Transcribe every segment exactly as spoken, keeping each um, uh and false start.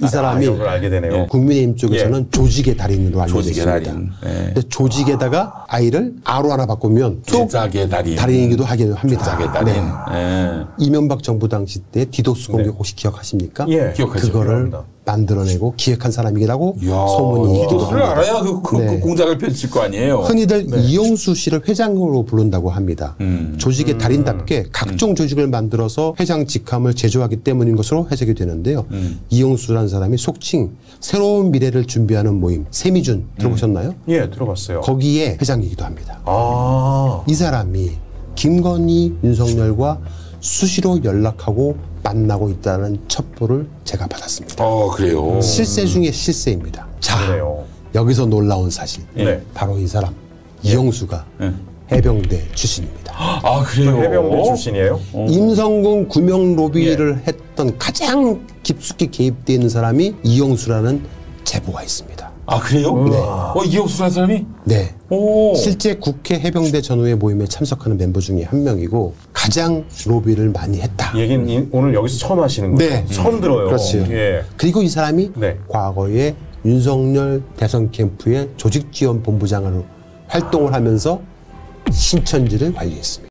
이 사람이 아, 알게 되네요. 예. 국민의힘 쪽에서는 예. 조직의 달인으로 알려져 조직의 있습니다. 달인. 예. 근데 조직에다가 아이를 아로 하나 바꾸면 또 제작의 달인. 달인이기도 하긴 합니다. 제작의 달인. 네. 예. 이명박 정부 당시 때 디도스 공격 네. 혹시 기억하십니까? 예. 기억하죠. 그거를 기억합니다. 만들어내고 기획한 사람이라고 이야, 소문이 있기도 디도스를 합니다. 알아야 그, 그, 네. 그 공작을 펼칠 거 아니에요. 흔히들 네. 이용수 씨를 회장으로 부른다고 합니다. 음. 조직의 달인답게 각종 음. 조직을 만들어서 회장 직함을 제조하기 때문인 것으로 해석이 되는데요. 음. 이용수라는 사람이 속칭 새로운 미래를 준비하는 모임 세미준 들어보셨나요? 예, 들어봤어요. 거기에 회장이기도 합니다. 아, 이 사람이 김건희, 윤석열과 수시로 연락하고 만나고 있다는 첩보를 제가 받았습니다. 어, 그래요. 실세 중에 실세입니다. 자, 그래요. 여기서 놀라운 사실. 네. 바로 이 사람 이용수가 네. 해병대 출신입니다. 아, 그래요. 해병대 출신이에요? 어. 임성근 구명 로비를 했던 가장 깊숙이 개입되어 있는 사람이 이용수라는 제보가 있습니다. 아, 그래요? 네. 어, 이용수라는 사람이? 네. 오. 실제 국회 해병대 전후의 모임에 참석하는 멤버 중에 한 명이고 가장 로비를 많이 했다. 얘기는 이- 오늘 여기서 처음 하시는 거죠? 네. 처음 들어요. 그렇지요. 예. 그리고 이 사람이 네. 과거에 윤석열 대선 캠프의 조직지원본부장으로 활동을 하면서 신천지를 관리했습니다.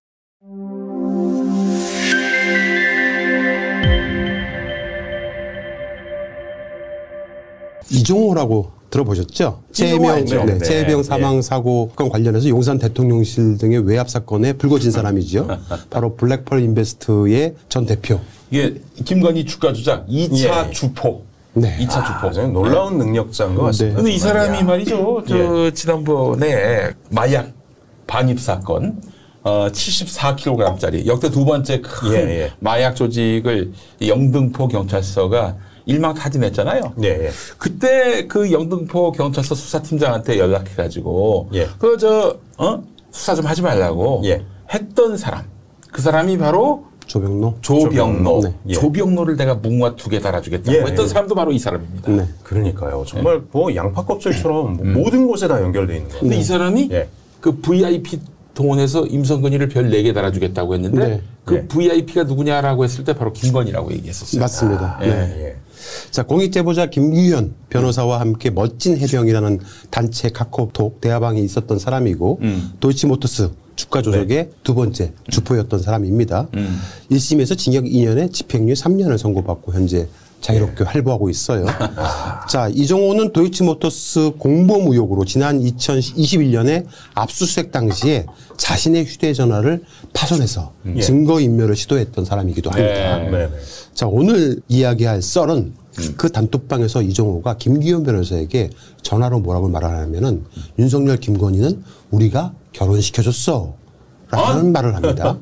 이종호라고 들어보셨죠? 이종호 최혜명, 알죠? 네, 네. 최혜명 사망 사고 건 관련해서 용산 대통령실 등의 외압 사건에 불거진 사람이죠. 바로 블랙펄 인베스트의 전 대표. 이게 김건희 주가 조작 이 차 예. 주포. 네. 이 차 주포. 아, 놀라운 능력자인 것 같습니다. 근데 이 정말. 사람이 야. 말이죠. 저 지난번에 마약 반입 사건 어, 칠십사 킬로그램짜리 역대 두 번째 큰 예, 예. 마약 조직을 영등포 경찰서가 일망타진했잖아요. 예, 예. 그때 그 영등포 경찰서 수사팀장한테 연락해가지고 예. 그 저 어? 수사 좀 하지 말라고 예. 했던 사람. 그 사람이 바로 조병로. 조병로. 네. 예. 조병로를 내가 뭉화 두 개 달아주겠다고 예, 했던 예. 사람도 바로 이 사람입니다. 네. 그러니까요. 정말 뭐 양파 껍질처럼 뭐 모든 곳에 다 연결돼 있는 거예요. 근데 이 사람이 예. 그 브이아이피 동원해서 임성근이를 별 네 개 달아주겠다고 했는데 네. 그 네. 브이아이피가 누구냐라고 했을 때 바로 김건희라고 얘기했었어요. 맞습니다. 예. 네. 예. 자, 공익제보자 김규현 변호사와 함께 멋진 해병이라는 단체 카카오톡 대화방에 있었던 사람이고 음. 도이치모터스 주가 조작의 두 번째 주포였던 사람입니다. 음. 일 심에서 징역 이 년에 집행유예 삼 년을 선고받고 현재 자유롭게 활보하고 있어요. 자, 이종호는 도이치모터스 공범 의혹으로 지난 이천이십일 년에 압수수색 당시에 자신의 휴대전화를 파손해서 예. 증거인멸을 시도했던 사람이기도 합니다. 네. 네, 네. 자, 오늘 이야기할 썰은 그 단톡방에서 이종호가 김기현 변호사에게 전화로 뭐라고 말하냐면은 윤석열 김건희는 우리가 결혼시켜줬어 라는 말을 합니다.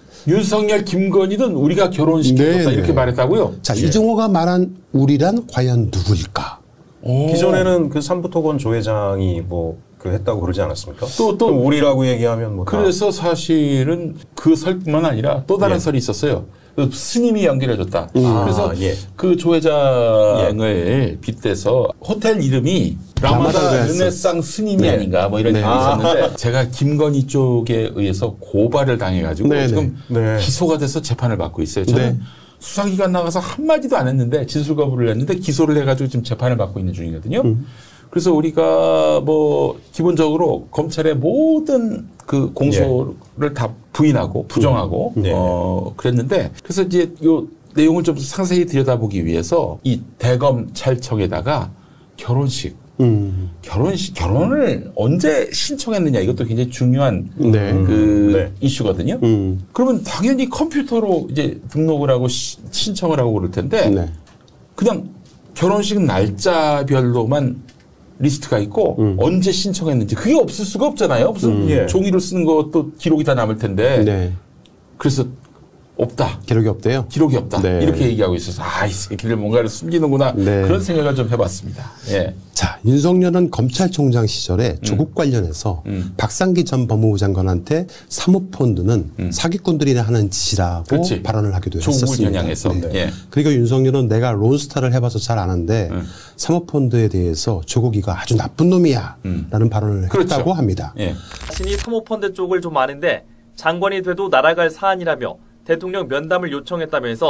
윤석열 김건희든 우리가 결혼시켰다 네, 이렇게 네. 말했다고요? 자, 이종호가 말한 우리란 과연 누구일까? 오. 기존에는 그 삼부토건 조 회장이 뭐 그 했다고 그러지 않았습니까? 또, 또 그럼 우리라고 얘기하면 뭐 다. 그래서 사실은 그 설뿐만 아니라 또 다른 예. 설이 있었어요. 그 스님이 연결해줬다. 아, 그래서 예. 그 조 회장을 빗대서 호텔 이름이 라마다 라마다 르네상 스님이 네. 아닌가 뭐 이런 네. 얘기 있었는데 제가 김건희 쪽에 의해서 고발을 당해가지고 네, 지금 네. 기소가 돼서 재판을 받고 있어요. 저는 네. 수사기관 나가서 한마디도 안 했는데 진술 거부를 했는데 기소를 해가지고 지금 재판을 받고 있는 중이거든요. 음. 그래서 우리가 뭐 기본적으로 검찰의 모든 그 공소를 다 부인하고 부정하고 네. 어 그랬는데 그래서 이제 요 내용을 좀 상세히 들여다보기 위해서 이 대검찰청에다가 결혼식 음. 결혼식 결혼을 언제 신청했느냐 이것도 굉장히 중요한 네. 그 네. 이슈거든요. 음. 그러면 당연히 컴퓨터로 이제 등록을 하고 시, 신청을 하고 그럴 텐데 네. 그냥 결혼식 날짜별로만 리스트가 있고 음. 언제 신청했는지 그게 없을 수가 없잖아요. 무슨 음. 예. 종이로 쓰는 것도 기록이 다 남을 텐데 네. 그래서 없다. 기록이 없대요. 기록이 없다. 네. 이렇게 얘기하고 있어서 아, 이 새끼를 뭔가를 숨기는구나. 네. 그런 생각을 좀 해봤습니다. 예. 자, 윤석열은 검찰총장 시절에 조국 관련해서 음. 박상기 전 법무부 장관한테 사모펀드는 음. 사기꾼들이 하는 짓이라고 그렇지. 발언을 하기도 조국을 했었습니다. 겨냥해서. 네. 예. 그리고 윤석열은 내가 론스타를 해봐서 잘 아는데 음. 사모펀드에 대해서 조국이가 아주 나쁜 놈이야 음. 라는 발언을 그렇죠. 했다고 합니다. 예. 자신이 사모펀드 쪽을 좀 아는데 장관이 돼도 날아갈 사안이라며 대통령 면담을 요청했다면서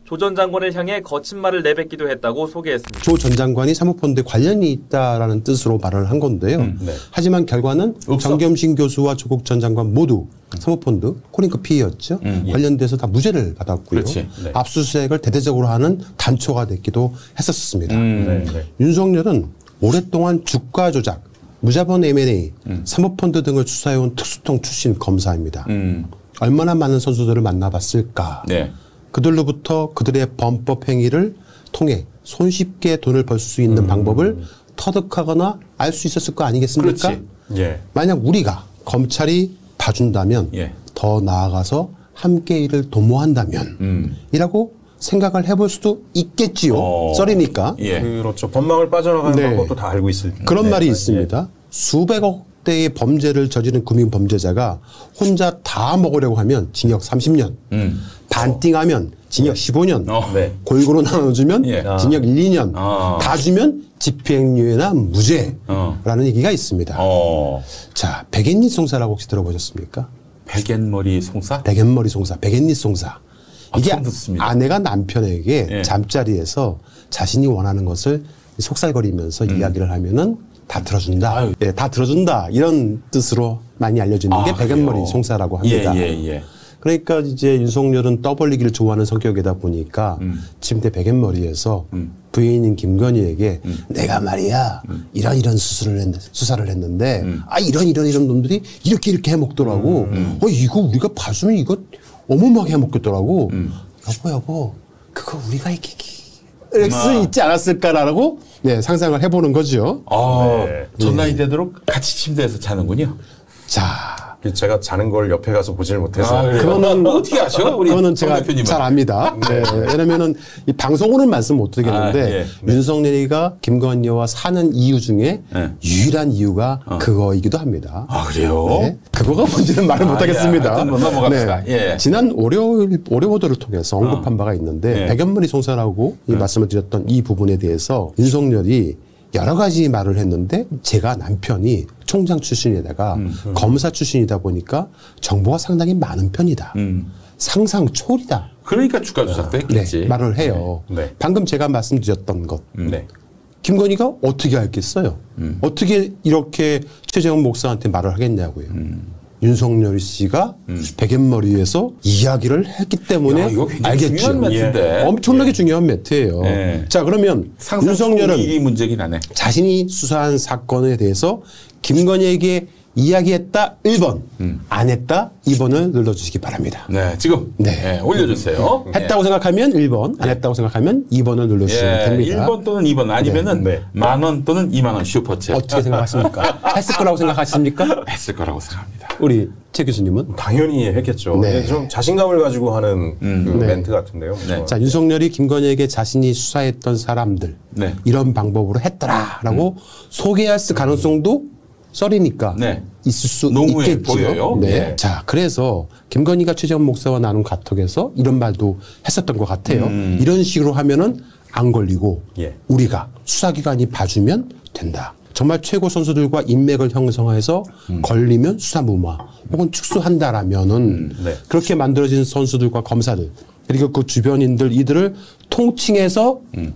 조 전 장관을 향해 거친 말을 내뱉기도 했다고 소개했습니다. 조 전 장관이 사모펀드에 관련이 있다라는 뜻으로 말을 한 건데요. 음, 네. 하지만 결과는 없어. 정겸신 교수와 조국 전 장관 모두 사모펀드 코링크 피해였죠. 음, 예. 관련돼서 다 무죄를 받았고요. 그렇지. 네. 압수수색을 대대적으로 하는 단초가 됐기도 했었습니다. 음. 네, 네. 윤석열은 오랫동안 주가 조작, 무자본 엠 앤 에이, 음. 사모펀드 등을 수사해온 특수통 출신 검사입니다. 음. 얼마나 많은 선수들을 만나봤을까. 네. 그들로부터 그들의 범법 행위를 통해 손쉽게 돈을 벌 수 있는 음. 방법을 터득하거나 알 수 있었을 거 아니겠습니까? 그렇지. 예. 만약 우리가 검찰이 봐준다면 예. 더 나아가서 함께 이를 도모한다면 음. 이라고 생각을 해볼 수도 있겠지요. 어. 썰이니까. 예. 그렇죠. 법망을 빠져나가는 네. 방법도 다 알고 있을 그런 네. 말이 네. 있습니다. 수백억 대의 범죄를 저지른 금융 범죄자가 혼자 다 먹으려고 하면 징역 삼십 년, 음. 반띵하면 징역 십오 년, 어. 네. 골고루 나눠주면 예. 징역 일, 이 년, 아. 다 주면 집행유예나 무죄라는 어. 얘기가 있습니다. 어. 자, 백엔릿 송사라고 혹시 들어보셨습니까? 백엔머리 송사? 백엔머리 송사, 백엔릿 송사. 이게 아, 처음 듣습니다. 아내가 남편에게 예. 잠자리에서 자신이 원하는 것을 속살거리면서 음. 이야기를 하면은 다 들어준다. 예, 다 들어준다. 이런 뜻으로 많이 알려지는 아, 게 백엔머리 그래요? 송사라고 합니다. 예, 예, 예. 그러니까 이제 윤석열은 떠벌리기를 좋아하는 성격이다 보니까 음. 침대 백엔머리에서 부인인 김건희에게 내가 말이야 이런 이런 수술을 했, 수사를 했는데 아 이런 이런 이런 놈들이 이렇게 이렇게 해먹더라고. 어 이거 우리가 봐주면 이거 어마어마하게 해먹겠더라고. 여보 여보 그거 우리가 이렇게 할 수 있지 않았을까라고 네, 상상을 해보는 거죠. 아, 네. 전 나이 되도록 같이 침대에서 자는군요. 자. 제가 자는 걸 옆에 가서 보지를 못해서 그래요? 그거는 어떻게 아셔? 우리 그거는 정 제가 대표님은. 잘 압니다. 네. 왜냐면은 이 방송으로는 말씀 못 드리겠는데 아, 예. 윤석열이가 김건희와 사는 이유 중에 네. 유일한 이유가 어. 그거이기도 합니다. 아, 그래요? 네. 그거가 뭔지는 말을 아, 못 하겠습니다. 예. 하여튼 뭐 넘어갑시다. 예. 지난 월요일, 월요보도를 통해서 언급한 어. 바가 있는데 예. 백연머리 송사라고 이 말씀을 드렸던 이 부분에 대해서 윤석열이 여러 가지 말을 했는데 제가 남편이 총장 출신에다가 음. 검사 출신이다 보니까 정보가 상당히 많은 편이다. 음. 상상 초월이다. 그러니까 주가 조작도 했겠지. 네, 말을 해요. 네. 방금 제가 말씀드렸던 것. 네. 김건희가 어떻게 알겠어요? 음. 어떻게 이렇게 최재형 목사한테 말을 하겠냐고요. 음. 윤석열 씨가 백엔머리에서 이야기를 했기 때문에 야, 이거 굉장히 알겠죠. 중요한 멘트인데. 엄청나게 중요한 매트예요. 예. 자 그러면 상상 윤석열은 일이 문제긴 하네. 자신이 수사한 사건에 대해서 김건희에게 이야기했다 일 번, 안 했다 이 번을 눌러주시기 바랍니다. 네, 지금 네. 네, 올려주세요. 했다고 생각하면 일 번, 안 했다고 생각하면 이 번을 눌러주시면 예, 됩니다. 일 번 또는 이 번 아니면은 네. 만 원 또는 이만 원 슈퍼챗 어떻게 생각하십니까? 했을 거라고 생각하십니까? 했을 거라고 생각합니다. 우리 최 교수님은? 당연히 했겠죠. 네. 좀 자신감을 가지고 하는 그 네. 멘트 같은데요. 네. 뭐. 자, 윤석열이 김건희에게 자신이 수사했던 사람들 네. 이런 방법으로 했더라라고 소개할 가능성도 썰이니까 네. 있을 수 노무에 있겠죠. 보여요. 네. 예. 자, 그래서 김건희가 최재형 목사와 나눈 카톡에서 이런 말도 했었던 것 같아요. 음. 이런 식으로 하면은 안 걸리고 예. 우리가 수사기관이 봐주면 된다. 정말 최고 선수들과 인맥을 형성해서 음. 걸리면 수사무마 혹은 축소한다라면은 네. 그렇게 만들어진 선수들과 검사들 그리고 그 주변인들 이들을 통칭해서 음.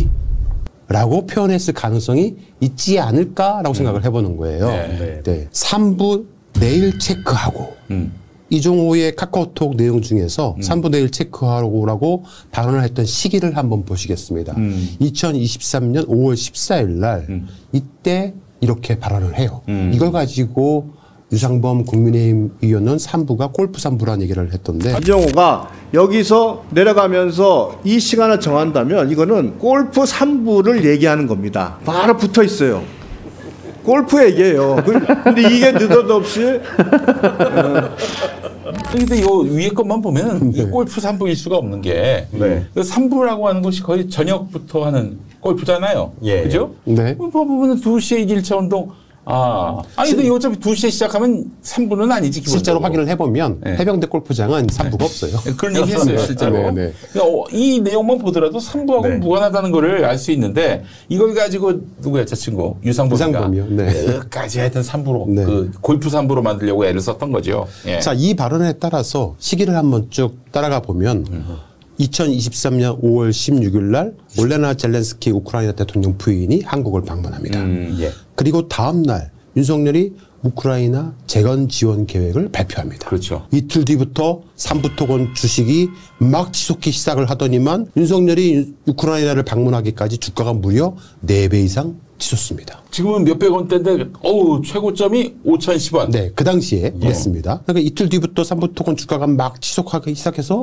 우리라고 표현했을 가능성이 있지 않을까라고 생각을 해보는 거예요. 네. 네. 삼 부 내일 체크하고 음. 이종호의 카카오톡 내용 중에서 삼 부 내일 체크하라고 발언을 했던 시기를 한번 보시겠습니다. 음. 이천이십삼 년 오월 십사일 날 음. 이때 이렇게 발언을 해요. 음. 이걸 가지고 유상범 국민의힘 의원은 삼 부가 골프 삼 부라는 얘기를 했던데 이종호가 여기서 내려가면서 이 시간을 정한다면 이거는 골프 삼 부를 얘기하는 겁니다. 바로 붙어 있어요. 골프 얘기예요. 근데 이게 느닷없이 근데 요 위에 것만 보면 이 골프 삼 부일 수가 없는 게 네. 삼 부라고 하는 것이 거의 저녁부터 하는 골프잖아요. 예, 그죠? 네. 보면 두 시에 일 차 운동 아, 아니 근데 어차피 두 시에 시작하면 삼 부는 아니지 기본적으로. 실제로 확인을 해보면 네. 해병대 골프장은 삼 부가 없어요. 그런 얘기 했어요, 실제로. 네, 네. 그러니까 어, 이 내용만 보더라도 삼 부하고 네. 무관하다는 거를 알 수 있는데 이걸 가지고 누구야, 저 친구? 유상범이가. 유상범이요. 네. 끝까지 하여튼 삼 부로, 네. 그 골프 삼 부로 만들려고 애를 썼던 거죠. 예. 자, 이 발언에 따라서 시기를 한번 쭉 따라가 보면 이천이십삼 년 오월 십육일 날 올레나 젤렌스키 우크라이나 대통령 부인이 한국을 방문합니다. 음, 예. 그리고 다음 날 윤석열이 우크라이나 재건 지원 계획을 발표합니다. 그렇죠. 이틀 뒤부터 삼부토건 주식이 막 지속기 시작을 하더니만 윤석열이 우크라이나를 방문하기까지 주가가 무려 네 배 이상 치솟습니다. 지금은 몇백 원대인데 어우 최고점이 오천십 원. 네, 그 당시에 예. 그랬습니다. 그러니까 이틀 뒤부터 삼부토건 주가가 막 지속하기 시작해서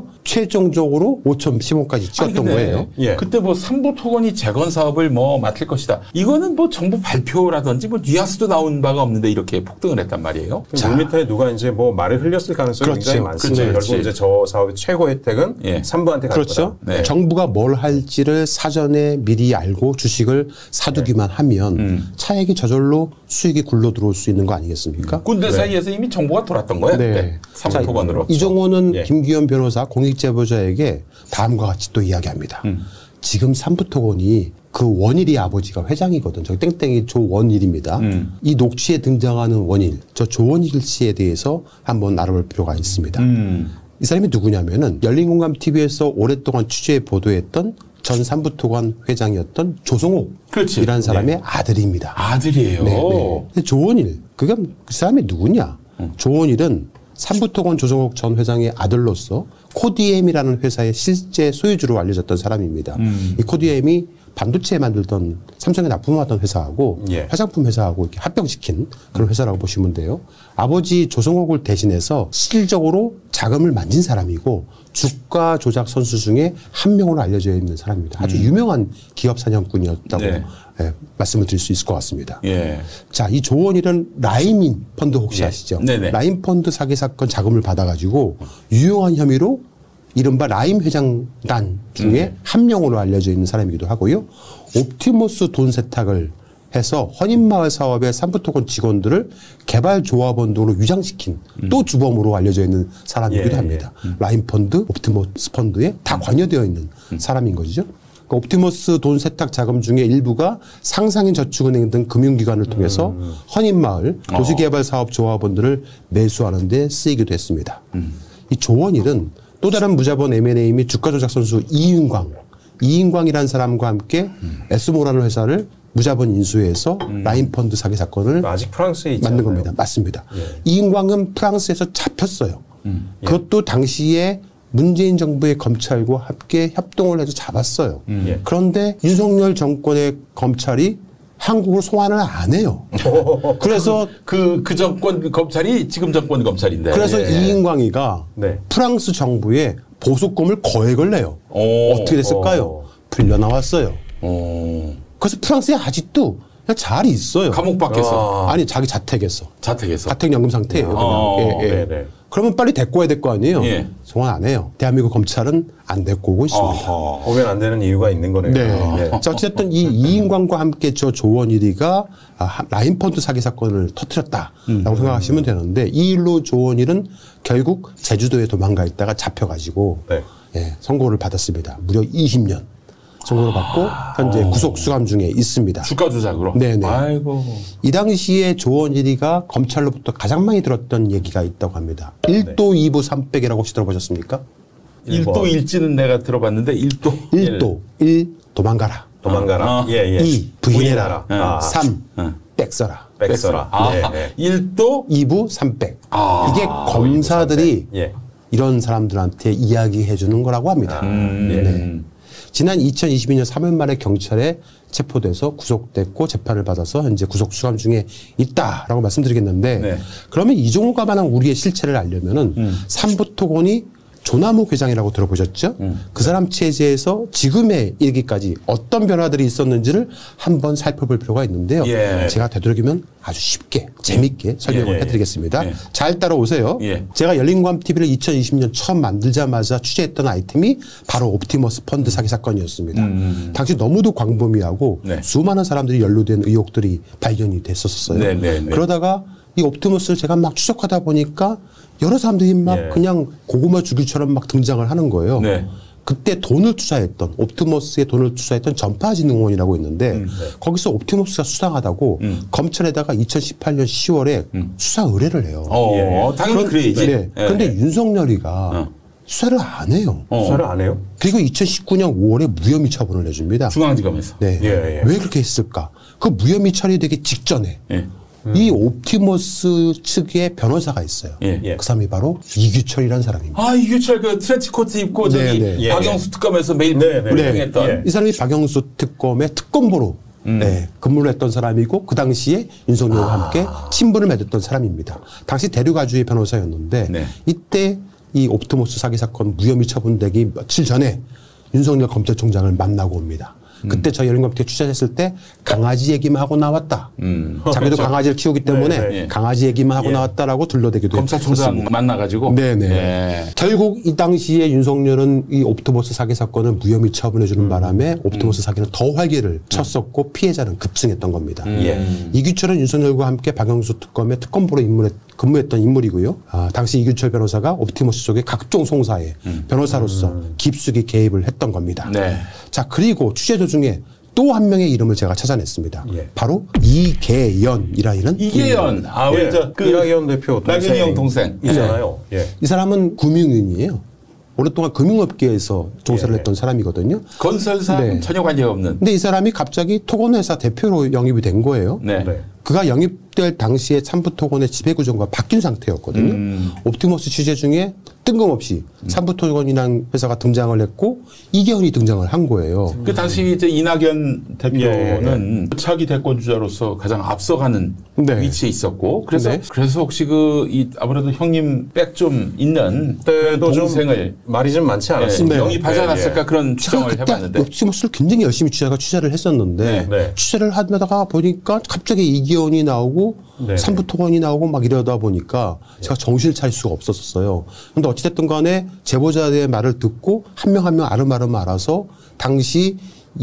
최종적으로 오천십 원까지 찍었던 거예요. 예. 그때 뭐 삼부토건이 재건 사업을 뭐 맡을 것이다. 이거는 뭐 정부 발표라든지 뭐 뉘앙스도 나온 바가 없는데 이렇게 폭등을 했단 말이에요. 물 밑에 누가 이제 뭐 말을 흘렸을 가능성이 그렇죠. 굉장히 많습니다. 그렇죠. 결국 이제 저 사업의 최고 혜택은 예. 삼부한테 갈 그렇죠. 거다. 네. 정부가 뭘 할지를 사전에 미리 알고 주식을 사두기만 하면 음. 차액이 저절로 수익이 굴러 들어올 수 있는 거 아니겠습니까? 군대 사이에서 이미 정보가 돌았던 거예요. 네. 삼부토건으로. 이종호는 예. 김기현 변호사 공익제보자에게 다음과 같이 또 이야기합니다. 음. 지금 삼부토건이 그 원일이 아버지가 회장이거든. 저기 땡땡이 조원일입니다. 음. 이 녹취에 등장하는 원일, 저 조원일 씨에 대해서 한번 알아볼 필요가 있습니다. 음. 이 사람이 누구냐면은 열린공감티비에서 오랫동안 취재 보도했던 전 삼부토건 회장이었던 조성옥이라는 그렇지. 사람의 아들입니다. 아들이에요. 네, 네. 근데 조원일, 그게 그 사람이 누구냐? 음. 조원일은 삼부토건 조성옥 전 회장의 아들로서 코디엠이라는 회사의 실제 소유주로 알려졌던 사람입니다. 음. 이 코디엠이 반도체 만들던 삼성에 납품하던 회사하고 예. 화장품 회사하고 이렇게 합병시킨 그런 회사라고 보시면 돼요. 아버지 조성옥을 대신해서 실질적으로 자금을 만진 사람이고 주가 조작 선수 중에 한 명으로 알려져 있는 사람입니다. 아주 유명한 기업 사냥꾼이었다고 네. 예, 말씀을 드릴 수 있을 것 같습니다. 예. 자, 이 조원일은 라임인 펀드 혹시 예. 아시죠? 네네. 라임 펀드 사기 사건 자금을 받아가지고 유용한 혐의로 이른바 라임 회장단 중에 음. 한 명으로 알려져 있는 사람이기도 하고요. 옵티머스 돈 세탁을 해서 헌인마을 사업의 삼부토건 직원들을 개발조합원 등으로 위장시킨 음. 또 주범으로 알려져 있는 사람이기도 예, 합니다. 라임 펀드, 옵티머스 펀드에 다 관여되어 있는 음. 사람인 거죠. 그러니까 옵티머스 돈 세탁 자금 중에 일부가 상상인 저축은행 등 금융기관을 통해서 음. 헌인마을 어. 도시개발 사업 조합원들을 매수하는 데 쓰이기도 했습니다. 음. 이 조원일은 또 다른 무자본 엠 앤 에이 및 주가 조작 선수 이인광, 이인광이라는 사람과 함께 음. 에스모라는 회사를 무자본 인수해서 라임 펀드 사기 사건을 아직 프랑스에 있지 만든 않나요? 겁니다. 맞습니다. 예. 이인광은 프랑스에서 잡혔어요. 음. 그것도 당시에 문재인 정부의 검찰과 함께 협동을 해서 잡았어요. 예. 그런데 윤석열 정권의 검찰이 한국을 소환을 안 해요. 그래서 그, 그 정권 검찰이 지금 정권 검찰인데. 그래서 예. 이인광이가 네. 프랑스 정부에 보수금을 거액을 내요. 오. 어떻게 됐을까요? 오. 풀려 나왔어요. 어. 그래서 프랑스에 아직도 그냥 잘 있어요. 감옥 밖에서. 아. 아니 자기 자택에서 자택에서. 자택연금 상태예요. 그냥. 어. 예, 예. 네네. 그러면 빨리 데리고 와야 될 거 아니에요. 예. 소환 안 해요. 대한민국 검찰은 안 데리고 오고 있습니다. 어허. 오면 안 되는 이유가 있는 거네요. 네. 자, 어쨌든 이 이인광과 함께 저 조원일이가 아, 라인펀드 사기 사건을 터뜨렸다라고 음. 생각하시면 되는데 이 일로 조원일은 결국 제주도에 도망가 있다가 잡혀가지고 네. 예, 선고를 받았습니다. 무려 이십 년 선고를 받고 현재 구속 수감 중에 있습니다. 주가 조작으로. 네네. 아이고. 이 당시에 조원일이가 검찰로부터 가장 많이 들었던 얘기가 있다고 합니다. 네. 일 도 이 부 삼 백이라고 혹시 들어보셨습니까? 일도 일지는 내가 들어봤는데 일도. 일 도 일 도망가라. 도망가라. 아. 예, 예. 이 부인해라. 아. 삼 응. 백 써라. 백 써라. 아, 예, 예. 일도. 이 부 삼 백. 아. 이게 검사들이 예. 이런 사람들한테 이야기해 주는 거라고 합니다. 음. 네. 지난 이천이십이 년 삼 월 말에 경찰에 체포돼서 구속됐고 재판을 받아서 현재 구속 수감 중에 있다라고 말씀드리겠는데 네. 그러면 이종호가 만한 우리의 실체를 알려면은 음. 삼부토건이 조남욱 회장이라고 들어보셨죠? 음. 그 사람 체제에서 지금에 이르기까지 어떤 변화들이 있었는지를 한번 살펴볼 필요가 있는데요. 예. 제가 되도록이면 아주 쉽게 재밌게 설명을 예, 예. 해드리겠습니다. 예. 잘 따라오세요. 예. 제가 열린공감티비를 이천이십 년 처음 만들자마자 취재했던 아이템이 바로 옵티머스 펀드 사기 사건이었습니다. 음. 당시 너무도 광범위하고 네. 수많은 사람들이 연루된 의혹들이 발견이 됐었어요. 네, 네, 네. 그러다가 이 옵티머스를 제가 막 추적하다 보니까 여러 사람들이 막 예. 그냥 고구마 주기처럼 막 등장을 하는 거예요. 네. 그때 돈을 투자했던 옵티머스에 돈을 투자했던 전파진흥원이라고 있는데 음, 거기서 옵티머스가 수상하다고 음. 검찰에다가 이천십팔 년 시월에 음. 수사 의뢰를 해요. 어, 예. 당연히 그런- 그래야지. 네. 그런데 윤석열이가 어. 수사를 안 해요. 어. 수사를 안 해요? 그리고 이천십구 년 오월에 무혐의 처분을 해줍니다. 중앙지검에서. 네. 예, 예. 왜 그렇게 했을까? 그 무혐의 처리되기 직전에 예. 이 옵티머스 측의 변호사가 있어요. 예. 예. 그 사람이 바로 이규철이라는 사람입니다. 아, 이규철 그 트렌치 코트 입고 네, 저기 네. 예, 박영수 특검에서 매일 네, 네. 브리핑했던. 예. 이 사람이 박영수 특검의 특검보로 음. 네, 근무를 했던 사람이고 그 당시에 윤석열과 아. 함께 친분을 맺었던 사람입니다. 당시 대륙아주의 변호사였는데 네. 이때 이 옵티머스 사기 사건 무혐의 처분되기 며칠 전에 윤석열 검찰총장을 만나고 옵니다. 그때 저희 열린검토에 취재했을 때 강아지 얘기만 하고 나왔다. 음. 자기도 강아지를 키우기 때문에 네, 네. 강아지 얘기만 하고 예. 나왔다라고 둘러대기도 검찰총장 했었습니다. 만나가지고. 네네. 예. 결국 이 당시에 윤석열은 이 옵티머스 사기 사건을 무혐의 처분해주는 음. 바람에 옵티머스 사기는 더 활기를 쳤었고 피해자는 급증했던 겁니다. 음. 예. 이규철은 윤석열과 함께 박영수 특검의 특검보로 인물에, 근무했던 인물이고요. 아, 당시 이규철 변호사가 옵티머스 쪽의 각종 송사에 변호사로서 깊숙이 개입을 했던 겁니다. 음. 네. 자, 그리고 취재 도중에 또 한 명의 이름을 제가 찾아냈습니다. 예. 바로 이계연이라는 이계연. 아, 우리 예. 저 그 이낙연 대표 나경이 형 동생. 이잖아요. 예. 이 사람은 금융인이에요. 오랫동안 금융업계에서 종사를 예. 했던 사람이거든요. 건설사 네. 전혀 관계가 없는. 근데 이 사람이 갑자기 토건회사 대표로 영입이 된 거예요. 네. 네. 그가 영입될 당시에 삼부토건의 지배구조가 바뀐 상태였거든요. 음. 옵티머스 취재 중에 뜬금없이 삼부토건이라는 회사가 등장을 했고 이계연이 등장을 한 거예요. 그 당시 이제 이낙연 대표는 차기 대권 주자로서 가장 앞서가는 네. 위치에 있었고, 그래서 네. 그래서 혹시 그 이 아무래도 형님 백 좀 있는 그때도 좀 동생을 말이 좀 많지 예, 않았습니다. 영입하지 예, 않았을까 그런 제가 추정을 그때 해봤는데. 옵티머스를 굉장히 열심히 취재가 취재를 했었는데 네. 네. 취재를 하다가 보니까 갑자기 이계연이 나오고 네. 삼부토건이 나오고 막 이러다 보니까 제가 정신을 차릴 수가 없었어요. 근데 어찌됐든 간에 제보자의 말을 듣고 한 명 한 명 아름아름 알아서 당시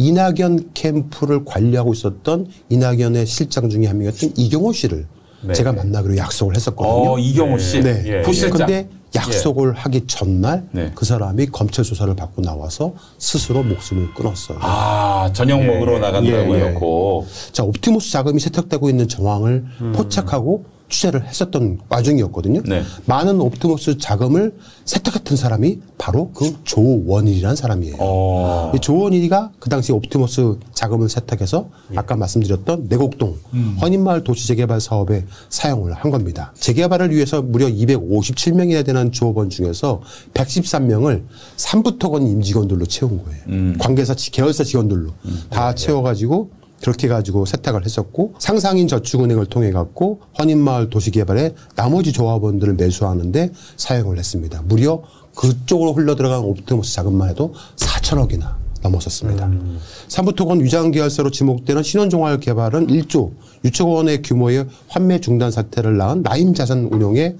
이낙연 캠프를 관리하고 있었던 이낙연의 실장 중에 한 명이었던 이경호 씨를 네. 제가 만나기로 약속을 했었거든요. 어, 이경호 씨. 네. 예, 부실장. 근데 약속을 하기 전날 네. 그 사람이 검찰 조사를 받고 나와서 스스로 목숨을 끊었어요. 아, 저녁 예, 먹으러 예. 나간다고 예, 예. 해놓고. 자, 옵티머스 자금이 세탁되고 있는 정황을 음. 포착하고 취재를 했었던 와중이었거든요. 네. 많은 옵티머스 자금을 세탁했던 사람이 바로 그 조원일이라는 사람이에요. 어. 이 조원일이가 그 당시 옵티머스 자금을 세탁해서 아까 말씀드렸던 내곡동 음. 헌인마을 도시재개발 사업에 사용을 한 겁니다. 재개발을 위해서 무려 이백오십칠 명이나 되는 조업원 중에서 백십삼 명을 삼부토건 임직원들로 채운 거예요. 음. 관계사, 지- 계열사 직원들로 다 채워가지고 그렇게 가지고 세탁을 했었고 상상인 저축은행을 통해 갖고 헌인마을 도시개발에 나머지 조합원들을 매수하는데 사용을 했습니다. 무려 그쪽으로 흘러들어간 옵티머스 자금만 해도 사천억이나 넘었었습니다. 음. 삼부토건 위장 계열사로 지목되는 신원종합개발은 일조 육천억 원의 규모의 환매 중단 사태를 낳은 라임 자산 운용의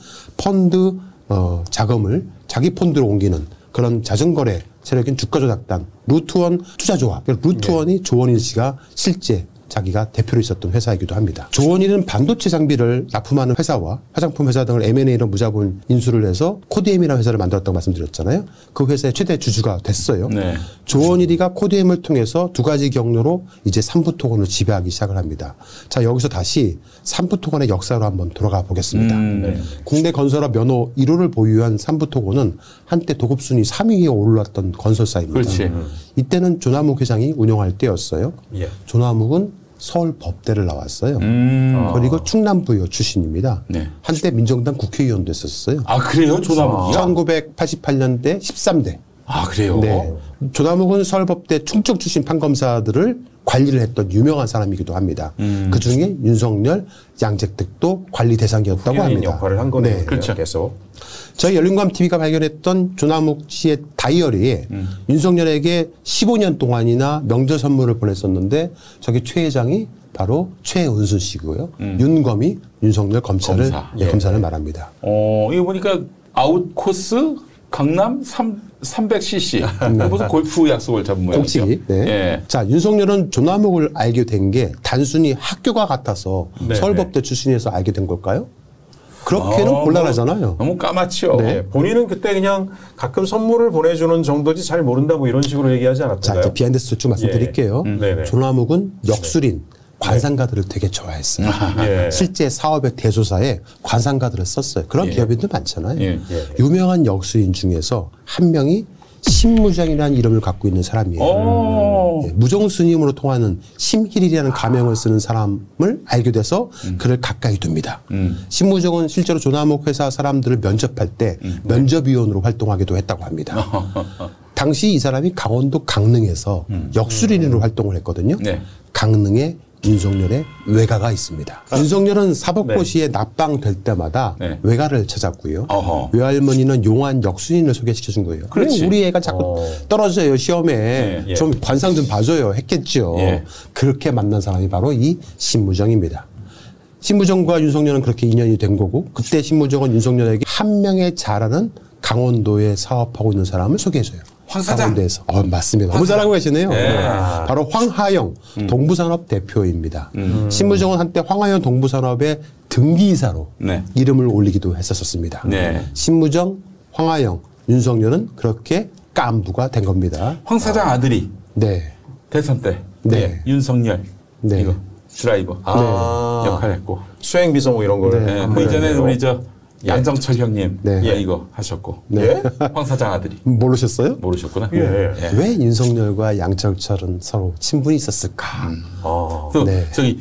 펀드 어, 자금을 자기 펀드로 옮기는 그런 자전거래 세력인 주가조작단 루트원 투자조합 루트원이 조원일 씨가 실제 자기가 대표로 있었던 회사이기도 합니다. 조원일은 반도체 장비를 납품하는 회사와 화장품 회사 등을 엠 앤 에이로 무자본 인수를 해서 코디엠이라는 회사를 만들었다고 말씀드렸잖아요. 그 회사의 최대 주주가 됐어요. 네. 조원일이가 코디엠을 통해서 두 가지 경로로 이제 삼부토건을 지배하기 시작을 합니다. 자, 여기서 다시 삼부토건의 역사로 한번 돌아가 보겠습니다. 음, 네. 국내 건설업 면허 일 호를 보유한 삼부토건은 한때 도급순위 삼 위에 올랐던 건설사입니다. 그렇지. 이때는 조남욱 회장이 운영할 때였어요. 예. 조남욱은 서울 법대를 나왔어요. 음. 그리고 충남부여 출신입니다. 네. 한때 민정당 국회의원도 했었어요. 아, 그래요? 조남욱이요? 천구백팔십팔 년대 십삼 대. 아, 그래요? 네. 조남욱은 서울법대 충청 출신 판검사들을 관리를 했던 유명한 사람이기도 합니다. 음. 그 중에 윤석열, 양재택도 관리 대상이었다고 후견인 합니다. 역할을 한 거네요. 네. 그렇죠. 계속. 저희 열린감티비가 발견했던 조남욱 씨의 다이어리에 음. 윤석열에게 십오 년 동안이나 명절 선물을 보냈었는데 저기 최 회장이 바로 최은순 씨고요. 윤검이 윤석열 검찰을 음. 검사. 예, 예. 검사를 말합니다. 어, 이거 보니까 아웃코스 강남 삼백 씨씨. 무슨 골프 약속을 잡은 모양이죠. 공치기. 네. 예. 자, 윤석열은 조남욱을 알게 된 게 단순히 학교가 같아서 네, 서울법대 출신에서 알게 된 걸까요? 그렇게는 아, 곤란하잖아요. 너무 까맣죠. 네. 예, 본인은 그때 그냥 가끔 선물을 보내주는 정도지 잘 모른다 뭐 이런 식으로 얘기하지 자, 않았던가요? 이제 비하인드 스토리 쭉 말씀드릴게요. 예. 음. 네네. 조남욱은 역술인, 관상가들을 되게 좋아했어요. 예. 실제 사업의 대조사에 관상가들을 썼어요. 그런 예. 기업인들 많잖아요. 예. 예. 유명한 역수인 중에서 한 명이 심무정이라는 이름을 갖고 있는 사람이에요. 오. 예, 무정스님으로 통하는 심힐이라는 가명을 쓰는 사람을 알게 돼서 음. 그를 가까이 둡니다. 음. 심무정은 실제로 조남욱 회사 사람들을 면접할 때 음. 면접위원으로 활동하기도 했다고 합니다. 당시 이 사람이 강원도 강릉에서 음. 역술인으로 활동을 했거든요. 네. 강릉에 윤석열의 외가가 있습니다. 윤석열은 사법고시에 납방될 때마다 네. 외가를 찾았고요. 어허. 외할머니는 용한 역술인을 소개시켜준 거예요. 그렇지. 왜 우리 애가 자꾸 어. 떨어져요 시험에. 예, 예. 좀 관상 좀 봐줘요 했겠죠. 예. 그렇게 만난 사람이 바로 이 신무정입니다. 신무정과 윤석열은 그렇게 인연이 된 거고 그때 신무정은 윤석열에게 한 명의 잘하는 강원도에 사업하고 있는 사람을 소개해줘요. 황 사장. 강원도에서. 어, 맞습니다. 너무 잘하고 계시네요. 네. 네. 바로 황하영 음. 동부산업 대표입니다. 신무정은 한때 황하영 동부산업의 등기이사로 네. 이름을 올리기도 했었습니다. 네. 신무정, 황하영, 윤석열은 그렇게 깐부가 된 겁니다. 황 사장 아들이 네. 대선 때 네. 윤석열 네. 이거 드라이버 아. 역할했고 수행 비서 뭐 이런 걸. 네. 그 이전에 우리 저 양정철 형님 네. 예, 이거 하셨고 네. 황 사장 아들이 모르셨어요? 모르셨구나. 예. 예. 왜 윤석열과 양철철은 서로 친분이 있었을까? 아. 또 네. 저기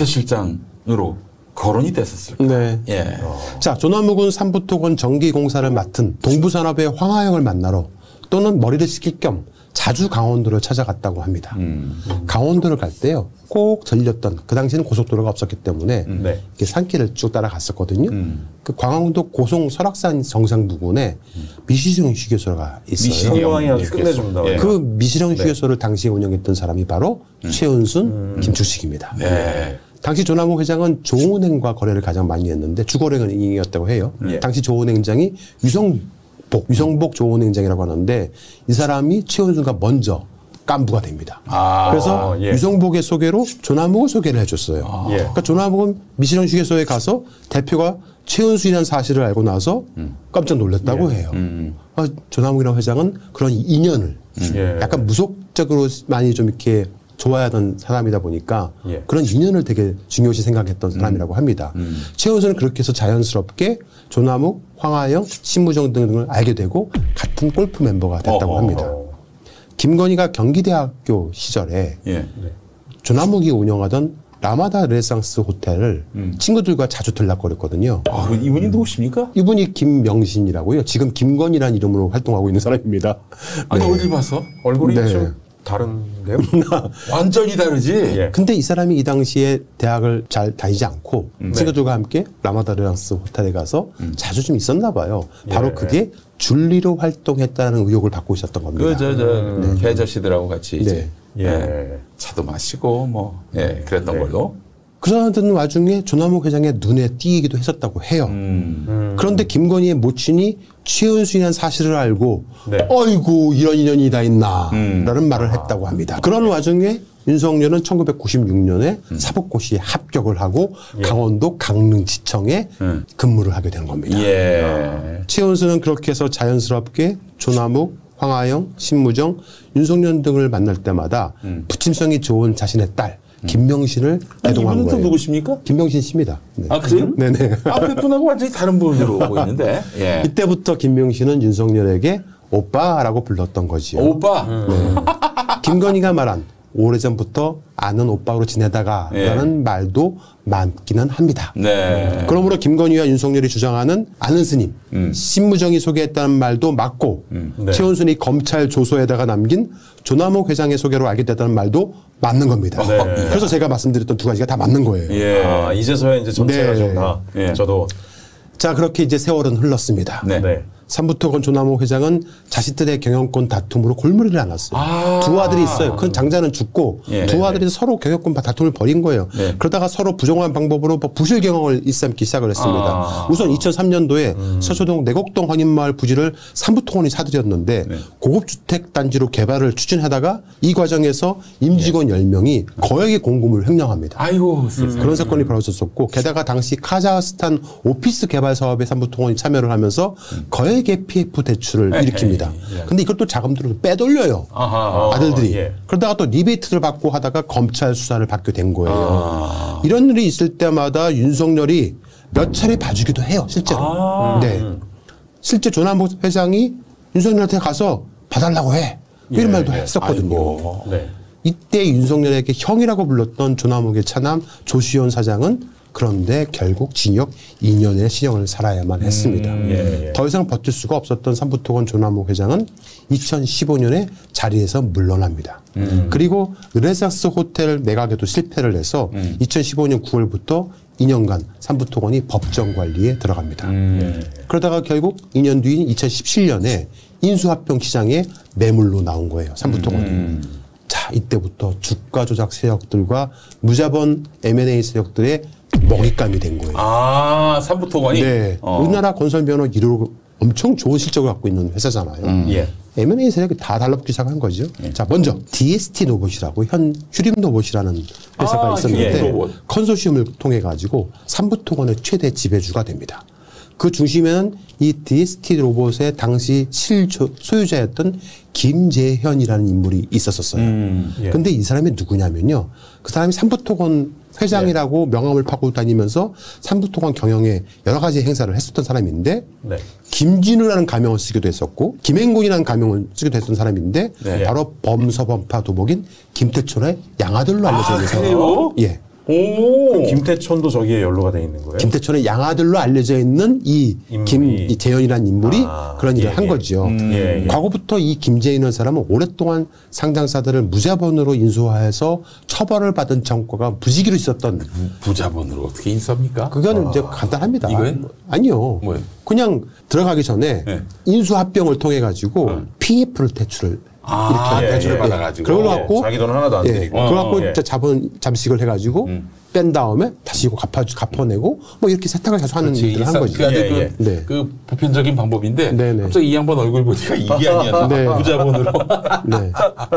비서실장으로 거론이 됐었을까. 네. 예. 자, 조남욱은 삼부토건 전기공사를 맡은 동부산업의 황하영을 만나러 또는 머리를 식힐 겸 자주 강원도를 찾아갔다고 합니다. 음. 강원도를 갈 때요, 꼭 들렸던, 그 당시에는 고속도로가 없었기 때문에 네. 이렇게 산길을 쭉 따라갔었거든요. 음. 그 광항도 고송 설악산 정상 부근에 미시령 휴게소가 있어요. 미시령. 상황이 아주 휴게소. 끝내줍니다. 예. 그 미시령 휴게소를 당시에 운영했던 사람이 바로 최은순, 김충식입니다. 네. 당시 조남욱 회장은 조은행과 거래를 가장 많이 했는데 주거래은행이었다고 해요. 예. 당시 조은행장이 유성복, 유성복 조은행장이라고 하는데 이 사람이 최은순과 먼저 깐부가 됩니다. 아. 그래서 예. 유성복의 소개로 조남욱을 소개를 해줬어요. 예. 그러니까 조남욱은 미시령 휴게소에 가서 대표가 최은순이라는 사실을 알고 나서 깜짝 놀랐다고 해요. 음. 아, 조남욱이라는 회장은 그런 인연을 예. 약간 무속적으로 많이 좀 이렇게 좋아하던 사람이다 보니까 예. 그런 인연을 되게 중요시 생각했던 사람이라고 합니다. 음. 최은순은 그렇게 해서 자연스럽게 조남욱, 황하영, 신무정 등을 알게 되고 같은 골프 멤버가 됐다고 어허. 합니다. 김건희가 경기대학교 시절에 예. 조남욱이 운영하던 라마다 르네상스 호텔을 친구들과 자주 들락거렸거든요. 아, 이분이 누구십니까? 이분이 김명신이라고요. 지금 김건희라는 이름으로 활동하고 있는 사람입니다. 아니 어딜 봤어? 얼굴이 네. 좀 다른데요? 완전히 다르지. 예. 근데 이 사람이 이 당시에 대학을 잘 다니지 않고 친구들과 함께 라마다 르네상스 호텔에 가서 자주 좀 있었나 봐요. 바로 예. 그게 줄리로 활동했다는 의혹을 받고 있었던 겁니다. 그 저 저 계저씨들하고 같이 이제 네. 예. 예. 차도 마시고 뭐 예, 그랬던 네. 걸로. 그러던 와중에 조남욱 회장의 눈에 띄기도 했었다고 해요. 음. 그런데 김건희의 모친이 최은순이라는 사실을 알고 네. 어이구 이런 인연이 다 있나 음. 라는 말을 했다고 합니다. 그런 와중에 윤석열은 천구백구십육 년에 사법고시에 합격을 하고 강원도 강릉지청에 음. 근무를 하게 된 겁니다. 예. 최은순은 그렇게 해서 자연스럽게 조남욱, 황하영, 신무정, 윤석열 등을 만날 때마다 부침성이 좋은 자신의 딸 김명신을 아니, 대동한 이분은 또 거예요. 누구십니까? 김명신 씨입니다. 네. 아 그래요? 네네. 앞에 분하고 완전히 다른 분으로 오고 있는데. 예. 이때부터 김명신은 윤석열에게 오빠라고 불렀던 거지요. 오빠. 네. 김건희가 말한 오래전부터 아는 오빠로 지내다가 예. 라는 말도 많기는 합니다. 네. 그러므로 김건희와 윤석열이 주장하는 아는 스님, 음. 신무정이 소개했다는 말도 맞고 네. 최은순이 검찰 조서에다가 남긴 조남욱 회장의 소개로 알게 됐다는 말도 맞는 겁니다. 네. 그래서 제가 말씀드렸던 두 가지가 다 맞는 거예요. 예. 아, 이제서야 이제 전체가 네. 좀 다. 예. 저도. 자, 그렇게 이제 세월은 흘렀습니다. 네. 네. 삼부토건 조남욱 회장은 자식들의 경영권 다툼으로 골머리를 앓았어요. 아. 두 아들이 있어요. 큰 장자는 죽고 예. 두 아들이 서로 경영권 다툼을 벌인 거예요. 네. 그러다가 서로 부정한 방법으로 뭐 부실 경영을 일삼기 시작을 했습니다. 아. 우선 이천삼 년도에 서초동 내곡동 헌인마을 부지를 삼부토건이 사들였는데 네. 고급주택 단지로 개발을 추진하다가 이 과정에서 임직원 열 명이 거액의 공금을 횡령합니다. 아이고 세상에. 그런 사건이 벌어졌었고 게다가 당시 카자흐스탄 오피스 개발 사업에 삼부토건이 참여를 하면서 거액의 거액의 피에프 대출을 에헤이. 일으킵니다. 예. 근데 이걸 또 자금들을 빼돌려요. 아하. 아들들이. 어, 예. 그러다가 또 리베이트를 받고 하다가 검찰 수사를 받게 된 거예요. 아. 이런 일이 있을 때마다 윤석열이 몇 차례 봐주기도 해요. 실제로. 아. 네. 실제 조남욱 회장이 윤석열한테 가서 봐달라고 해. 이런 예, 말도 예. 했었거든요. 아이고. 네. 이때 윤석열에게 형이라고 불렀던 조남욱의 차남 조시현 사장은 그런데 결국 징역 이 년의 실형을 살아야만 했습니다. 음, 예, 예. 더 이상 버틸 수가 없었던 삼부토건 조남욱 회장은 이천십오 년에 자리에서 물러납니다. 음. 그리고 르네상스 호텔 매각에도 실패를 해서 음. 이천십오 년 구월부터 이 년간 삼부토건이 법정 관리에 들어갑니다. 음. 그러다가 결국 이 년 뒤인 이천십칠 년에 인수합병 시장에 매물로 나온 거예요. 삼부토건이. 음. 자, 이때부터 주가 조작 세력들과 무자본 엠 앤 에이 세력들의 먹잇감이 된 거예요. 아, 삼부토건이? 네. 어. 우리나라 건설변호 일 호로 엄청 좋은 실적을 갖고 있는 회사잖아요. 음. 예. 엠 앤 에이 세력이 다 달라붙기 시작한 거죠. 자, 먼저 디 에스 티 로봇이라고 현 휴림 로봇이라는 회사가 아, 있었는데 휴림 로봇. 컨소시엄을 통해 가지고 삼부토건의 최대 지배주가 됩니다. 그 중심에는 이 디 에스 티 로봇의 당시 실소유자였던 김재현이라는 인물이 있었었어요. 음. 예. 근데 이 사람이 누구냐면요. 그 사람이 삼부토건 회장이라고 명함을 파고 다니면서 삼부토건 경영에 여러 가지 행사를 했었던 사람인데 네. 김진우라는 가명을 쓰기도 했었고 김행군이라는 가명을 쓰기도 했던 사람인데 네. 바로 범서범파 도목인 김태촌의 양아들로 알려져 있는 아, 사람. 그래요? 예. 오. 김태촌도 저기에 연루가 돼 있는 거예요? 김태촌의 양아들로 알려져 있는 이 인물이. 김재현이라는 인물이 아, 그런 일을 예, 한 예. 거죠. 음. 예, 예. 과거부터 이 김재현이라는 사람은 오랫동안 상장사들을 무자본으로 인수해서 처벌을 받은 정과가 무지기로 있었던 부자본으로 어떻게 인수합니까? 그거는 이제 간단합니다. 이거요? 아니요. 뭐예요? 그냥 들어가기 전에 네. 인수합병을 통해 가지고 피에프를 대출을 아, 이렇게 대출을 예, 예. 받아가지고. 그걸 예, 갖고 자기 돈 하나도 안 예, 드리고. 그걸 갖고 예. 이제 자본 잠식을 해가지고 뺀 다음에 다시 이거 갚아 갚아내고 뭐 이렇게 세탁을 계속 하는 그렇지. 일을 한 그 거죠. 아주 예, 그, 예. 네. 그 보편적인 방법인데 네네. 갑자기 이 양반 얼굴 보니까 이게 아니야. 네. 부자본으로. 네.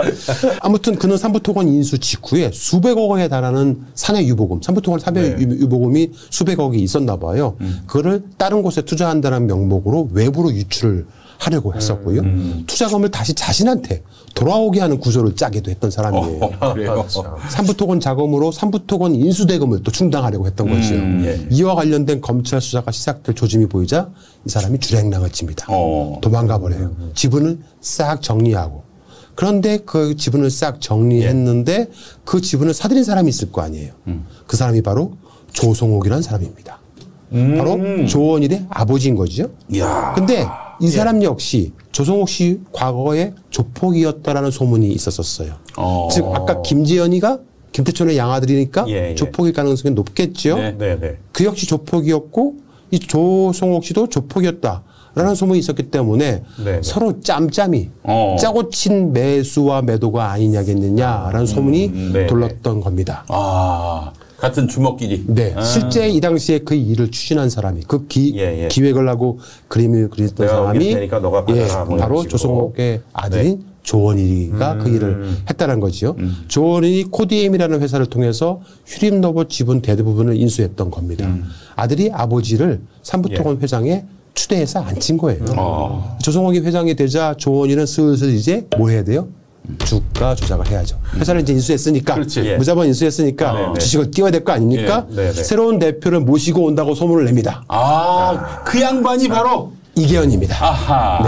아무튼 그는 삼부토건 인수 직후에 수백억에 달하는 산해 유보금, 삼부토건 산해 네. 유보금이 수백억이 있었나 봐요. 그거를 다른 곳에 투자한다는 명목으로 외부로 유출을 하려고 했었고요. 투자금을 다시 자신한테 돌아오게 하는 구조를 짜기도 했던 사람이에요. 어, 그래요. 삼부토건 자금으로 삼부토건 인수대금을 또 충당하려고 했던 거죠. 예. 이와 관련된 검찰 수사가 시작될 조짐이 보이자 이 사람이 주랭랑을 칩니다. 어. 도망가 버려요. 지분을 싹 정리하고. 그런데 그 지분을 싹 정리했는데 그 지분을 사들인 사람이 있을 거 아니에요. 그 사람이 바로 조성옥이라는 사람입니다. 바로 조원일의 아버지인 거죠. 이야. 근데 이 사람 역시 조성옥 씨 과거에 조폭이었다라는 소문이 있었었어요. 어. 즉 아까 김재현이가 김태촌의 양아들이니까 예, 예. 조폭일 가능성이 높겠죠. 네. 네, 네. 그 역시 조폭이었고 이 조성옥 씨도 조폭이었다라는 소문이 있었기 때문에 네. 서로 짬짬이 어. 짜고 친 매수와 매도가 아니냐겠느냐라는 소문이 네, 돌렀던 겁니다. 아, 같은 주먹끼리. 네, 아. 실제 이 당시에 그 일을 추진한 사람이 그 기, 예, 예. 기획을 하고 그림을 그렸던 내가 사람이 옮길 테니까 너가 받아라, 예, 뭐 이런 바로 식으로. 조성옥의 아들인 조원일이가 그 일을 했다는 거지요. 조원일이 코디엠이라는 회사를 통해서 휴림로봇 지분 대부분을 인수했던 겁니다. 아들이 아버지를 삼부토건 회장에 추대해서 앉힌 거예요. 어. 조성옥이 회장이 되자 조원일은 슬슬 이제 뭐 해야 돼요? 주가 조작을 해야죠. 회사를 이제 인수했으니까 그렇지. 예. 무자본 인수했으니까 네, 네. 주식을 띄워야 될 거 아닙니까? 예, 네, 네. 새로운 대표를 모시고 온다고 소문을 냅니다. 아, 그 양반이 바로. 이계현입니다. 아하.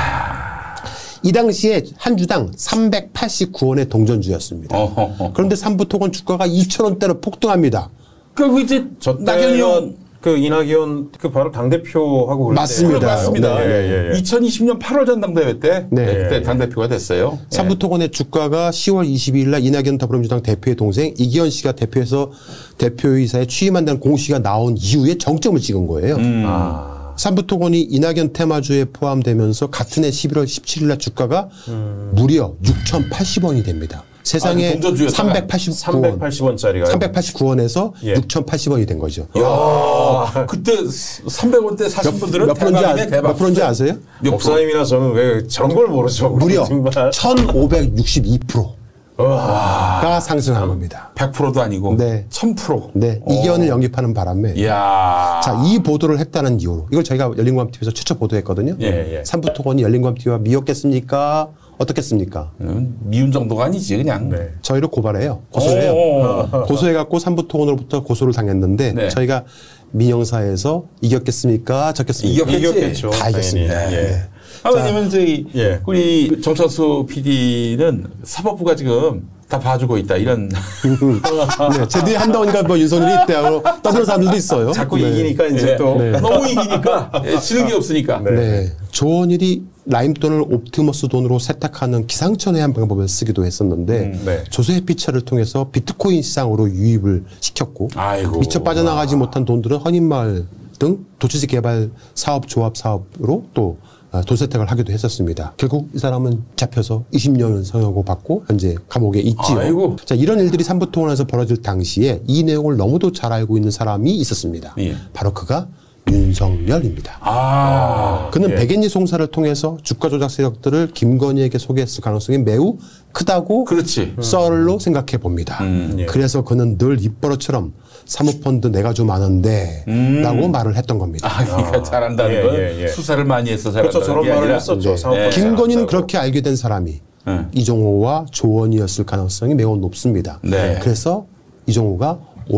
이 당시에 한 주당 삼백팔십구 원의 동전주였습니다. 어허허. 그런데 삼부토건 주가가 이천 원대로 폭등합니다. 그리고 이제 저 낙연이 형. 때는 그 이낙연 그 바로 당대표하고 그럴 맞습니다. 때. 맞습니다. 네, 예, 예. 이천이십 년 팔월 전당대회 때 네. 그때 당대표가 됐어요. 삼부토건의 주가가 시월 이십이일 날 이낙연 더불어민주당 대표의 동생 이기현 씨가 대표에서 대표이사에 취임한다는 공시가 나온 이후에 정점을 찍은 거예요. 아. 삼부토건이 이낙연 테마주에 포함되면서 같은 해 십일월 십칠일 날 주가가 무려 육천팔십 원이 됩니다. 세상에 아, 그 동전주였다가 삼백팔십구 원. 삼백팔십 원짜리가 삼백팔십구 원에서 예. 육천팔십 원이 된 거죠. 야, 그때 삼백 원대 사신 분들은 몇 프로인지, 대박이네, 아, 대박. 몇 프로인지 아세요? 몇 프로? 목사님이나 저는 왜 저런 걸 모르죠? 무려 정말. 천오백육십이 퍼센트. 가 상승한 겁니다. 백 퍼센트도 아니고 네. 천 퍼센트. 네, 이견을 영입하는 바람에 이야. 자, 이 보도를 했다는 이유로 이걸 저희가 열린공감티비에서 최초 보도했거든요. 예, 예. 삼부토건이 열린공감티비와 미웠겠습니까? 어떻겠습니까? 음, 미운 정도가 아니지 그냥. 네. 저희를 고발해요. 고소를 해요. 오. 고소해갖고 삼부토건으로부터 고소를 당했는데 네. 저희가 민영사에서 이겼겠습니까? 졌겠습니까? 이겼겠지. 이겼겠죠. 다 이겼습니다. 당연히. 예. 네. 아, 왜냐면 저희 예. 우리 정철수 피디는 사법부가 지금 다 봐주고 있다 이런. 네, 제 뒤에 한다 보니까 뭐 윤석열이 있다고 떠드는 사람들도 있어요. 자꾸 네. 이기니까 이제 네. 또. 네. 너무 이기니까 예, 지는 게 없으니까. 네. 네. 조원일이 라임 돈을 옵티머스 돈으로 세탁하는 기상천외한 방법을 쓰기도 했었는데 음, 네. 조세피처를 통해서 비트코인 시장으로 유입을 시켰고 아이고. 미처 빠져나가지 못한 돈들은 헌인마을 등 도시지 개발 사업 조합 사업으로 또 돈 세탁을 하기도 했었습니다. 결국 이 사람은 잡혀서 이십 년을 선고 받고 현재 감옥에 있지요. 아이고. 자, 이런 일들이 삼부토건에서 벌어질 당시에 이 내용을 너무도 잘 알고 있는 사람이 있었습니다. 예. 바로 그가 윤석열입니다. 아. 그는 예. 백엔리 송사를 통해서 주가 조작 세력들을 김건희에게 소개했을 가능성이 매우 크다고 그렇지. 썰로 생각해 봅니다. 음. 예. 그래서 그는 늘 입버릇처럼 사모펀드 내가 좀 아는데 라고 말을 했던 겁니다. 아, 그러니까 잘한다는 예, 건 예, 예. 수사를 많이 해서 잘한다는 그렇죠. 저런 게 말을 아니라 했었죠. 네. 사업권을 김건희는 잘한다고. 그렇게 알게 된 사람이 네. 이종호와 조원이었을 가능성이 매우 높습니다. 네. 그래서 이종호가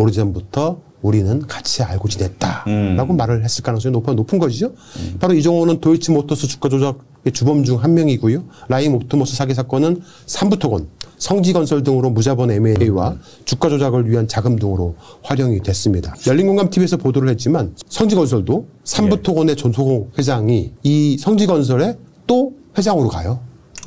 오래전부터 우리는 같이 알고 지냈다라고 음. 말을 했을 가능성이 높아 높은 것이죠. 음. 바로 이종호는 도이치모터스 주가 조작의 주범 중 한 명이고요. 라임 옵티머스 사기 사건은 삼부토건, 성지건설 등으로 무자본 엠에이와 음. 주가 조작을 위한 자금 등으로 활용이 됐습니다. 열린공감티비에서 보도를 했지만 성지건설도 삼부토건의 전소공 회장이 이 성지건설에 또 회장으로 가요.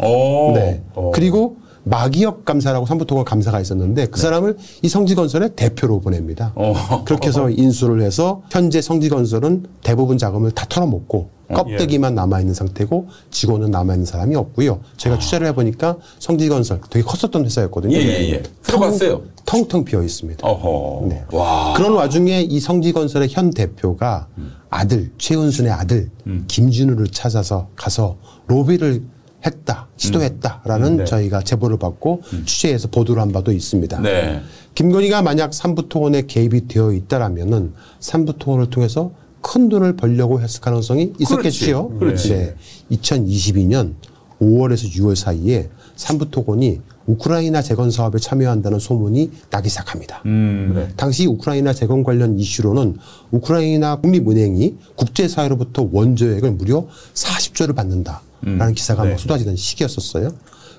오. 네. 오. 그리고 마기혁 감사라고 삼부토건 감사가 있었는데 그 사람을 이 성지건설의 대표로 보냅니다. 어. 그렇게 해서 인수를 해서 현재 성지건설은 대부분 자금을 다 털어먹고 껍데기만 남아있는 상태고 직원은 남아있는 사람이 없고요. 제가 취재를 해보니까 성지건설 되게 컸었던 회사였거든요. 예, 예, 예. 들어봤어요. 텅, 텅 비어 있습니다. 어허. 네. 와. 그런 와중에 이 성지건설의 현 대표가 아들, 최은순의 아들, 김진우를 찾아서 가서 로비를 했다, 시도했다라는 네. 저희가 제보를 받고 취재해서 보도를 한 바도 있습니다. 네. 김건희가 만약 삼부토건에 개입이 되어 있다라면은 삼부토건을 통해서 큰 돈을 벌려고 했을 가능성이 있었겠지요. 그렇지. 그렇지. 네. 이천이십이 년 오월에서 유월 사이에 삼부토건이 우크라이나 재건 사업에 참여한다는 소문이 나기 시작합니다. 음. 네. 당시 우크라이나 재건 관련 이슈로는 우크라이나 국립은행이 국제사회로부터 원조액을 무려 사십조를 받는다라는 기사가 네. 막 쏟아지던 시기였었어요.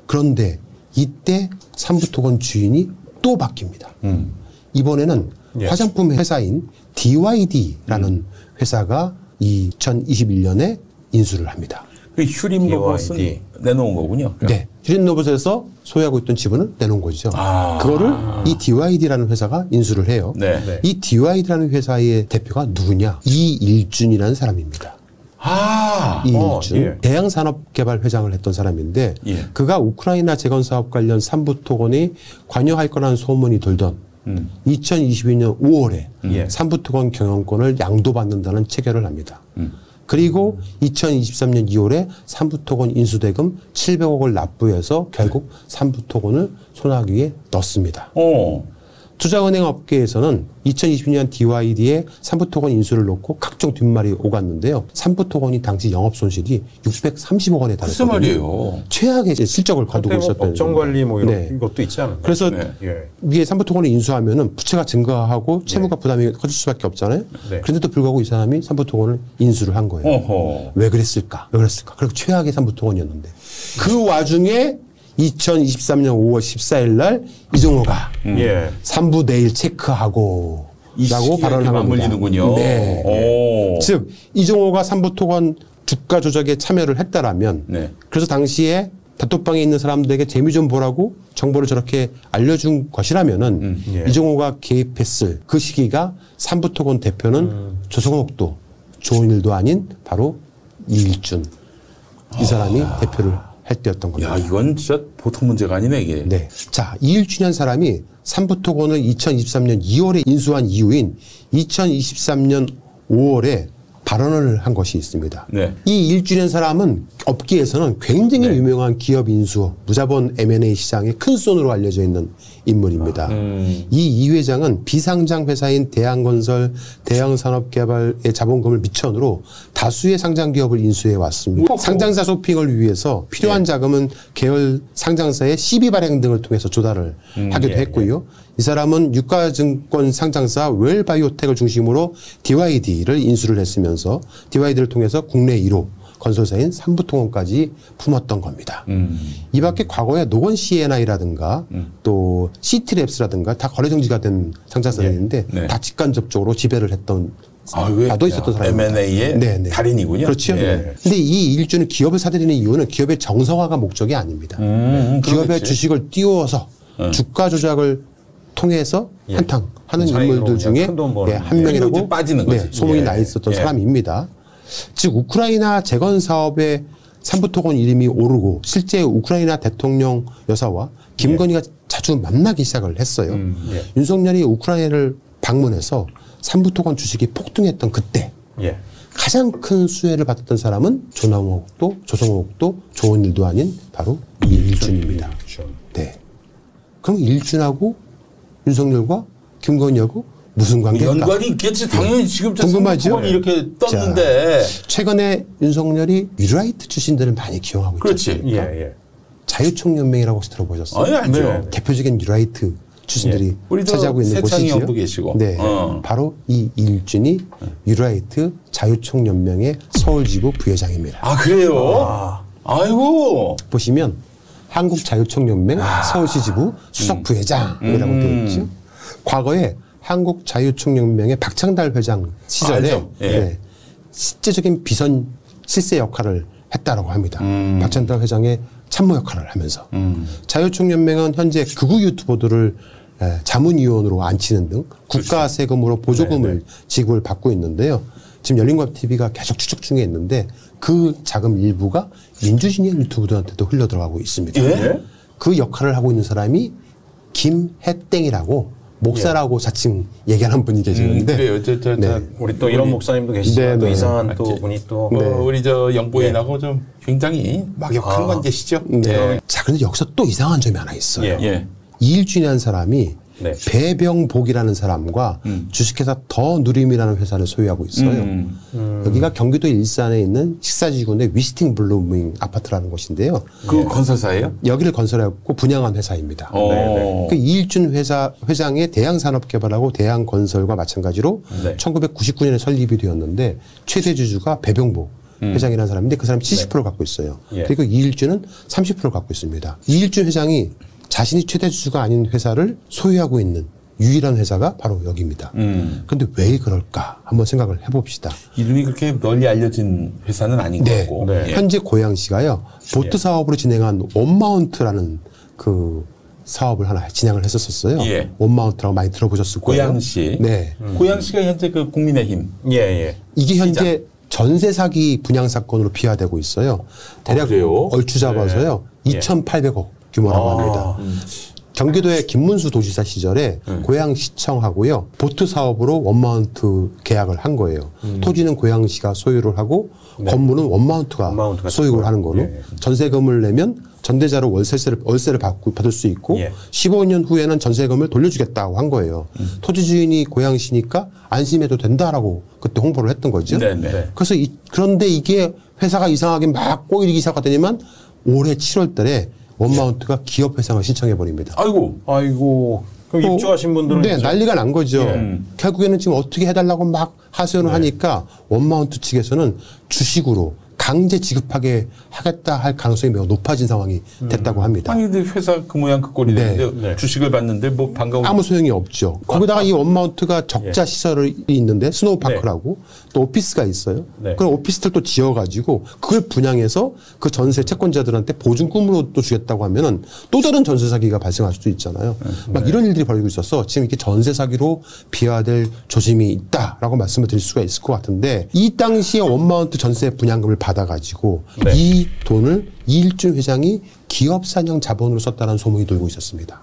그런데 이때 삼부토건 주인이 또 바뀝니다. 음. 이번에는 예. 화장품 회사인 디와이디라는 음. 회사가 이천이십일 년에 인수를 합니다. 그 휴림 로봇은 디와이디. 내놓은 거군요. 네. 휴린로봇에서 소유하고 있던 지분을 내놓은 거죠. 아. 그거를 이 디와이디라는 회사가 인수를 해요. 네. 네. 이 디와이디라는 회사의 대표가 누구냐? 이일준이라는 사람입니다. 아. 이일준. 어, 예. 대양산업개발 회장을 했던 사람인데 예. 그가 우크라이나 재건사업 관련 삼부토건이 관여할 거라는 소문이 돌던 음. 이천이십이 년 오월에 예. 삼부토건 경영권을 양도받는다는 체결을 합니다. 음. 그리고 이천이십삼 년 이월에 삼부토건 인수대금 칠백억을 납부해서 결국 삼부토건을 손아귀에 넣습니다. 어. 투자은행 업계에서는 이천이십 년 디와이디에 삼부토건 인수를 놓고 각종 뒷말이 오갔는데요. 삼부토건이 당시 영업 손실이 육백삼십억 원에 글쎄 달했거든요. 말이에요. 최악의 이제 실적을 거두고 뭐 있었던 법정 관리 뭐 이런 네. 것도 있지 않나요? 그래서 네. 예. 이게 삼부토건을 인수하면은 부채가 증가하고 채무가 부담이 커질 수밖에 없잖아요. 네. 그런데도 불구하고 이 사람이 삼부토건을 인수를 한 거예요. 어허. 왜 그랬을까? 왜 그랬을까? 그리고 최악의 삼부토건이었는데 그 와중에 이천이십삼 년 오월 십사일 날 이종호가 예. 삼부 내일 체크하고 이 라고 시기가 발언을 이렇게 한 겁니다. 맞물리는군요. 네. 오. 즉 이종호가 삼부토건 주가 조작에 참여를 했다라면 네. 그래서 당시에 단톡방에 있는 사람들에게 재미 좀 보라고 정보를 저렇게 알려준 것이라면은 음, 예. 이종호가 개입했을 그 시기가 삼부토건 대표는 음. 조성옥도 좋은 일도 아닌 바로 이일준 이 사람이 대표를 할 때였던 겁니다. 야, 이건 진짜 보통 문제가 아니네, 이게. 네. 자, 이일준이라는 사람이 삼부토건을 이천이십삼 년 이월에 인수한 이후인 이천이십삼 년 오월에 발언을 한 것이 있습니다. 네. 이 일준이라는 사람은 업계에서는 굉장히 네. 유명한 기업 인수, 무자본 엠 앤 에이 시장의 큰 손으로 알려져 있는 인물입니다. 음. 이 이 회장은 비상장 회사인 대한건설, 대형산업개발의 자본금을 미천으로 다수의 상장 기업을 인수해 왔습니다. 오호. 상장사 쇼핑을 위해서 필요한 네. 자금은 계열 상장사의 시비 발행 등을 통해서 조달을 음, 하기도 예, 했고요. 이 사람은 유가증권 상장사 웰바이오텍을 중심으로 디 와이 디를 인수를 했으면서 디 와이 디를 통해서 국내 일 호 건설사인 삼부통원까지 품었던 겁니다. 음. 이 밖에 과거에 노건 씨엔아이라든가 음. 또 시티랩스라든가 다 거래 정지가 된 상장사들인데 네. 다 직간접적으로 지배를 했던 아, 왜? 나도 있었던 사람입니다. 엠 앤 에이의 네, 네. 달인이군요. 그렇죠. 예. 근데 이 일주는 기업을 사들이는 이유는 기업의 정상화가 목적이 아닙니다. 음, 기업의 그러겠지. 주식을 띄워서 음. 주가 조작을 통해서 예. 한탕 하는 자기로 인물들 그냥 중에 큰돈 버는 예, 한 그리고 명이라고 이제 빠지는 네, 거지. 소문이 예. 나 있었던 예. 사람입니다. 즉 우크라이나 재건 사업에 삼부토건 이름이 오르고 실제 우크라이나 대통령 여사와 김건희가 자주 만나기 시작을 했어요. 음. 예. 윤석열이 우크라이나를 방문해서 삼부토건 주식이 폭등했던 그때 예. 가장 큰 수혜를 받았던 사람은 조남욱도 조성욱도 좋은 일도 아닌 바로 일준입니다. 네. 그럼 일준하고 윤석열과 김건희하고 무슨 관계일까? 연관이 있겠지. 당연히 지금 저 궁금하죠? 삼부토건이 이렇게 떴는데. 최근에 윤석열이 유라이트 출신들을 많이 기용하고 있죠. 그렇지. 예. 예. 자유총연맹이라고 혹시 들어보셨어요? 아니, 알죠. 네. 대표적인 유라이트 출신들이 예. 우리 저 차지하고 있는 세창희 곳이죠. 형도 계시고. 네, 어. 바로 이 일준이 유라이트 자유총연맹의 서울지부 부회장입니다. 아, 그래요? 아이고. 보시면 한국자유총연맹 서울시 지부 수석 부회장이라고 음. 되어 있죠. 과거에 한국자유총연맹의 박창달 회장 시절에 알죠. 예. 네, 실제적인 비선 실세 역할을 했다라고 합니다. 음. 박창달 회장의 참모 역할을 하면서 음. 자유총연맹은 현재 극우 유튜버들을 에, 자문위원으로 앉히는 등 국가 세금으로 보조금을 네, 네. 지급을 받고 있는데요. 지금 열린과티비가 계속 추적 중에 있는데 그 자금 일부가 민주진영 유튜브들한테도 흘러 들어가고 있습니다. 예? 그 역할을 하고 있는 사람이 김혜땡이라고 목사라고 자칭 얘기하는 분이 음, 계시는데 그래요. 저, 저, 저, 네. 우리 또 이런 목사님도 계시지만 네, 또 네. 이상한 또 맞지. 분이 또 어, 우리 저 영부인하고 좀 굉장히 막역한 아. 관계시죠. 네. 자, 그런데 여기서 또 이상한 점이 하나 있어요. 예. 예. 이일준이라는 사람이 네. 배병복이라는 사람과 음. 주식회사 더 누림이라는 회사를 소유하고 있어요. 음. 음. 여기가 경기도 일산에 있는 식사지구인데 위스팅 블루밍 아파트라는 곳인데요. 그 건설사예요? 여기를 건설했고 분양한 회사입니다. 어. 네, 그 이일준 회사 회장의 대양산업개발하고 대양건설과 마찬가지로 네. 천구백구십구 년에 설립이 되었는데 최대 주주가 배병복 회장이라는 사람인데 그 사람이 칠십 퍼센트 갖고 있어요. 예. 그리고 이일준은 삼십 퍼센트 갖고 있습니다. 이일준 회장이 자신이 최대 주주가 아닌 회사를 소유하고 있는 유일한 회사가 바로 여기입니다. 음. 그런데 왜 그럴까 한번 생각을 해봅시다. 이름이 그렇게 널리 알려진 회사는 아닌 네. 거고. 네. 예. 현재 고양시가요 보트 예. 사업으로 진행한 원마운트라는 그 사업을 하나 진행을 했었었어요. 예. 원마운트라고 많이 들어보셨을 거예요. 고양시. 네. 고양시가 현재 그 국민의힘. 예, 예. 이게 현재 전세 사기 분양 사건으로 비화되고 있어요. 대략 아, 그래요? 얼추 잡아서요 네. 이천팔백억 규모라고 아. 합니다. 음. 경기도의 김문수 도지사 시절에 네. 고양시청하고요 보트 사업으로 원마운트 계약을 한 거예요. 음. 토지는 고양시가 소유를 하고 건물은 원마운트가, 원마운트가 소유를 하는 거로 예. 전세금을 내면 전대자로 월세를 월세를 받고 받을 수 있고 예. 십오 년 후에는 전세금을 돌려주겠다고 한 거예요. 음. 토지 주인이 고양시니까 안심해도 된다라고 그때 홍보를 했던 거죠. 네네. 네. 그래서 이, 그런데 이게 회사가 이상하게 막 꼬이기 시작하더니만 올해 칠월 달에 원마운트가 기업 회상을 신청해 버립니다. 아이고. 아이고. 그럼 또, 입주하신 분들은 네, 이제 난리가 난 거죠. 예. 결국에는 지금 어떻게 해달라고 막 하소연을 네. 하니까 원마운트 측에서는 주식으로 강제 지급하게 하겠다 할 가능성이 매우 높아진 상황이 됐다고 합니다. 아니, 근데 회사 그 모양 그 꼴이 네. 되는데 네. 주식을 받는데 뭐 반가운. 아무 소용이 없죠. 거기다가 이 원마운트가 적자 예. 시설이 있는데 스노우파크라고 또 오피스가 있어요. 네. 그럼 오피스들 또 지어가지고 그걸 분양해서 그 전세 채권자들한테 보증금으로 또 주겠다고 하면은 또 다른 전세 사기가 발생할 수도 있잖아요. 막 이런 일들이 벌어지고 있어서 지금 이렇게 전세 사기로 비화될 조짐이 있다라고 말씀을 드릴 수가 있을 것 같은데 이 당시에 원마운트 전세 분양금을 받아가지고 네. 이 돈을 이일준 회장이 기업 산형 자본으로 썼다는 소문이 돌고 있었습니다.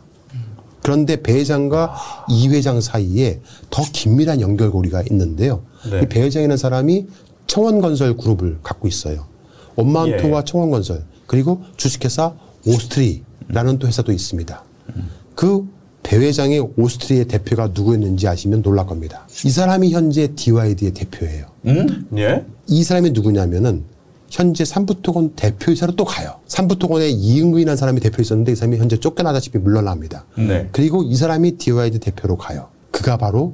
그런데 배 회장과 이 회장 사이에 더 긴밀한 연결고리가 있는데요. 네. 이 배 회장이라는 사람이 청원건설 그룹을 갖고 있어요. 원마운트와 예. 청원건설 그리고 주식회사 오스트리라는 또 회사도 있습니다. 그 배회장의 오스트리의 대표가 누구였는지 아시면 놀랄 겁니다. 이 사람이 현재 디와이디의 대표예요. 음? 예. 이 사람이 누구냐면은 현재 삼부토건 대표이사로 또 가요. 삼부토건에 이응근이라는 사람이 대표 있었는데 이 사람이 현재 쫓겨나다시피 물러납니다. 네. 그리고 이 사람이 디와이디 대표로 가요. 그가 바로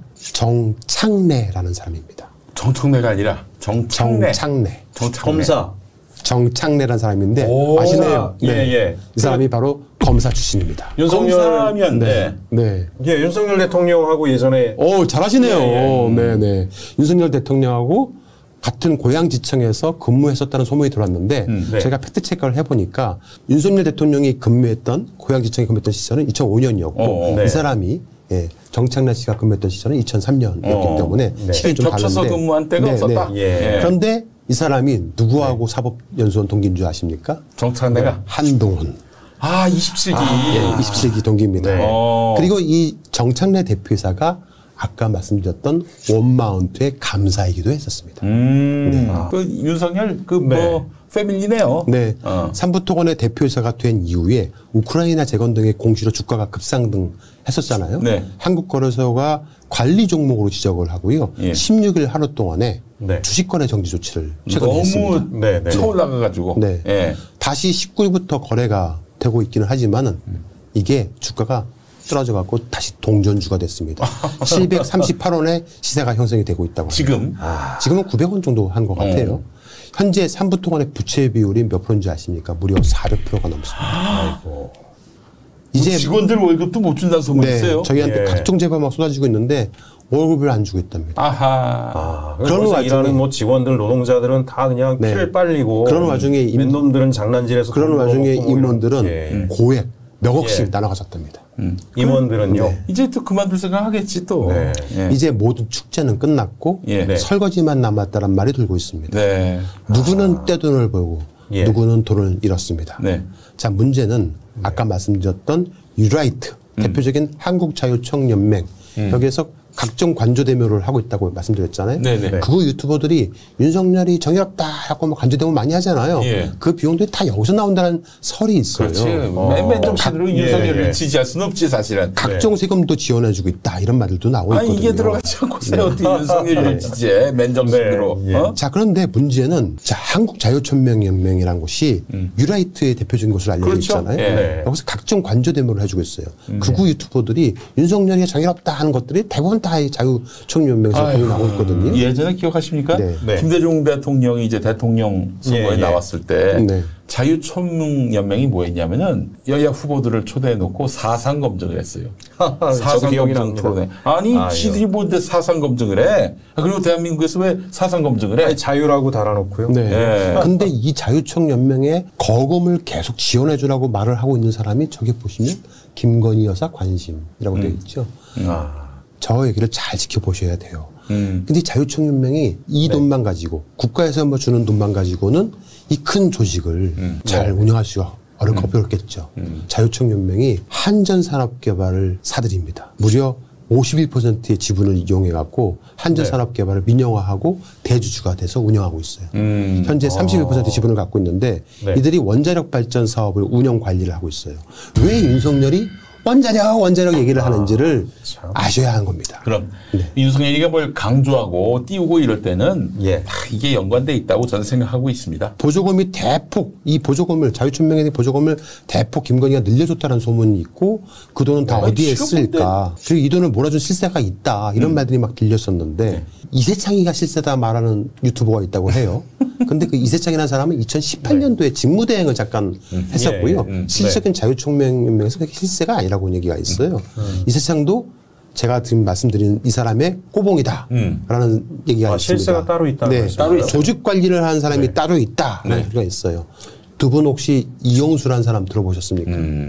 정창래라는 사람입니다. 정청래가 아니라 정창래. 정창래. 정창래. 검사. 정창래라는 사람인데 오. 아시네요. 예, 예. 이 사람이 바로 검사 출신입니다. 윤석열 검사면 네. 네. 예, 윤석열 대통령하고 예전에 오, 잘하시네요. 예, 예. 네네. 윤석열 대통령하고 같은 고양지청에서 근무했었다는 소문이 들어왔는데 음, 네. 제가 팩트 체크를 해보니까 윤석열 대통령이 근무했던 고양지청에 근무했던 시절은 이천오 년이었고 어, 네. 이 사람이 예, 정창래 씨가 근무했던 시절은 이천삼 년이었기 어, 때문에 네. 시간이 좀 겹쳐서 다른데 근무한 때가 네, 없었다. 네. 예. 그런데 이 사람이 누구하고 사법연수원 동기인 줄 아십니까? 정창래가 한동훈. 아 이십 세기. 예, 이십 세기 동기입니다. 네. 어. 그리고 이 정창래 대표이사가 아까 말씀드렸던 원마운트의 감사이기도 했었습니다. 음. 그 윤석열 그 뭐 네. 패밀리네요. 네. 어. 삼부토건의 대표이사가 된 이후에 우크라이나 재건 등의 공시로 주가가 급상등했었잖아요. 네. 한국거래소가 관리 종목으로 지적을 하고요. 예. 십육 일 하루 동안에 네. 주식거래 정지 조치를 최근에 했습니다. 너무 네, 네. 쳐올라가가지고. 네. 예. 다시 십구 일부터 거래가 되고 있기는 하지만은 이게 주가가 떨어져 갖고 다시 동전주가 됐습니다. 칠백삼십팔 원의 시세가 형성이 되고 있다고 합니다. 지금 아, 지금은 구백 원 정도 한 것 같아요. 어. 현재 삼부토건의 부채 비율이 몇 프로인지 아십니까? 무려 사백 퍼센트가 넘습니다. 아이고. 이제 직원들 월급도 못 준다는 소문이 네, 있어요. 저희한테 예. 각종 제보가 막 쏟아지고 있는데 월급을 안 주고 있답니다. 아하. 아, 그런 그런 와중에- 일하는 뭐 직원들 노동자들은 다 그냥 네. 피를 빨리고 그런 와중에 임- 맨 놈들은 장난질해서 그런 돈 와중에 벌어먹고 뭐 임원들은 이런- 예. 고액 몇 억씩 예. 나눠 가졌답니다. 임원들은요. 네. 이제 또 그만둘 생각 하겠지 또. 네. 예. 이제 모든 축제는 끝났고 예. 네. 설거지만 남았다는 말이 돌고 있습니다. 네. 누구는 떼돈을 벌고 예. 누구는 돈을 잃었습니다. 네. 자, 문제는 아까 말씀드렸던 유라이트 대표적인 한국자유청연맹 여기에서 각종 관조대묘를 하고 있다고 말씀드렸잖아요. 네네. 그 유튜버들이 윤석열이 정의롭다 하고 뭐 관조대모 많이 하잖아요. 예. 그 비용들이 다 여기서 나온다는 설이 있어요. 그렇지. 어. 맨, 맨 정신으로 각- 윤석열을 예, 예. 지지할 수는 없지 사실은. 각종 세금도 지원해주고 있다 이런 말들도 나오고 아니 있거든요. 이게 들어가지 않고서 어떻게 윤석열을 지지해 맨 정신으로. 네, 예. 어? 자, 그런데 문제는 자, 한국자유천명연맹이라는 곳이 유라이트의 대표적인 곳으로 알려져 그렇죠. 있잖아요. 예. 네. 여기서 각종 관조대모를 해주고 있어요. 극우 유튜버들이 윤석열이 정의롭다 하는 것들이 대부분 다 이 자유청연맹에서 아이고, 거기 나오고 있거든요. 예전에 기억하십니까? 네. 네. 김대중 대통령이 이제 대통령 선거에 예, 예. 나왔을 때 네. 자유촌문연맹이 뭐 했냐면은 여야 후보들을 초대해 놓고 사상 검증을 했어요. 사상 기억이 검증 납니다. 토론회. 아니, 아, 지들이 뭔데 사상 검증을 해? 아, 그리고 대한민국에서 왜 사상 검증을 해? 아니, 자유라고 달아놓고요. 네. 예. 근데 이 자유청연맹에 거금을 계속 지원해주라고 말을 하고 있는 사람이 저기 보시면 김건희 여사 관심이라고 되어 있죠. 아, 저 얘기를 잘 지켜보셔야 돼요. 음. 근데 자유청연맹이 이 네. 돈만 가지고 국가에서 뭐 주는 돈만 가지고는 이 큰 조직을 음. 잘 운영할 수가 어렵, 어렵겠죠. 자유청연맹이 한전산업개발을 사들입니다. 무려 오십일 퍼센트의 지분을 이용해 갖고 한전산업개발을 민영화하고 대주주가 돼서 운영하고 있어요. 음. 현재 삼십일 퍼센트 지분을 갖고 있는데 네. 이들이 원자력 발전 사업을 운영 관리를 하고 있어요. 왜 윤석열이 원자력 원자력 얘기를 하는지를 참. 아셔야 하는 겁니다. 그럼 네. 윤석열이가 뭘 강조하고 띄우고 이럴 때는 예. 다 이게 연관돼 있다고 저는 생각하고 있습니다. 보조금이 대폭 이 보조금을 자유춘명의 보조금을 대폭 김건희가 늘려줬다는 소문이 있고 그 돈은 다 아니, 어디에 지금 쓸까? 그리고 이 돈을 몰아준 실세가 있다 이런 말들이 막 들렸었는데 네. 이세창이가 실세다 말하는 유튜버가 있다고 해요. 근데 그 이세창이라는 사람은 이천십팔 년도에 직무대행을 잠깐 했었고요. 예, 예. 음. 실질적인 자유총명연맹에서 그게 실세가 아니라고 얘기가 있어요. 이세창도 제가 지금 말씀드린 이 사람의 꼬봉이다라는 얘기가 아, 있습니다. 실세가 따로 있다는 네, 말씀이세요? 따로 조직 관리를 하는 사람이 따로 있다라는 네. 얘기가 있어요. 두 분 혹시 이영수라는 사람 들어보셨습니까?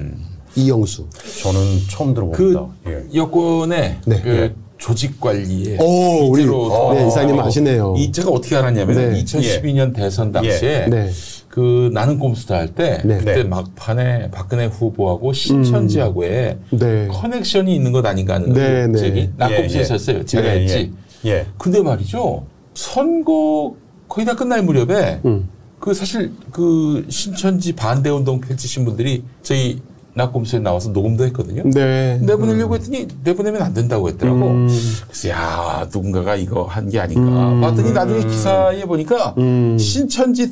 이영수. 저는 처음 그 들어봅니다. 예. 여권의 네. 그 조직 관리에 오, 우리 네, 이사님 아시네요. 이 제가 어떻게 알았냐면 네. 이천십이 년 대선 당시에 네. 그 나는 꼼수다 할 때 네. 그때 네. 막판에 박근혜 후보하고 신천지하고의 네. 커넥션이 있는 것 아닌가 하는 네, 그 네. 얘기 난 예, 꼼수에서 예. 했어요. 제가 예, 했지. 예. 예. 근데 말이죠. 선거 거의 다 끝날 무렵에 음. 그 사실 그 신천지 반대 운동 펼치신 분들이 저희 낙검수에 나와서 녹음도 했거든요. 네. 내보내려고 했더니 내보내면 안 된다고 했더라고. 음. 그래서 야 누군가가 이거 한 게 아닌가. 음. 봤더니 나중에 기사에 보니까 음. 신천지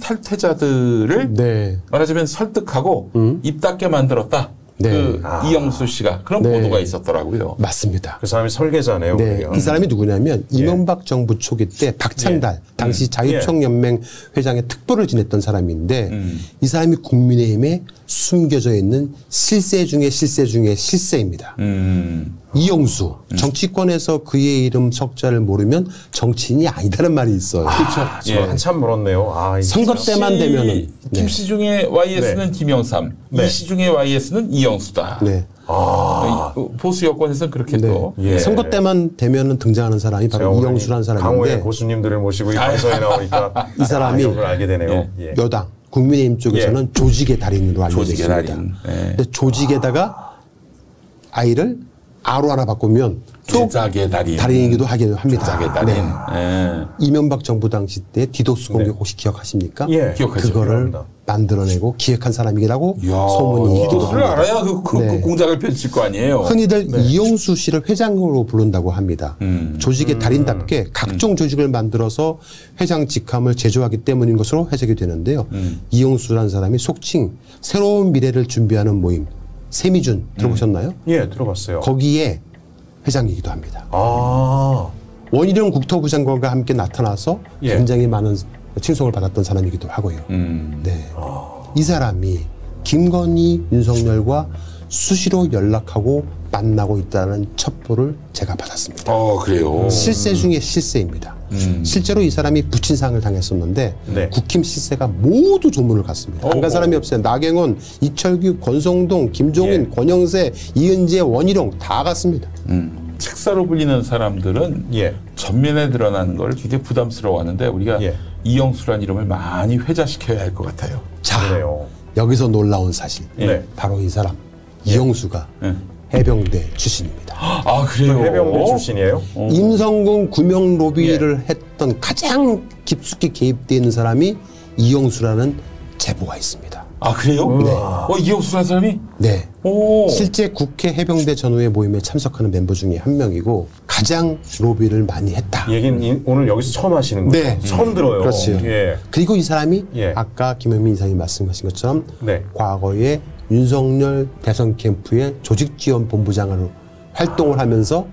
탈퇴자들을 네. 말하자면 설득하고 음. 입 닫게 만들었다. 네. 그 아. 이영수 씨가 그런 네. 보도가 있었더라고요. 맞습니다. 그 사람이 설계자네요. 네, 그러면. 이 사람이 누구냐면 예. 이명박 정부 초기 때 박찬달 예. 당시 음. 자유총연맹 회장의 특보를 지냈던 사람인데 음. 이 사람이 국민의힘에 숨겨져 있는 실세 중에 실세 중에 실세입니다. 음. 이영수 정치권에서 그의 이름 석자를 모르면 정치인이 아니다는 말이 있어요. 그렇죠. 아, 저 한참 멀었네요. 아, 이 선거 진짜. 때만 되면은 김씨 중에 와이에스는 네. 김영삼, 네. 이씨 중에 와이에스는 이영수다. 네. 아, 보수 여권에서는 그렇게 네. 또 예. 선거 때만 되면은 등장하는 사람이 제가 바로 오늘 이영수라는 강호의 사람인데 고수님들을 모시고 이 방송에 나오니까 이 사람이 아, 이걸 알게 되네요. 예. 여당 국민의힘 쪽에서는 조직의 달인으로 알려져 조직의 있습니다. 달인. 네. 근데 조직에다가 아이를 아로 하나 바꾸면 또 제작의 달인. 달인이기도 하기도 합니다. 제작의 달인. 네. 예. 이명박 정부 당시 때 디도스 공격 네. 혹시 기억하십니까? 예. 기억하죠. 그거를 기억합니다. 만들어내고 기획한 사람이라고 이야, 소문이 있기도 디도스를 합니다. 알아야 그, 그, 네. 그 공작을 펼칠 거 아니에요. 흔히들 이영수 씨를 회장으로 부른다고 합니다. 음. 조직의 달인답게 각종 조직을 만들어서 회장 직함을 제조하기 때문인 것으로 해석이 되는데요. 음. 이영수라는 사람이 속칭 새로운 미래를 준비하는 모임 세미준 들어보셨나요? 예, 들어봤어요. 거기에 회장이기도 합니다. 아, 원희룡 국토부 장관과 함께 나타나서 예. 굉장히 많은 칭송을 받았던 사람이기도 하고요. 음. 네. 이 사람이 김건희, 윤석열과 수시로 연락하고 만나고 있다는 첩보를 제가 받았습니다. 어, 그래요. 실세 중에 실세입니다. 음. 실제로 이 사람이 부친상을 당했었는데 네. 국힘 실세가 모두 조문을 갔습니다. 안 간 사람이 없어요. 나경원, 이철규, 권성동, 김종인, 예. 권영세, 이은재, 원희룡 다 갔습니다. 음. 책사로 불리는 사람들은 예. 전면에 드러나는 걸 굉장히 부담스러워하는데 우리가 예. 이영수란 이름을 많이 회자시켜야 할 것 같아요. 자, 그래요. 여기서 놀라운 사실. 네. 바로 이 사람 이영수가 예. 해병대 출신입니다. 아, 그래요? 해병대 출신이에요? 임성근 구명 로비를 했던 가장 깊숙이 개입되어 있는 사람이 이영수라는 제보가 있습니다. 아, 그래요? 네. 어, 이영수라는 사람이? 네. 오. 실제 국회 해병대 전후의 모임에 참석하는 멤버 중에 한 명이고 가장 로비를 많이 했다. 이 얘기는 이- 오늘 여기서 처음 하시는 거예요? 네. 처음 들어요. 그렇죠. 예. 그리고 이 사람이 예. 아까 김현민 이사님이 말씀하신 것처럼 네. 과거에 윤석열 대선 캠프의 조직지원본부장으로 활동을 하면서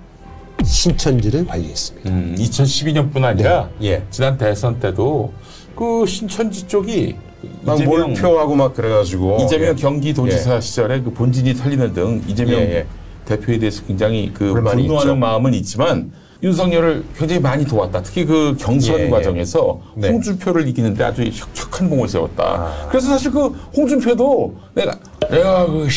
신천지를 관리했습니다. 음, 이천십이 년뿐 아니라 예. 지난 대선 때도 그 신천지 쪽이 막 이재명, 몰표하고 막 그래가지고. 이재명 예. 경기도지사 예. 시절에 그 본진이 털리는 등 이재명 예, 예. 대표에 대해서 굉장히 그 불만이 분노하는 있죠. 마음은 있지만 윤석열을 굉장히 많이 도왔다. 특히 그 경선 예, 예. 과정에서 네. 홍준표를 이기는데 아주 혁혁한 공을 세웠다. 아. 그래서 사실 그 홍준표도 내가 내가 그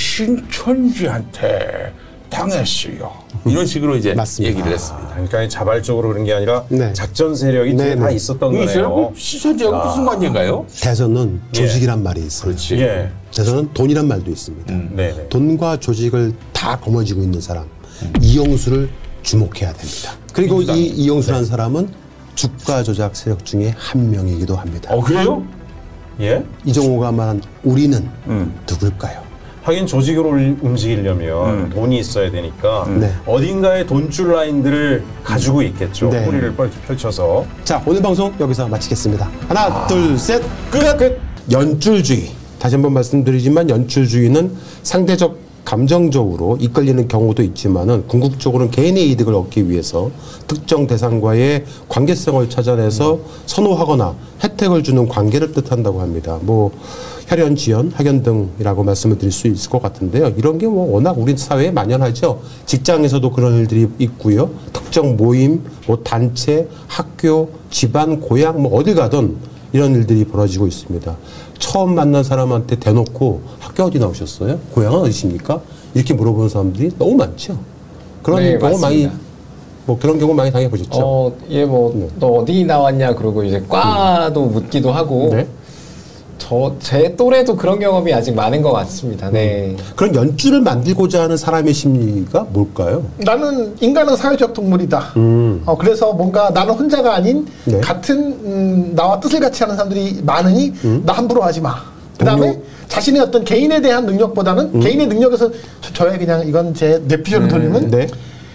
신천지한테 당했어요. 이런 식으로 이제 맞습니다. 얘기를 했습니다. 그러니까 자발적으로 그런 게 아니라 네. 작전 세력이 네, 다 네. 있었던 이게 있어요? 거네요. 그 신천지하고 무슨 관계인가요? 대선은 조직이란 말이 있어요. 그렇지. 예. 대선은 돈이란 말도 있습니다. 음. 네네. 돈과 조직을 다 거머쥐고 있는 사람 이영수를 주목해야 됩니다. 그리고 민주당. 이 이영수라는 사람은 주가 조작 세력 중에 한 명이기도 합니다. 어, 그래요? 예. 이종호가 말한 우리는 음. 누굴까요? 하긴 조직으로 움직이려면 돈이 있어야 되니까 네. 어딘가에 돈줄 라인들을 가지고 있겠죠. 네. 뿌리를 펼- 펼쳐서. 자, 오늘 방송 여기서 마치겠습니다. 하나, 둘, 셋, 끝! 끝! 연줄주의. 다시 한번 말씀드리지만 연출주의는 상대적 감정적으로 이끌리는 경우도 있지만은 궁극적으로는 개인의 이득을 얻기 위해서 특정 대상과의 관계성을 찾아내서 선호하거나 혜택을 주는 관계를 뜻한다고 합니다. 뭐 혈연, 지연, 학연 등이라고 말씀을 드릴 수 있을 것 같은데요. 이런 게 뭐 워낙 우리 사회에 만연하죠. 직장에서도 그런 일들이 있고요. 특정 모임, 뭐 단체, 학교, 집안, 고향 뭐 어딜 가든 이런 일들이 벌어지고 있습니다. 처음 만난 사람한테 대놓고 학교 어디 나오셨어요? 고향은 어디십니까? 이렇게 물어보는 사람들이 너무 많죠. 그런 네, 경우 많이 맞습니다. 뭐 그런 경우 많이 당해보셨죠. 어, 얘 뭐 너 네. 어디 나왔냐 그러고 이제 과도 묻기도 하고 네. 저 제 또래도 그런 경험이 아직 많은 것 같습니다. 네. 그런 연주를 만들고자 하는 사람의 심리가 뭘까요? 나는 인간은 사회적 동물이다. 음. 어, 그래서 뭔가 나는 혼자가 아닌 네. 같은 음, 나와 뜻을 같이 하는 사람들이 많으니 음. 나 함부로 하지 마. 그 다음에 동료- 자신의 어떤 개인에 대한 능력보다는 음. 개인의 능력에서 저, 저의 그냥 이건 제 뇌피셜로 돌리면 네.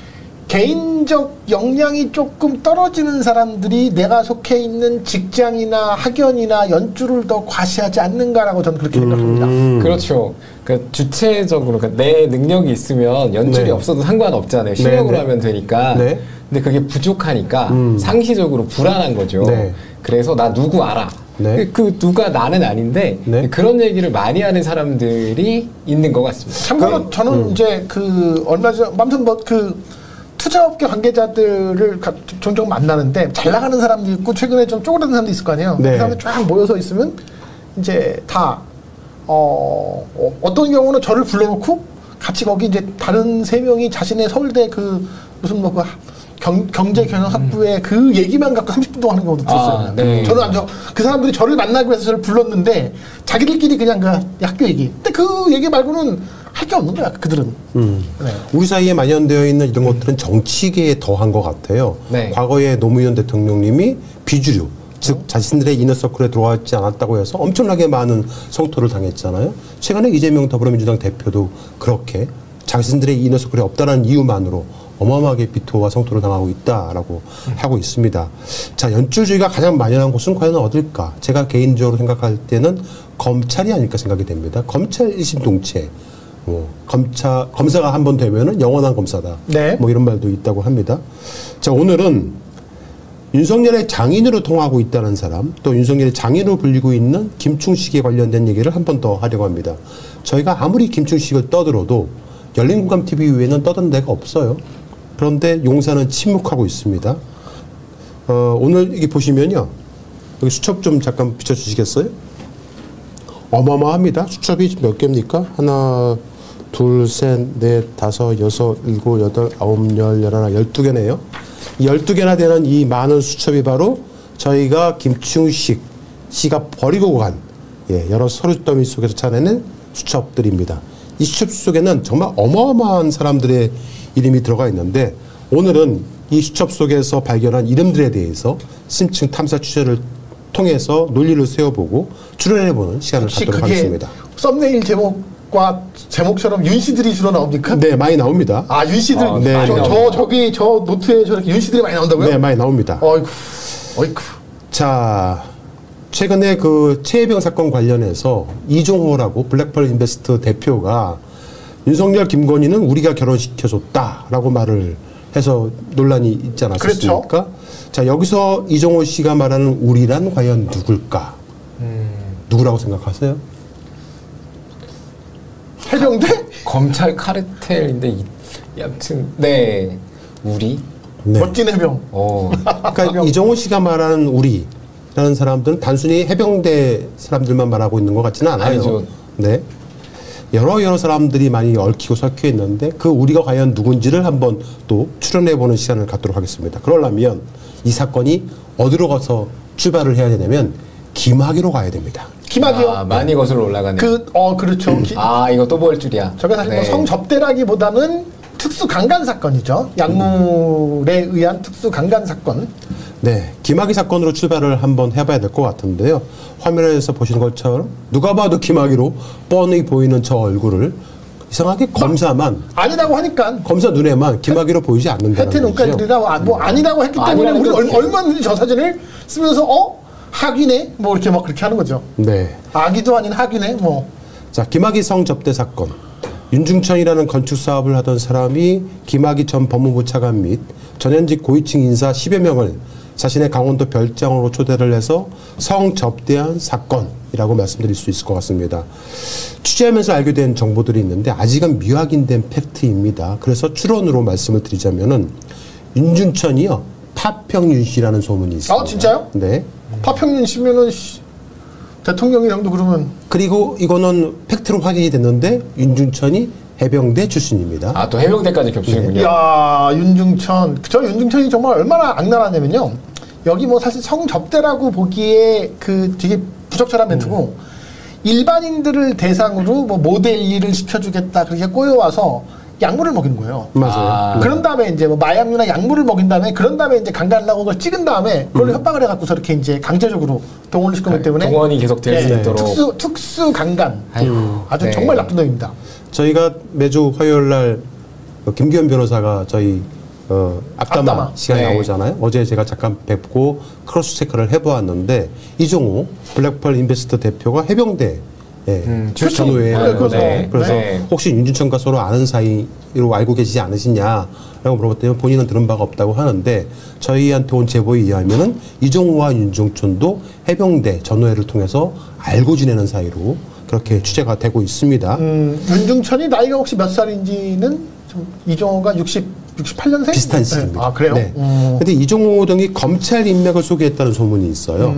개인적 역량이 조금 떨어지는 사람들이 내가 속해 있는 직장이나 학연이나 연주를 더 과시하지 않는가라고 저는 그렇게 생각합니다. 음. 그렇죠. 그 주체적으로 그러니까 내 능력이 있으면 연줄이 네. 없어도 상관없잖아요. 실력으로 네, 네. 하면 되니까. 네. 근데 그게 부족하니까 음. 상시적으로 불안한 거죠. 네. 그래서 나 누구 알아. 네. 그, 그 누가 나는 아닌데 네. 그런 얘기를 많이 하는 사람들이 있는 것 같습니다. 참고로 저는 음. 이제 그 얼마 전 아무튼 뭐 그 투자업계 관계자들을 가- 종종 만나는데 잘 나가는 사람도 있고 최근에 좀 쪼그라든 사람도 있을 거 아니에요. 네. 그 사람들 쫙 모여서 있으면 이제 다 어, 어, 어떤 경우는 저를 불러놓고 같이 거기 이제 다른 세 명이 자신의 서울대 그 무슨 뭐 그 경, 경제경영학부의 그 얘기만 갖고 삼십 분 동안 하는 경우도 들었어요. 아, 네. 저는 안, 그 사람들이 저를 만나기 위해서 저를 불렀는데 자기들끼리 그냥 그 학교 얘기. 근데 그 얘기 말고는 할 게 없는 거야, 그들은. 음. 네. 우리 사이에 만연되어 있는 이런 것들은 정치계에 더한 것 같아요. 네. 과거에 노무현 대통령님이 비주류, 즉 자신들의 이너서클에 들어왔지 않았다고 해서 엄청나게 많은 성토를 당했잖아요. 최근에 이재명 더불어민주당 대표도 그렇게 자신들의 이너서클에 없다는 이유만으로 어마어마하게 비토와 성토를 당하고 있다라고 음. 하고 있습니다. 자, 연줄주의가 가장 만연한 곳은 과연 어딜까? 제가 개인적으로 생각할 때는 검찰이 아닐까 생각이 됩니다. 검찰 일심 동체. 뭐 검차 검사가 한 번 되면은 영원한 검사다. 네. 뭐 이런 말도 있다고 합니다. 자, 오늘은 윤석열의 장인으로 통하고 있다는 사람, 또 윤석열의 장인으로 불리고 있는 김충식에 관련된 얘기를 한 번 더 하려고 합니다. 저희가 아무리 김충식을 떠들어도 열린공감티비 외에는 떠든 데가 없어요. 그런데 용사는 침묵하고 있습니다. 어, 오늘 여기 보시면요. 여기 수첩 좀 잠깐 비춰주시겠어요? 어마어마합니다. 수첩이 몇 개입니까? 하나, 둘, 셋, 넷, 다섯, 여섯, 일곱, 여덟, 아홉, 열, 열하나, 열두 개네요. 열두 개나 되는 이 많은 수첩이 바로 저희가 김충식 씨가 버리고 간 예, 여러 서류더미 속에서 찾아낸 수첩들입니다. 이 수첩 속에는 정말 어마어마한 사람들의 이름이 들어가 있는데 오늘은 이 수첩 속에서 발견한 이름들에 대해서 심층 탐사 취재를 통해서 논리를 세워보고 추론해보는 시간을 혹시 갖도록 그게 하겠습니다. 썸네일 제목과 제목처럼 윤 씨들이 주로 나옵니까? 네, 많이 나옵니다. 아, 윤 씨들. 아, 네, 저, 네. 저, 저기, 저 노트에 저렇게 윤 씨들이 많이 나온다고요? 네, 많이 나옵니다. 어이쿠, 어이쿠. 자, 최근에 그 최혜병 사건 관련해서 이종호라고 블랙펄 인베스트 대표가 윤석열, 김건희는 우리가 결혼시켜줬다라고 말을 해서 논란이 있지 않았습니까? 그렇죠. 자, 여기서 이종호 씨가 말하는 우리란 과연 누굴까? 음. 누구라고 생각하세요? 해병대? 검찰 카르텔인데 이, 아무튼 네 우리 네. 멋진 해병. 어 그러니까 이종호 씨가 말하는 우리라는 사람들은 단순히 해병대 사람들만 말하고 있는 것 같지는 않아요. 아니죠. 네. 여러 여러 사람들이 많이 얽히고 섞여 있는데 그 우리가 과연 누군지를 한번 또 추론해보는 시간을 갖도록 하겠습니다. 그러려면 이 사건이 어디로 가서 출발을 해야 되냐면 김학의로 가야 됩니다. 김학이요. 아, 많이 거슬러 올라가네. 그, 어, 그렇죠. 기, 아 이거 또 볼 줄이야. 저게 사실 네. 뭐 성접대라기보다는 특수 강간 사건이죠. 약물에 의한 특수 강간 사건. 네, 김학의 사건으로 출발을 한번 해봐야 될 것 같은데요. 화면에서 보시는 것처럼 누가 봐도 김학의로 뻔히 보이는 저 얼굴을 이상하게 검사만 아니라고 하니까. 검사 눈에만 김학의로 보이지 않는다는 혜태 거죠. 눈깔이라 뭐, 뭐 아니라고 했기 때문에 아니라는 우리 거지. 얼, 얼마든지 저 사진을 쓰면서 어? 학위네? 뭐 이렇게 막 그렇게 하는 거죠. 네. 아기도 아닌 학위네? 뭐. 자, 김학의 성접대 사건. 윤중천이라는 건축 사업을 하던 사람이 김학의 전 법무부 차관 및 전현직 고위층 인사 십여 명을 자신의 강원도 별장으로 초대를 해서 성접대한 사건이라고 말씀드릴 수 있을 것 같습니다. 취재하면서 알게 된 정보들이 있는데 아직은 미확인된 팩트입니다. 그래서 추론으로 말씀을 드리자면은 윤중천이요 파평윤 씨라는 소문이 있습니다. 아, 진짜요? 네. 파평윤 씨면은 씨, 대통령이랑도 그러면 그리고 이거는 팩트로 확인이 됐는데 윤중천이 해병대 출신입니다. 아 또 해병대까지 겹치는군요. 야 윤중천 저 윤중천이 정말 얼마나 악랄하냐면요 여기 뭐 사실 성접대라고 보기에 그 되게 부적절한 멘트고 일반인들을 대상으로 뭐 모델 일을 시켜주겠다 그렇게 꼬여와서 약물을 먹이는 거예요. 맞아요. 아. 그런 다음에 이제 뭐 마약류나 약물을 먹인 다음에 그런 다음에 이제 강간을 하고 그걸 찍은 다음에 그걸로 음. 협박을 해갖고서 이렇게 이제 강제적으로 동원을 시키기 때문에 동원이 계속 될 수 예, 있도록. 특수 특수 강간 아이고, 아주 네. 정말 나쁜 놈입니다. 저희가 매주 화요일 날 김기현 변호사가 저희 어, 앞담화, 앞담화. 시간에 네. 나오잖아요. 어제 제가 잠깐 뵙고 크로스 체크를 해보았는데 이종호 블랙펄 인베스터 대표가 해병대 예, 음, 전후에 출신. 네, 그렇죠. 그래서 네. 혹시 윤준천과 서로 아는 사이로 알고 계시지 않으시냐라고 물어봤더니 본인은 들은 바가 없다고 하는데 저희한테 온 제보에 의하면은 이종호와 윤중천도 해병대 전후회를 통해서 알고 지내는 사이로 그렇게 취재가 되고 있습니다. 음, 윤중천이 나이가 혹시 몇 살인지는 좀 이종호가 육십, 육십팔 년생? 비슷한 시기입니다. 아 그래요? 네. 음. 근데 이종호 등이 검찰 인맥을 소개했다는 소문이 있어요.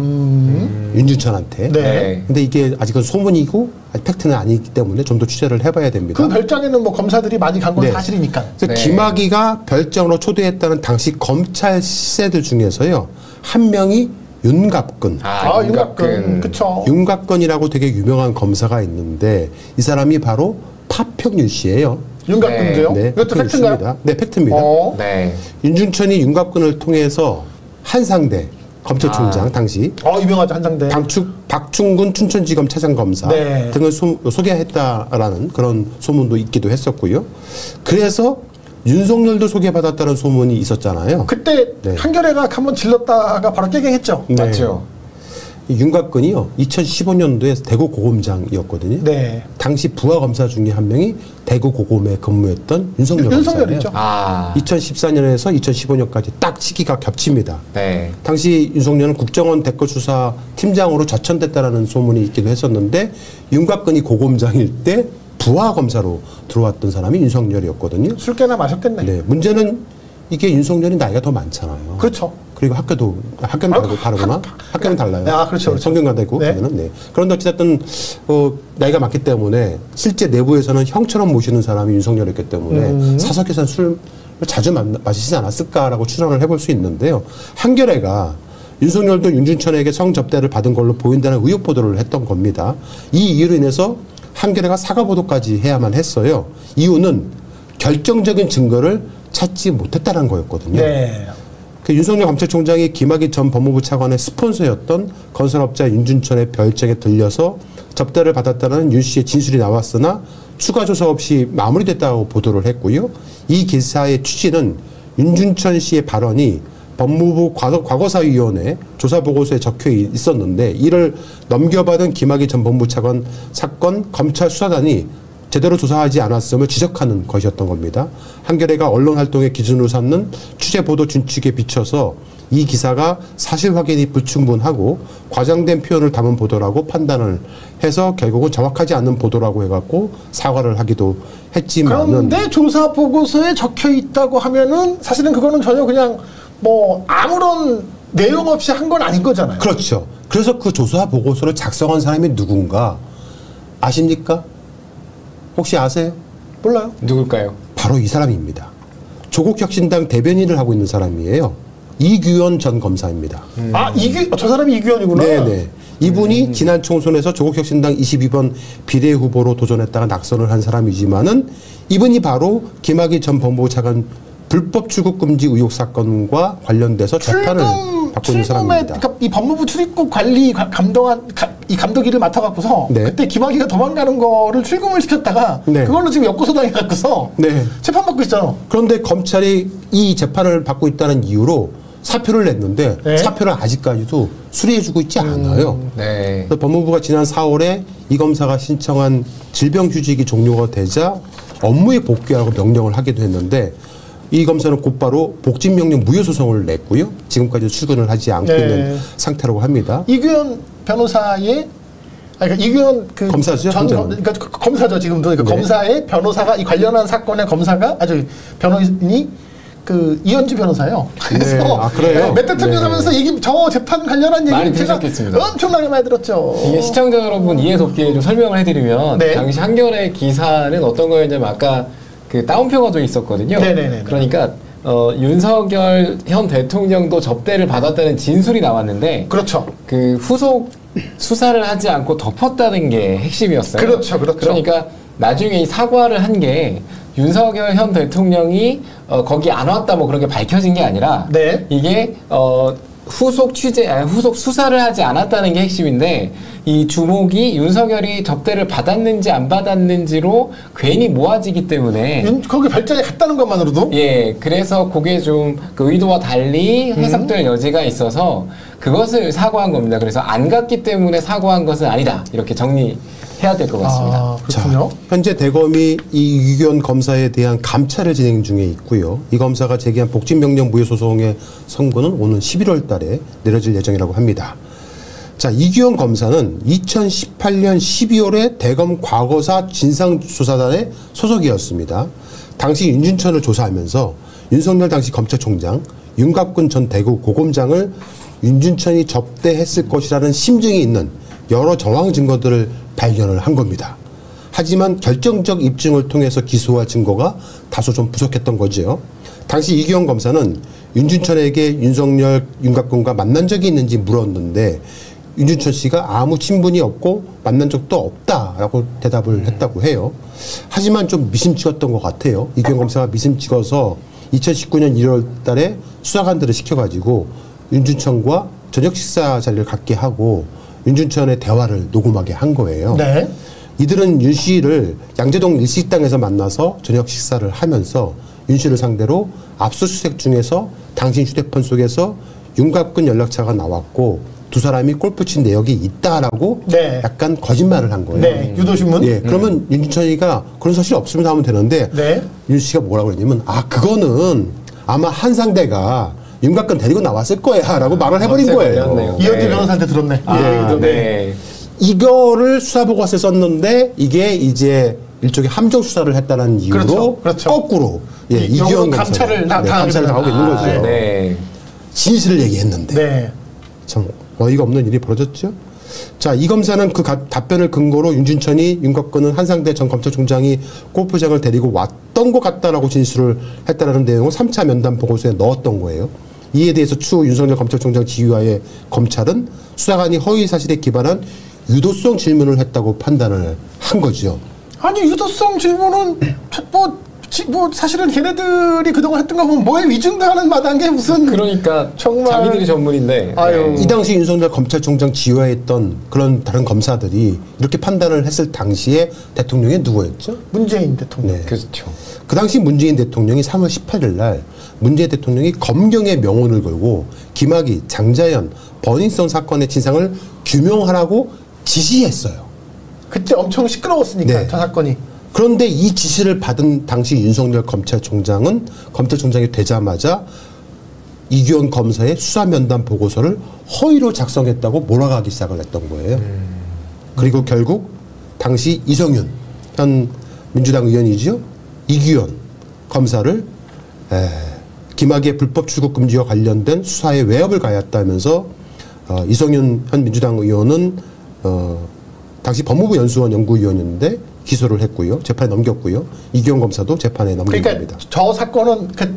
음. 윤준천한테. 네. 네. 근데 이게 아직은 소문이고 아직 팩트는 아니기 때문에 좀 더 취재를 해봐야 됩니다. 그 별장에는 뭐 검사들이 많이 간 건 네. 사실이니까. 그래서 네. 김학의가 별장으로 초대했다는 당시 검찰 시세들 중에서요 한 명이 윤갑근. 아, 윤곽근. 그쵸. 윤갑근이라고 되게 유명한 검사가 있는데 이 사람이 바로 파평윤 씨예요. 윤곽근도요? 네, 이것도 파평윤 팩트인가요? 씨입니다. 네, 팩트입니다. 어. 네. 윤중천이 윤갑근을 통해서 한상대 검찰총장 아. 당시 어, 유명하죠, 한상대. 박충, 박충근 춘천지검 차장검사 네. 등을 소, 소개했다라는 그런 소문도 있기도 했었고요. 그래서 윤석열도 소개받았다는 소문이 있었잖아요. 그때 네. 한겨레가 한번 질렀다가 바로 깨갱했죠. 네. 맞죠. 이 윤곽근이요 이천십오 년도에 대구 고검장이었거든요. 네. 당시 부하 검사 중에 한 명이 대구 고검에 근무했던 윤석열 검사예요. 윤석열이죠. 아. 이천십사 년에서 이천십오 년까지 딱 시기가 겹칩니다. 네. 당시 윤석열은 국정원 대거수사 팀장으로 좌천됐다라는 소문이 있기도 했었는데 윤곽근이 고검장일 때 부하 검사로 들어왔던 사람이 윤석열이었거든요. 술 깨나 마셨겠네. 네, 문제는 이게 윤석열이 나이가 더 많잖아요. 그렇죠. 그리고 학교도 학교는 아, 다르고 다르구나. 학교는 달라요. 아, 그렇죠, 그렇죠. 성균관 대고 네. 거기는 네. 그런데 어찌됐든 어, 나이가 많기 때문에 실제 내부에서는 형처럼 모시는 사람이 윤석열이었기 때문에 음. 사석에서는 술을 자주 만- 마시지 않았을까라고 추론을 해볼 수 있는데요. 한겨레가 윤석열도 윤준천에게 성접대를 받은 걸로 보인다는 의혹 보도를 했던 겁니다. 이 이유로 인해서 한겨레가 사과 보도까지 해야만 했어요. 이유는 결정적인 증거를 찾지 못했다는 거였거든요. 네. 그 윤석열 검찰총장이 김학의 전 법무부 차관의 스폰서였던 건설업자 윤준천의 별장에 들려서 접대를 받았다는 윤 씨의 진술이 나왔으나 추가 조사 없이 마무리됐다고 보도를 했고요. 이 기사의 취지는 윤준천 씨의 발언이 법무부 과거, 과거사위원회 조사보고서에 적혀 있었는데 이를 넘겨받은 김학의 전 법무부 차관 사건 검찰 수사단이 제대로 조사하지 않았음을 지적하는 것이었던 겁니다. 한겨레가 언론활동의 기준으로 삼는 취재보도 준칙에 비춰서 이 기사가 사실 확인이 불충분하고 과장된 표현을 담은 보도라고 판단을 해서 결국은 정확하지 않는 보도라고 해갖고 사과를 하기도 했지만은 그런데 조사 보고서에 적혀 있다고 하면은 사실은 그거는 전혀 그냥 뭐 아무런 내용 없이 한 건 아닌 거잖아요. 그렇죠. 그래서 그 조사 보고서를 작성한 사람이 누군가 아십니까? 혹시 아세요? 몰라요. 누굴까요? 바로 이 사람입니다. 조국혁신당 대변인을 하고 있는 사람이에요. 이규현 전 검사입니다. 아, 이규, 저 사람이 이규현이구나. 네네. 이분이 지난 총선에서 조국혁신당 이십이 번 비례후보로 도전했다가 낙선을 한 사람이지만은 이분이 바로 김학의 전 법무부 차관 불법 출국 금지 의혹 사건과 관련돼서 재판을 출금, 받고 있는 출금에 사람입니다. 그러니까 이 법무부 출입국 관리 가- 감독한 가, 이 감독일을 맡아갖고서 네. 그때 김학의가 도망가는 거를 출금을 시켰다가 네. 그걸로 지금 엮고서 당해갖고서 네. 재판 받고 있잖아. 그런데 검찰이 이 재판을 받고 있다는 이유로 사표를 냈는데 네. 사표를 아직까지도 수리해주고 있지 않아요. 네. 그래서 법무부가 지난 사월에 이 검사가 신청한 질병휴직이 종료가 되자 업무에 복귀하라고 명령을 하기도 했는데 이 검사는 곧바로 복직명령 무효 소송을 냈고요. 지금까지 출근을 하지 않고 네. 있는 상태라고 합니다. 이규현 변호사의 아니, 그러니까 이규현 그 검사죠, 전 현재는. 검- 그러니까 그 검사죠 지금도 그러니까 네. 검사의 변호사가 이 관련한 사건의 검사가 아주 변호인이 그 이현주 변호사예요. 그래서 아, 그래요? 몇 대통령 네. 하면서 얘기 저 재판 관련한 많이 얘기 제가 들으셨겠습니다. 엄청나게 많이 들었죠. 이게 시청자 여러분 이해 돕게 좀 설명을 해드리면 네. 당시 한겨레 기사는 어떤 거였냐면 아까 그 다운표가 좀 있었거든요. 네네네. 그러니까 어, 윤석열 현 대통령도 접대를 받았다는 진술이 나왔는데 그렇죠. 그 후속 수사를 하지 않고 덮었다는 게 핵심이었어요. 그렇죠, 그렇죠. 그러니까 나중에 이 사과를 한 게 윤석열 현 대통령이 어, 거기 안 왔다 뭐 그런 게 밝혀진 게 아니라 네. 이게 어, 후속 취재, 아니, 후속 수사를 하지 않았다는 게 핵심인데 이 주목이 윤석열이 접대를 받았는지 안 받았는지로 괜히 모아지기 때문에 윤, 거기 별자리에 갔다는 것만으로도 예, 그래서 그게 좀 그 의도와 달리 해석될 음. 여지가 있어서 그것을 사과한 겁니다. 그래서 안 갔기 때문에 사과한 것은 아니다. 이렇게 정리해야 될 것 같습니다. 아, 그렇군요. 자, 현재 대검이 이 유기현 검사에 대한 감찰을 진행 중에 있고요. 이 검사가 제기한 복직명령 무효 소송의 선고는 오는 십일월 달에 내려질 예정이라고 합니다. 자, 이규현 검사는 이천십팔 년 십이월에 대검 과거사 진상조사단의 소속이었습니다. 당시 윤준천을 조사하면서 윤석열 당시 검찰총장, 윤갑근 전 대구 고검장을 윤준천이 접대했을 것이라는 심증이 있는 여러 정황 증거들을 발견을 한 겁니다. 하지만 결정적 입증을 통해서 기소할 증거가 다소 좀 부족했던 거죠. 당시 이규현 검사는 윤준천에게 윤석열, 윤갑근과 만난 적이 있는지 물었는데 윤준천 씨가 아무 친분이 없고 만난 적도 없다라고 대답을 했다고 해요. 하지만 좀 미심찍었던 것 같아요. 이규현 검사가 미심찍어서 이천십구 년 일월 달에 수사관들을 시켜가지고 윤준천과 저녁 식사 자리를 갖게 하고 윤준천의 대화를 녹음하게 한 거예요. 네. 이들은 윤 씨를 양재동 일식당에서 만나서 저녁 식사를 하면서 윤 씨를 상대로 압수수색 중에서 당신 휴대폰 속에서 윤갑근 연락처가 나왔고 두 사람이 골프 친 내역이 있다라고 네. 약간 거짓말을 한 거예요. 네. 유도신문. 예, 그러면 음. 윤준천이가 그런 사실 없으면 하면 되는데 네. 윤 씨가 뭐라고 그랬냐면 아 그거는 아마 한 상대가 윤곽근 데리고 나왔을 거야라고 말을 해버린 거예요. 네. 이현주 변호사한테 들었네. 아, 예, 네. 네. 이거를 수사보고서에 썼는데 이게 이제 일종의 함정 수사를 했다는 이유로 그렇죠. 그렇죠. 거꾸로 예, 이, 이규현 감찰을 검사가 네, 감찰을 당하고 있는 거죠. 아, 네. 진실을 얘기했는데 네. 참 어이가 없는 일이 벌어졌죠. 자, 이 검사는 그 가, 답변을 근거로 윤준천이 윤곽근은 한상대 전 검찰총장이 골프장을 데리고 왔던 것 같다라고 진술을 했다라는 내용을 삼 차 면담 보고서에 넣었던 거예요. 이에 대해서 추후 윤석열 검찰총장 지휘하에 검찰은 수사관이 허위 사실에 기반한 유도성 질문을 했다고 판단을 한 거죠. 아니 유도성 질문은 뭐, 뭐 사실은 걔네들이 그동안 했던 거 보면 뭐에 위증당하는 마당에 무슨 그러니까 정말 자기들이 전문인데 아유. 이 당시 윤석열 검찰총장 지휘하였던 그런 다른 검사들이 이렇게 판단을 했을 당시에 대통령이 누구였죠? 문재인 대통령. 네. 그렇죠. 그 당시 문재인 대통령이 삼월 십팔일 날 문재인 대통령이 검경의 명운을 걸고 김학의, 장자연, 버닝썬 사건의 진상을 규명하라고 지시했어요. 그때 엄청 시끄러웠으니까 네. 저 사건이. 그런데 이 지시를 받은 당시 윤석열 검찰총장은 검찰총장이 되자마자 이규현 검사의 수사면담 보고서를 허위로 작성했다고 몰아가기 시작을 했던 거예요. 음. 그리고 결국 당시 이성윤 현 민주당 의원이죠. 이규현 검사를 에, 김학의 불법 출국 금지와 관련된 수사에 외압을 가했다면서 어, 이성윤 현 민주당 의원은 어, 당시 법무부 연수원 연구위원인데 기소를 했고요. 재판에 넘겼고요. 이규현 검사도 재판에 넘긴 그러니까 겁니다. 저 사건은 그,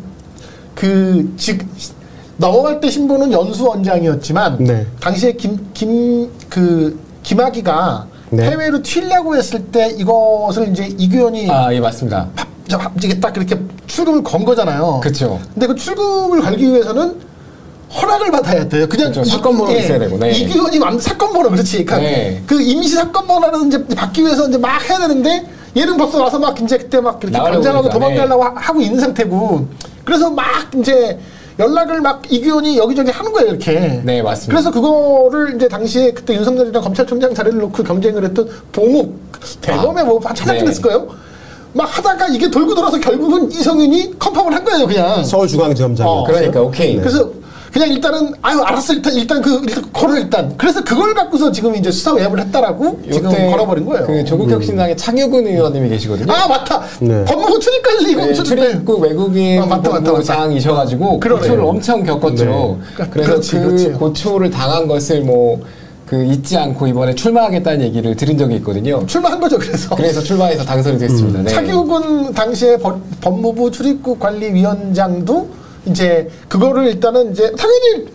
그, 즉, 넘어갈 때 신분은 연수원장이었지만, 네. 당시에 김, 김, 그, 김학의가 네. 해외로 튀려고 했을 때 이것을 이제 이규현이 아, 예, 맞습니다. 이게 딱 그렇게 출금을 건 거잖아요. 그렇죠. 근데 그 출금을 걸기 위해서는 허락을 받아야 돼요. 그냥 그렇죠. 사건 번호가 있어야 되고, 네. 이규현이 맘 사건 번호 그렇지. 그러니까 네. 그 임시 사건 번호를 이제 받기 위해서 이제 막 해야 되는데 얘는 벌써 와서 막 이제 그때 막 그렇게 변장하고 도망가려고 네. 하고 있는 상태고. 그래서 막 이제 연락을 막 이규현이 여기저기 하는 거예요, 이렇게. 네, 맞습니다. 그래서 그거를 이제 당시에 그때 윤석열이랑 검찰총장 자리를 놓고 경쟁을 했던 봉욱 대검에 아, 뭐 한참 네. 했을 거예요. 막 하다가 이게 돌고 돌아서 결국은 이성윤이 컨펌을 한 거예요, 그냥. 서울중앙지검장이. 어, 그러니까 오케이. 네. 그래서 그냥 일단은 아유 알았어 일단 일단 그 일단 걸어 일단. 그래서 그걸 갖고서 지금 이제 수사 외압을 했다라고 지금 걸어버린 거예요. 그 조국혁신당의 음. 창유근 의원님이 계시거든요. 아 맞다. 네. 법무부 출입관리 네, 출입국 외국인 아, 맞다, 맞다, 맞다. 장이셔가지고 고초를 엄청 겪었죠. 네. 그러니까 그래서 그렇지, 그 그렇지. 고초를 당한 것을 뭐. 그 잊지 않고 이번에 출마하겠다는 얘기를 들은 적이 있거든요. 출마한 거죠, 그래서. 그래서 출마해서 당선이 됐습니다. 음. 네. 차기욱은 당시에 법, 법무부 출입국 관리위원장도 이제 그거를 일단은 이제 당연히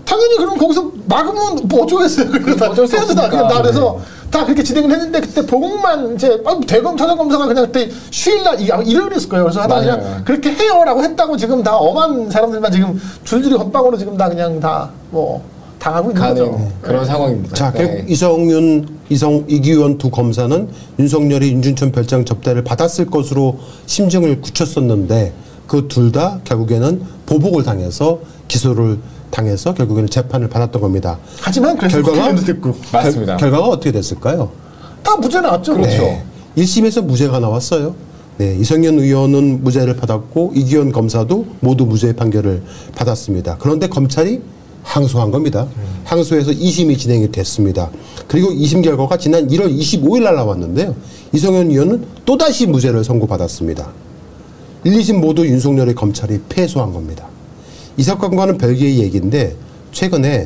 당연히 그럼 거기서 막으면 뭐 어쩌겠어요. 그래서 다 어쩔 수 세워서 다 그냥 없으니까. 나 그래서 네. 다 그렇게 진행을 했는데 그때 보국만 이제 아, 대검 차장 검사가 그냥 그때 휴일날 이- 아마 일요일이었을 거예요. 그래서 하다 맞아요. 그냥 그렇게 해요라고 했다고 지금 다 엄한 사람들만 지금 줄줄이 건빵으로 지금 다 그냥 다 뭐 당하고 있는 거죠. 가는 그런 상황입니다. 자, 네. 결국 이성윤, 이성, 이기원 두 검사는 윤석열이 윤준천 별장 접대를 받았을 것으로 심증을 굳혔었는데 그 둘 다 결국에는 보복을 당해서 기소를 당해서 결국에는 재판을 받았던 겁니다. 하지만 그래서 결과가? 국회의원도 됐고 맞습니다. 결, 결과가 어떻게 됐을까요? 다 무죄 나왔죠. 그렇죠. 네. 일 심에서 무죄가 나왔어요. 네, 이성윤 의원은 무죄를 받았고 이기원 검사도 모두 무죄의 판결을 받았습니다. 그런데 검찰이 항소한 겁니다. 항소해서 이 심이 진행이 됐습니다. 그리고 이 심 결과가 지난 일월 이십오일 날 나왔는데요. 이성윤 의원은 또다시 무죄를 선고받았습니다. 일, 이 심 모두 윤석열의 검찰이 패소한 겁니다. 이 사건과는 별개의 얘기인데 최근에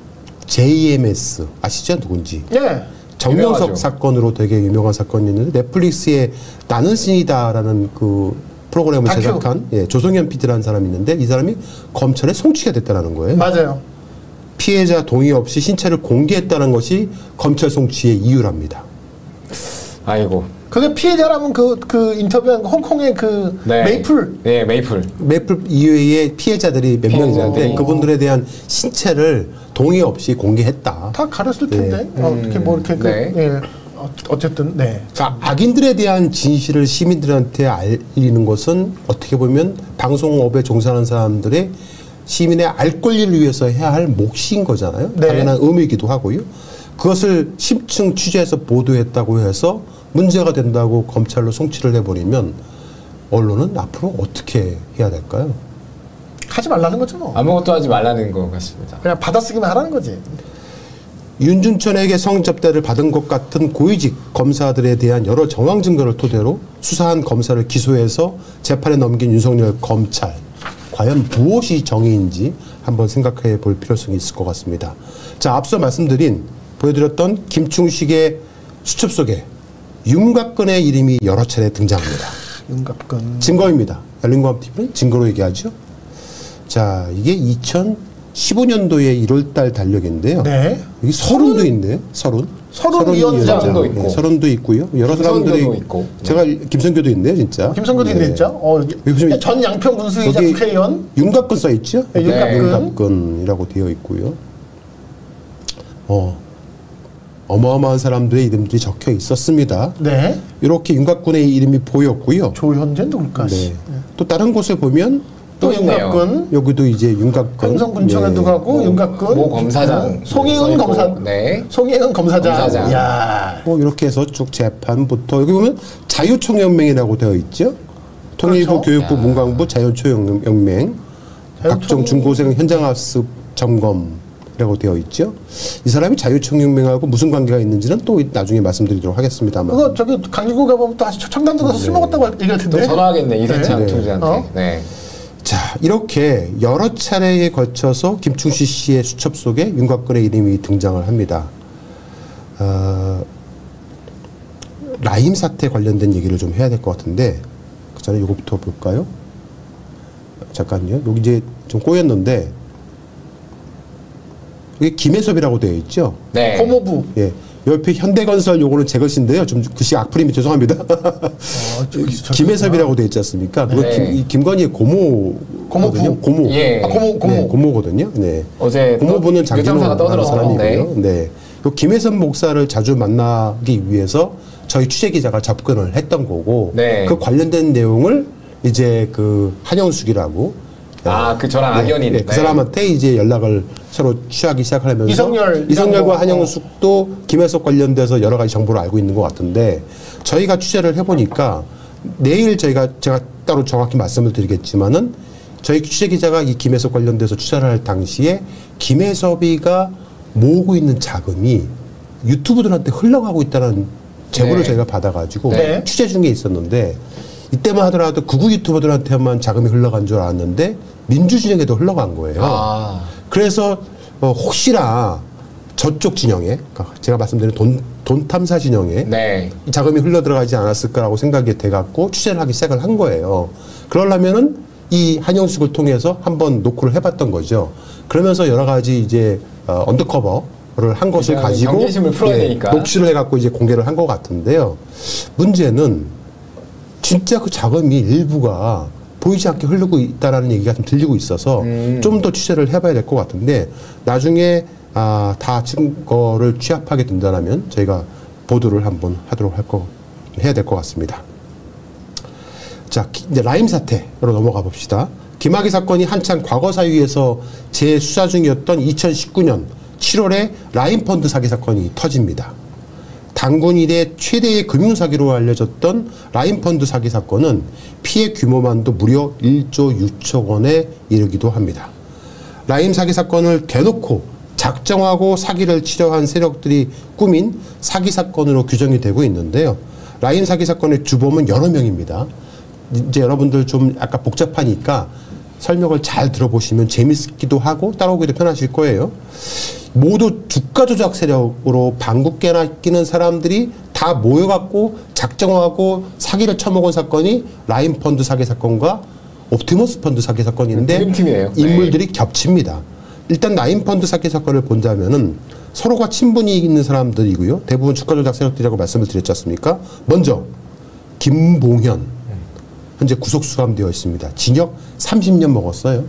제이엠에스 아시죠? 누군지. 예. 정명석 유명하죠. 사건으로 되게 유명한 사건이 있는데 넷플릭스에 나는 신이다라는 그 프로그램을 다큐. 제작한 예, 조성현 피디라는 사람이 있는데 이 사람이 검찰에 송치가 됐다는 거예요. 맞아요. 피해자 동의 없이 신체를 공개했다는 것이 검찰 송치의 이유랍니다. 아이고. 그게 피해자라면 그, 그 인터뷰한 홍콩의 그 네. 메이플. 네, 메이플. 메이플 이외에 피해자들이 몇 명 있는데 피해자들이. 그분들에 대한 신체를 동의 없이 공개했다. 다 가렸을 텐데. 어, 어떻게 뭐 이렇게 그, 네. 예. 어, 어쨌든 네. 자, 악인들에 대한 진실을 시민들한테 알리는 것은 어떻게 보면 방송업에 종사하는 사람들의 시민의 알 권리를 위해서 해야 할 몫인 거잖아요. 네. 당연한 의무이기도 하고요. 그것을 심층 취재해서 보도했다고 해서 문제가 된다고 검찰로 송치를 해버리면 언론은 앞으로 어떻게 해야 될까요? 하지 말라는 거죠 뭐. 아무것도 하지 말라는 것 같습니다. 그냥 받아쓰기만 하라는 거지. 윤준천에게 성접대를 받은 것 같은 고위직 검사들에 대한 여러 정황 증거를 토대로 수사한 검사를 기소해서 재판에 넘긴 윤석열 검찰. 과연 무엇이 정의인지 한번 생각해 볼 필요성이 있을 것 같습니다. 자, 앞서 말씀드린 보여드렸던 김충식의 수첩 속에 윤곽근의 이름이 여러 차례 등장합니다. 윤곽근. 증거입니다. 열린공감티비는 증거로 얘기하죠. 자, 이게 이천십오년도의 일월달 달력인데요. 네. 여기 서른도 있네요. 서른. 서른 위원장도 있고. 네, 서른도 있고요. 여러 김성교도 사람들이 있고. 제가 김성교도 있네요, 진짜. 김성근도 네. 있네 진짜. 어, 보시면 전 양평 군수이자 여기 국회의원. 윤곽근 써 있죠? 네, 윤곽근. 윤곽근이라고 되어 있고요. 어, 어마어마한 사람들의 이름들이 적혀 있었습니다. 네. 이렇게 윤곽근의 이름이 보였고요. 조현재 누굴까? 네. 또 다른 곳에 보면 또 있네요. 윤곽근. 여기도 이제 윤곽근. 행성군청에도 네. 가고 윤곽근. 모 검사장. 네. 송혜은 써 있고. 검사. 네. 송혜은 검사장. 검사장. 야. 뭐 이렇게 해서 쭉 재판부터 여기 보면 자유총연맹이라고 되어 있죠. 통일부, 그렇죠. 교육부, 문광부, 자유총연맹, 각종 중고생 현장학습 점검이라고 되어 있죠. 이 사람이 자유총연맹하고 무슨 관계가 있는지는 또 나중에 말씀드리도록 하겠습니다만. 그거 저기 강진구 가보면 또 청담도 가서 술 먹었다고 얘기할 텐데. 또 전화하겠네, 이세창 네. 총재한테. 어? 네. 자, 이렇게 여러 차례에 걸쳐서 김충식 씨의 수첩 속에 윤곽근의 이름이 등장을 합니다. 어, 라임 사태 관련된 얘기를 좀 해야 될 것 같은데 그 전에 이거부터 볼까요? 잠깐요. 여기 이제 좀 꼬였는데 여기 김혜섭이라고 되어 있죠. 네. 고모부. 예. 옆에 현대건설 요거는 제 것인데요. 좀 글씨 악플이면 죄송합니다. 어, 저기 저- 김혜섭이라고 되어 있지 않습니까? 그거 네. 김, 이 김건희의 고모. 고모부. 고모. 예. 아, 고모, 고모. 네, 고모거든요. 네. 어제 고모부는 또 유정사가 장진호라는 떠들어서 사람이고요. 네. 요 김혜선 목사를 자주 만나기 위해서 저희 취재 기자가 접근을 했던 거고 네. 그 관련된 내용을 이제 그 한영숙이라고 아, 그 저랑 악연인. 네, 그 네. 사람한테 이제 연락을 서로 취하기 시작하면서 이성열, 이성열과 뭐, 한영숙도 김혜석 관련돼서 여러 가지 정보를 알고 있는 것 같은데 저희가 취재를 해보니까 내일 저희가 제가 따로 정확히 말씀을 드리겠지만은 저희 취재 기자가 이 김혜석 관련돼서 취재를 할 당시에 김혜섭이가 모으고 있는 자금이 유튜브들한테 흘러가고 있다는 제보를 네. 저희가 받아가지고 네. 취재 중에 있었는데 이때만 하더라도 극우 유튜버들한테만 자금이 흘러간 줄 알았는데 민주진영에도 흘러간 거예요. 아. 그래서 어, 혹시나 저쪽 진영에 그러니까 제가 말씀드린 돈, 돈 탐사 진영에 네. 이 자금이 흘러 들어가지 않았을까라고 생각이 돼갖고 취재를 하기 시작을 한 거예요. 그러려면은 이 한영숙을 통해서 한번 노크를 해봤던 거죠. 그러면서 여러 가지 이제 어, 언더커버를 한 것을 가지고 경계심을 풀어야 예, 되니까. 녹취를 해갖고 이제 공개를 한 것 같은데요. 문제는 진짜 그 자금이 일부가 보이지 않게 흐르고 있다라는 얘기가 좀 들리고 있어서 음. 좀 더 취재를 해봐야 될 것 같은데 나중에 아, 다 증거를 취합하게 된다면 저희가 보도를 한번 하도록 할 거 해야 될 것 같습니다. 자, 이제 라임 사태로 넘어가 봅시다. 김학의 사건이 한창 과거 사유에서 재수사 중이었던 이천십구 년 칠월에 라임 펀드 사기 사건이 터집니다. 당군 이래 최대의 금융사기로 알려졌던 라임 펀드 사기 사건은 피해 규모만도 무려 일조 육천억 원에 이르기도 합니다. 라임 사기 사건을 대놓고 작정하고 사기를 치려한 세력들이 꾸민 사기 사건으로 규정이 되고 있는데요. 라임 사기 사건의 주범은 여러 명입니다. 이제 여러분들 좀 약간 복잡하니까 설명을 잘 들어보시면 재밌기도 하고 따라오기도 편하실 거예요. 모두 주가 조작 세력으로 방귀깨나 끼는 사람들이 다 모여갖고 작정하고 사기를 쳐먹은 사건이 라임 펀드 사기 사건과 옵티머스 펀드 사기 사건인데 드림팀이에요. 인물들이 네. 겹칩니다. 일단 라임 펀드 사기 사건을 본다면은 서로가 친분이 있는 사람들이고요. 대부분 주가 조작 세력들이라고 말씀을 드렸지 않습니까? 먼저 김봉현 현재 구속 수감되어 있습니다. 징역 삼십 년 먹었어요.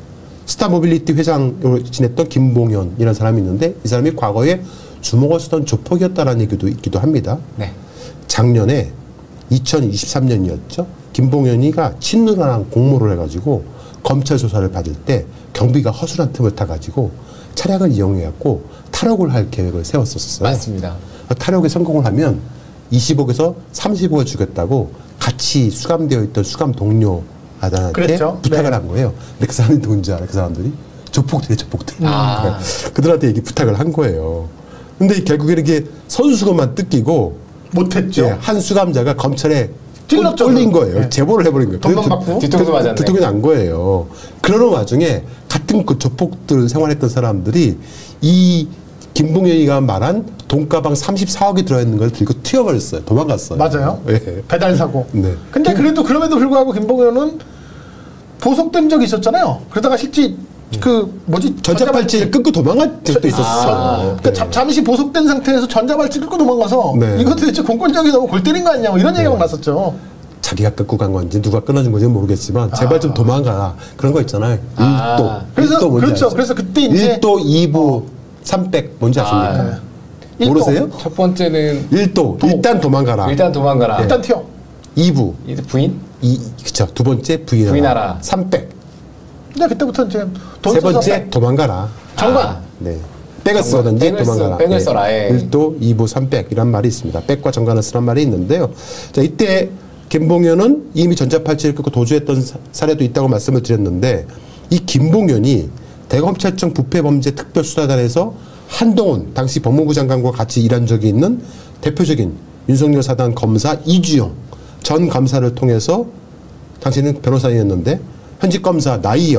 스타모빌리티 회장으로 지냈던 김봉현이라는 사람이 있는데 이 사람이 과거에 주먹을 쓰던 조폭이었다는 얘기도 있기도 합니다. 네. 작년에 이천이십삼 년이었죠. 김봉현이가 친누나랑 공모를 해가지고 검찰 조사를 받을 때 경비가 허술한 틈을 타가지고 차량을 이용해갖고 탈옥을 할 계획을 세웠었어요. 맞습니다. 탈옥에 성공을 하면 이십억에서 삼십억을 주겠다고 같이 수감되어 있던 수감 동료 아단한테 그랬죠. 부탁을 네. 한 거예요. 근데 그 사람이 누군지 알아? 그 사람들이 조폭들이 조폭들. 아. 그들한테 이게 부탁을 한 거예요. 근데 결국에는 이게 선수금만 뜯기고 못했죠. 예, 한 수감자가 검찰에 찔렀죠. 꼴린 거예요. 네. 제보를 해버린 거예요. 돈만 그래서 받고? 뒤통수 맞았네. 두통이 난 거예요. 그러는 와중에 같은 그 조폭들 생활했던 사람들이 이 김봉현이가 말한 돈가방 삼십사억이 들어있는 걸 들고 튀어버렸어요. 도망갔어요. 맞아요. 예. 배달 사고. 네. 근데 그래도 그럼에도 불구하고 김봉현은 보석된 적이 있었잖아요. 그러다가 실제 그 뭐지 전자발찌를 끊고 도망간 적도 있었어요. 아. 그러니까 잠- 잠시 보석된 상태에서 전자발찌 끌고 도망가서 네. 이거 도대체 공권력이 너무 골 때린 거 아니냐 뭐 이런 얘기가 막 났었죠. 자기가 끊고 간 건지 누가 끊어준 건지 모르겠지만 제발 좀 도망가라. 그런 거 있잖아요. 아. 일도. 그래서 일도 뭔지 그렇죠. 알죠? 그래서 그때 이제 일도, 이부, 삼백 뭔지 아십니까? 네. 일도. 모르세요? 첫 번째는 일도 일단 도망가라. 일단 도망가라. 일단 튀어. 이부 이제 부인? 이 그쵸 두 번째 부인하라. 부인하라. 삼백 근데 그때부터 이제 돈 세 써서 번째 백- 도망가라. 정관. 아. 네. 백을 정관. 쓰든지 백을 쓰- 도망가라. 백을 써라, 예. 일도, 이부, 삼백이란 말이 있습니다. 백과 정관을 쓰란 말이 있는데요. 자, 이때 김봉현은 이미 전자팔찌를 끊고 도주했던 사- 사례도 있다고 말씀을 드렸는데 이 김봉현이 대검찰청 부패범죄특별수사단에서 한동훈 당시 법무부 장관과 같이 일한 적이 있는 대표적인 윤석열 사단 검사 이주영 전 검사를 통해서 당시는 변호사였는데 현직 검사 나이엽,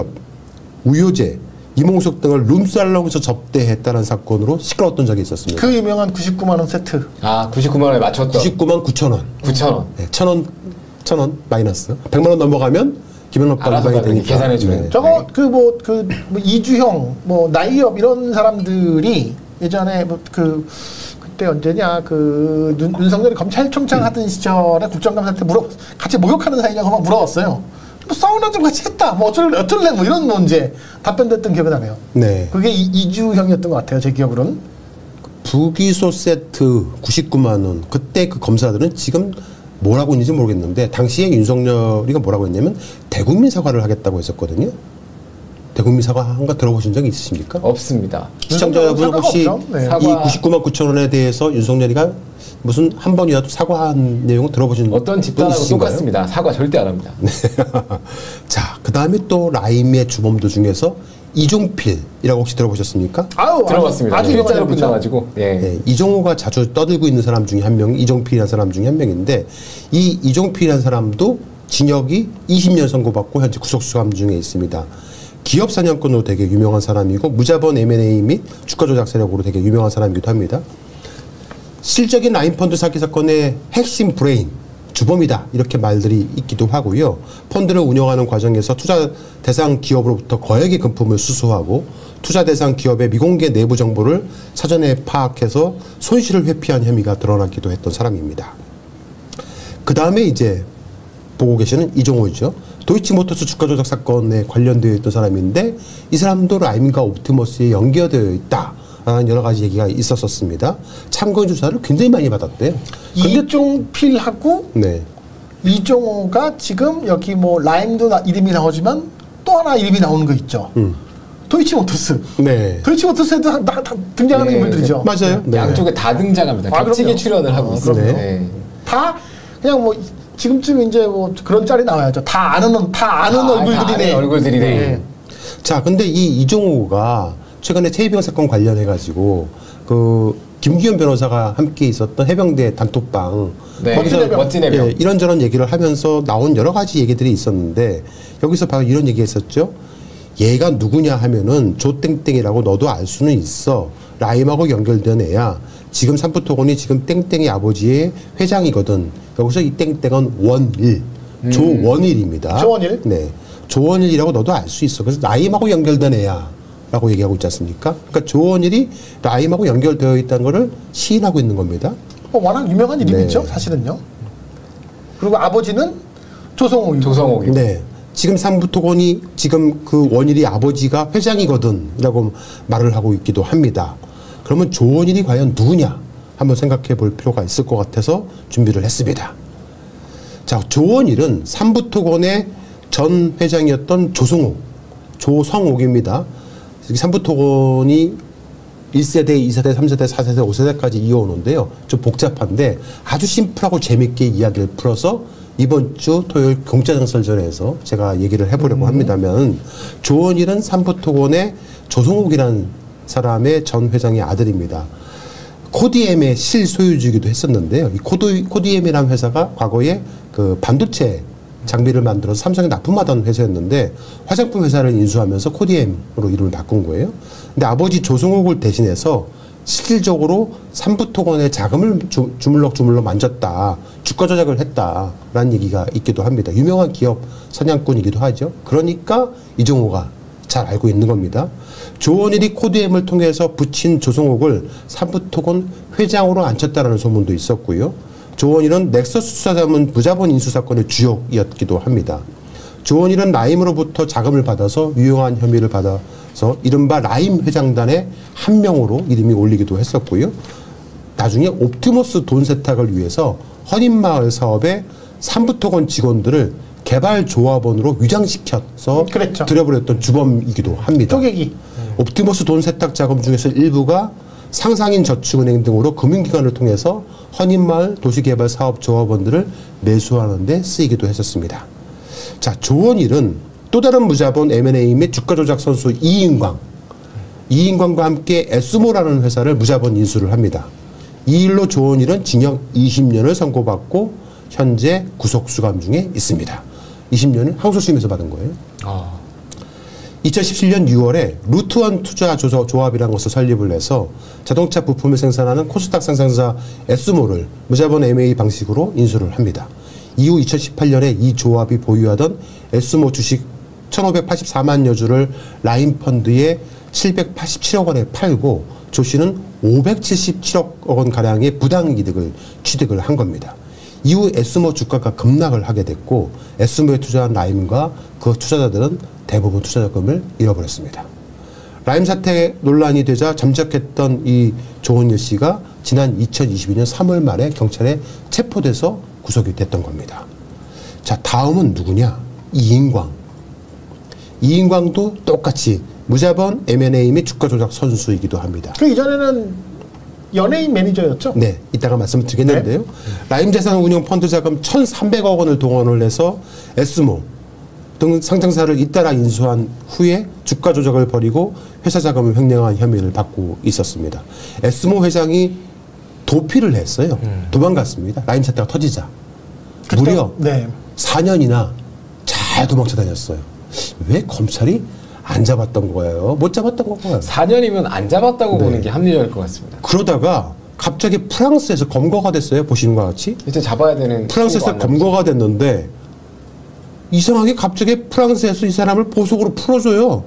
우효재, 이몽석 등을 룸살롱에서 접대했다는 사건으로 시끄러웠던 적이 있었습니다. 그 유명한 구십구만 원 세트. 아, 구십구만 원에 맞췄던. 구십구만 구천 원. 구천 원. 네, 천 원, 천 원 마이너스. 백만 원 넘어가면 김현업과 알아서 위반이 되니까. 계산해 주는. 네. 저거 그 뭐 그 뭐 이주형 뭐 나이업 이런 사람들이 예전에 뭐 그 그때 언제냐 그 윤, 윤석열이 검찰총장 하던 시절에 국정감사 때 물어 같이 목욕하는 사이냐고 막 물어봤어요. 뭐 사우나 좀 같이 했다. 뭐 어쩔 어쩔래 뭐 이런 문제 답변됐던 기억이 나네요. 네. 그게 이, 이주형이었던 것 같아요. 제 기억으로는. 부기소 세트 구십구만 원. 그때 그 검사들은 지금 뭐라고 했는지 모르겠는데 당시에 윤석열이가 뭐라고 했냐면 대국민 사과를 하겠다고 했었거든요. 대국민 사과 한 거 들어보신 적 있으십니까? 없습니다. 시청자 여러분 사과가 혹시 없죠. 네. 사과- 이 구십구만 구천 원에 대해서 윤석열이가 무슨 한 번이라도 사과한 내용을 들어보신 어떤 분 집단하고 있으신가요? 똑같습니다. 사과 절대 안 합니다. 자, 그 다음에 또 라임의 주범들 중에서 이종필이라고 혹시 들어보셨습니까? 아유 들어봤습니다. 아주, 아주 일자로 유명한 끝나가지고. 예. 네, 이종호가 자주 떠들고 있는 사람 중에 한 명, 이종필이라는 사람 중에 한 명인데 이 이종필이라는 사람도 징역이 이십 년 선고받고 현재 구속수감 중에 있습니다. 기업 사냥꾼으로 되게 유명한 사람이고 무자본 엠 앤 에이 및 주가 조작 세력으로 되게 유명한 사람이기도 합니다. 실적인 라임펀드 사기 사건의 핵심 브레인 주범이다 이렇게 말들이 있기도 하고요. 펀드를 운영하는 과정에서 투자 대상 기업으로부터 거액의 금품을 수수하고 투자 대상 기업의 미공개 내부 정보를 사전에 파악해서 손실을 회피한 혐의가 드러나기도 했던 사람입니다. 그 다음에 이제 보고 계시는 이종호이죠. 도이치모터스 주가 조작 사건에 관련되어 있던 사람인데 이 사람도 라임과 옵티머스에 연결되어 있다라는 여러 가지 얘기가 있었었습니다. 참고인 조사를 굉장히 많이 받았대요. 이종필하고 네. 이종호가 지금 여기 뭐 라임도 나, 이름이 나오지만 또 하나 이름이 나오는 거 있죠. 음. 도이치모터스. 네. 도이치모터스에도 다, 다 등장하는 네. 인물들이죠. 맞아요. 네. 양쪽에 다 등장합니다. 아, 격치기 그럼요. 출연을 하고 아, 있습니다. 그럼요. 네. 다 그냥 뭐 지금쯤 이제 뭐 그런 짤이 나와야죠. 다 아는 다 아는 아, 얼굴들이네. 다 아는 얼굴들이네. 네. 자, 근데 이 이종호가 최근에 최희병 사건 관련해 가지고 그 김기현 변호사가 함께 있었던 해병대 단톡방 네. 거기서 멋진 해병. 멋진 해병. 예, 이런저런 얘기를 하면서 나온 여러 가지 얘기들이 있었는데 여기서 바로 이런 얘기했었죠. 얘가 누구냐 하면은 조땡땡이라고 너도 알 수는 있어. 라임하고 연결된 애야. 지금 삼프토건이 지금 땡땡이 아버지의 회장이거든. 여기서 이 땡땡은 원일, 음. 조원일입니다. 조원일? 네, 조원일이라고 너도 알 수 있어. 그래서 라임하고 연결된 애야라고 얘기하고 있지 않습니까? 그러니까 조원일이 라임하고 연결되어 있다는 것을 시인하고 있는 겁니다. 어, 워낙 유명한 이름이죠, 네. 사실은요. 그리고 아버지는 조성옥이고. 조성옥이고. 네. 지금 삼부토건이 지금 그 원일이 아버지가 회장이거든라고 말을 하고 있기도 합니다. 그러면 조원일이 과연 누구냐 한번 생각해 볼 필요가 있을 것 같아서 준비를 했습니다. 자, 조원일은 삼부토건의 전 회장이었던 조성옥, 조성옥입니다. 삼부토건이 일 세대, 이 세대, 삼 세대, 사 세대, 오 세대까지 이어오는데요. 좀 복잡한데 아주 심플하고 재밌게 이야기를 풀어서 이번 주 토요일 공짜장설전에서 제가 얘기를 해보려고 음. 합니다면 조원일은 삼부토건의 조성옥이라는 사람의 전 회장의 아들입니다. 코디엠의 실소유주이기도 했었는데요. 이 코디, 코디엠이라는 회사가 과거에 그 반도체 장비를 만들어서 삼성에 납품하던 회사였는데 화장품 회사를 인수하면서 코디엠으로 이름을 바꾼 거예요. 근데 아버지 조성옥을 대신해서 실질적으로 삼부토건의 자금을 주, 주물럭 주물럭 만졌다. 주가 조작을 했다라는 얘기가 있기도 합니다. 유명한 기업 사냥꾼이기도 하죠. 그러니까 이종호가 잘 알고 있는 겁니다. 조원일이 코디엠을 통해서 붙인 조성옥을 삼부토건 회장으로 앉혔다라는 소문도 있었고요. 조원일은 넥서스 수사자문 무자본 인수 사건의 주역이었기도 합니다. 조원일은 라임으로부터 자금을 받아서 유용한 혐의를 받아서 이른바 라임 회장단의 한 명으로 이름이 올리기도 했었고요. 나중에 옵티머스 돈 세탁을 위해서 헌인마을 사업에 삼부토건 직원들을 개발조합원으로 위장시켜서 그랬죠. 들여버렸던 주범이기도 합니다. 쪼개기. 옵티머스 돈 세탁 자금 중에서 일부가 상상인 저축은행 등으로 금융기관을 통해서 헌인마을 도시개발 사업 조합원들을 매수하는 데 쓰이기도 했었습니다. 자, 조원일은 또 다른 무자본 엠 앤 에이 및 주가 조작 선수 이인광, 이인광과 함께 에스모라는 회사를 무자본 인수를 합니다. 이 일로 조원일은 징역 이십 년을 선고받고 현재 구속 수감 중에 있습니다. 이십 년을 항소심에서 받은 거예요. 아. 이천십칠 년 유월에 루트원 투자 조합이라는 것을 설립을 해서 자동차 부품을 생산하는 코스닥 상장사 에스모를 무자본 엠 앤 에이 방식으로 인수를 합니다. 이후 이천십팔 년에 이 조합이 보유하던 에스모 주식 천오백팔십사만여 주를 라임펀드에 칠백팔십칠억 원에 팔고 조 씨는 오백칠십칠억 원가량의 부당이득을 취득을 한 겁니다. 이후 에스모 주가가 급락을 하게 됐고 에스모에 투자한 라임과 그 투자자들은 대부분 투자자금을 잃어버렸습니다. 라임 사태 논란이 되자 잠적했던 이 조원일 씨가 지난 이천이십이 년 삼월 말에 경찰에 체포돼서 구속이 됐던 겁니다. 자, 다음은 누구냐? 이인광. 이인광도 똑같이 무자본 엠 앤 에이 및 주가 조작 선수이기도 합니다. 그 이전에는 연예인 매니저였죠? 네, 이따가 말씀드리겠는데요. 네. 라임 자산 운용 펀드 자금 천삼백억 원을 동원을 해서 에스모 등 상장사를 잇따라 인수한 후에 주가 조작을 벌이고 회사 자금을 횡령한 혐의를 받고 있었습니다. 에스모 회장이 도피를 했어요. 음. 도망갔습니다. 라임 사태가 터지자. 그때, 무려 네. 사 년이나 잘 도망쳐 다녔어요. 왜 검찰이 안 잡았던 거예요? 못 잡았던 거예요. 사 년이면 안 잡았다고 네. 보는 게 합리적일 것 같습니다. 그러다가 갑자기 프랑스에서 검거가 됐어요. 보시는 것 같이. 이제 잡아야 되는. 프랑스에서 검거가 됐는데 이상하게 갑자기 프랑스에서 이 사람을 보석으로 풀어줘요.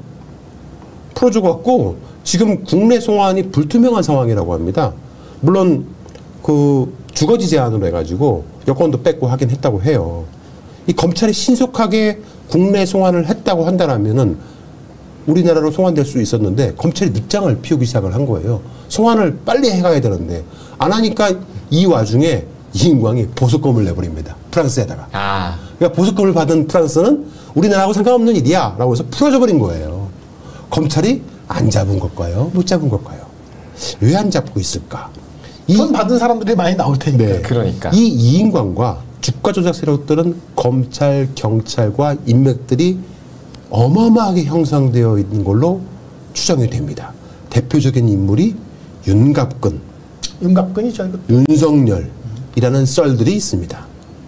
풀어줘갖고 지금 국내 송환이 불투명한 상황이라고 합니다. 물론 그 주거지 제한으로 해가지고 여권도 뺏고 하긴 했다고 해요. 이 검찰이 신속하게 국내 송환을 했다고 한다라면은 우리나라로 송환될 수 있었는데 검찰이 늦장을 피우기 시작을 한 거예요. 송환을 빨리 해가야 되는데 안 하니까 이 와중에 이인광이 보석금을 내버립니다. 프랑스에다가. 아. 그러니까 보석금을 받은 프랑스는 우리나라하고 상관없는 일이야 라고 해서 풀어줘 버린 거예요. 검찰이 안 잡은 걸까요? 못 잡은 걸까요? 왜 안 잡고 있을까? 이, 돈 받은 사람들이 많이 나올 테니까. 네. 그러니까. 이 이인광과 주가 조작 세력들은 검찰, 경찰과 인맥들이 어마어마하게 형성되어 있는 걸로 추정이 됩니다. 대표적인 인물이 윤갑근, 윤갑근이죠. 이거. 윤석열이라는 썰들이 있습니다.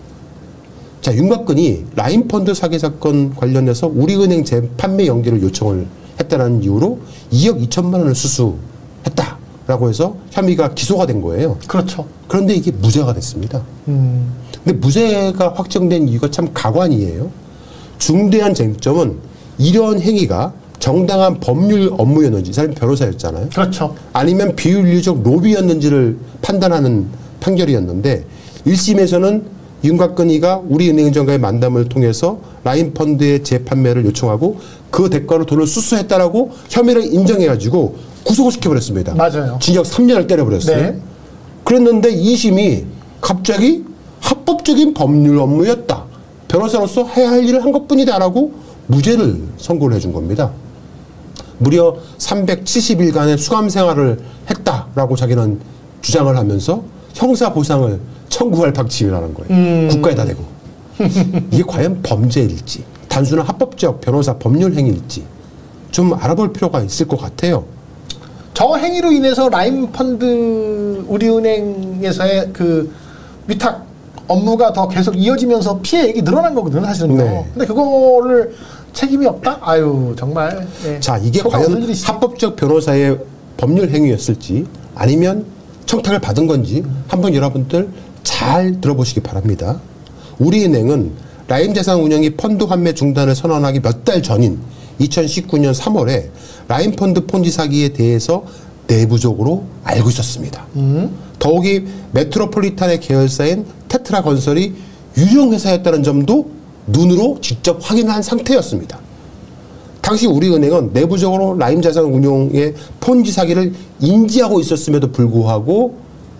자, 윤갑근이 라인펀드 사기 사건 관련해서 우리은행 재판매 연기를 요청을 했다는 이유로 이억 이천만 원을 수수했다라고 해서 혐의가 기소가 된 거예요. 그렇죠. 그런데 이게 무죄가 됐습니다. 음. 근데 무죄가 확정된 이유가 참 가관이에요. 중대한 쟁점은 이런 행위가 정당한 법률 업무였는지, 이 사람이 변호사였잖아요. 그렇죠. 아니면 비윤리적 로비였는지를 판단하는 판결이었는데 일 심에서는 윤곽근이가 우리은행정과의 만남을 통해서 라인펀드의 재판매를 요청하고 그 대가로 돈을 수수했다라고 혐의를 인정해가지고 구속을 시켜버렸습니다. 맞아요. 징역 삼 년을 때려버렸어요. 네. 그랬는데 이 심이 갑자기 합법적인 법률 업무였다. 변호사로서 해야 할 일을 한 것뿐이다라고 무죄를 선고를 해준 겁니다. 무려 삼백칠십 일간의 수감 생활을 했다라고 자기는 주장을 하면서 형사 보상을 청구할 방침이라는 거예요. 음. 국가에다 대고. 이게 과연 범죄일지, 단순한 합법적 변호사 법률 행위일지 좀 알아볼 필요가 있을 것 같아요. 저 행위로 인해서 라인펀드 우리은행에서의 그 위탁 업무가 더 계속 이어지면서 피해액이 늘어난 거거든요, 사실은요. 네. 근데 그거를 책임이 없다? 아유, 정말. 네. 자, 이게 소가 과연 오늘들이시. 합법적 변호사의 법률 행위였을지 아니면 청탁을 받은 건지 한번 여러분들 잘 들어보시기 바랍니다. 우리은행은 라인자산운용이 펀드 환매 중단을 선언하기 몇 달 전인 이천십구 년 삼월에 라인펀드 폰지 사기에 대해서 내부적으로 알고 있었습니다. 음. 더욱이 메트로폴리탄의 계열사인 테트라 건설이 유령 회사였다는 점도 눈으로 직접 확인한 상태였습니다. 당시 우리은행은 내부적으로 라인자산운용의 폰지 사기를 인지하고 있었음에도 불구하고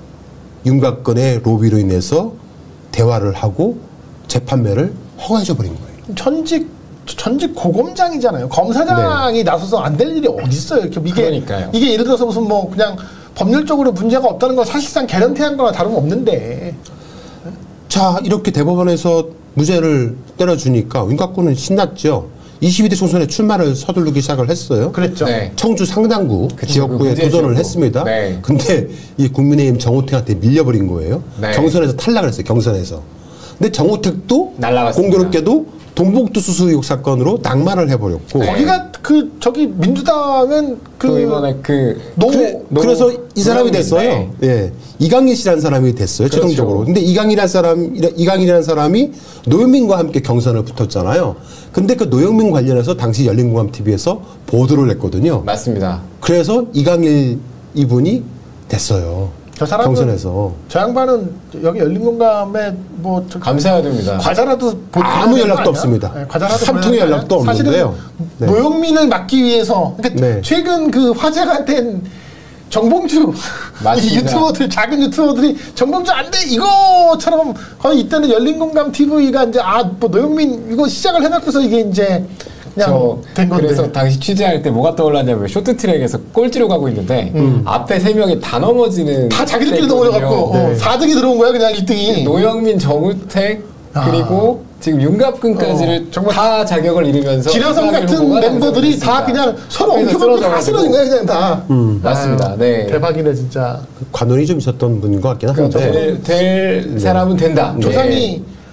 윤곽근의 로비로 인해서 대화를 하고 재판매를 허가해줘 버린 거예요. 전직 전직 고검장이잖아요. 검사장이 네. 나서서 안 될 일이 어디 있어요? 이게 그러니까요. 이게 예를 들어서 무슨 뭐 그냥 법률적으로 문제가 없다는 건 사실상 개런티한 거나 다름없는데. 자, 이렇게 대법원에서 무죄를 때려주니까 윤곽근은 신났죠. 이십이 대 총선에 출마를 서두르기 시작을 했어요. 그랬죠. 네. 청주 상당구 그쵸, 지역구에 그 도전을 지역구. 했습니다. 네. 근데 이 국민의힘 정우택한테 밀려버린 거예요. 네. 경선에서 탈락을 했어요. 경선에서. 근데 정우택도 날라갔습니다. 공교롭게도 돈봉투 수수 의혹 사건으로 낙마를 해버렸고. 네. 거기가 그 저기 민주당은 그 또 이번에 그 노 그래, 노- 그래서 이 사람이 노영민, 됐어요. 네. 예, 이강일 씨라는 사람이 됐어요. 그렇죠. 최종적으로. 근데 이강일이라는 사람, 이강일이라는 사람이 노영민과 함께 경선을 붙었잖아요. 근데 그 노영민 관련해서 당시 열린공감티비에서 보도를 했거든요. 맞습니다. 그래서 이강일 이분이 됐어요. 저 사람은 경선에서. 저 양반은 여기 열린공감에 뭐 저- 감사해야 됩니다. 과자라도 보- 아무 보내야 되는 거 연락도 아니야? 없습니다. 네, 과자라도 한 보내야 통의 되는 거 연락도 아니야? 없는데요. 사실은 네. 노영민을 막기 위해서 그러니까 네. 최근 그 화제가 된 정봉주 맞습니다. 이 유튜버들 작은 유튜버들이 정봉주 안 돼 이거처럼 거의 이때는 열린공감 티비가 이제 아 뭐 노영민 이거 시작을 해놓고서 이게 이제 그냥 된 건데. 그래서 당시 취재할 때 뭐가 떠올랐냐면 쇼트트랙에서 꼴찌로 가고 있는데 앞에 세 명이 다 넘어지는 다 자기들끼리 때거든요. 넘어져갖고 네. 어, 사 등이 들어온 거야 그냥 일 등이. 노영민, 정우택 그리고 지금 윤갑근까지를 어, 정말 다 자격을 잃으면서 지려성 이강일 같은 후보가 멤버들이 다 당선됐습니다. 그냥 서로 앞에서 엉켜갖고 다 쓰러져가지고. 쓰러진 거야 그냥 다. 맞습니다. 아유, 네. 대박이네 진짜. 관원이 좀 있었던 분인 것 같긴 한데. 될, 될 사람은 된다. 조상이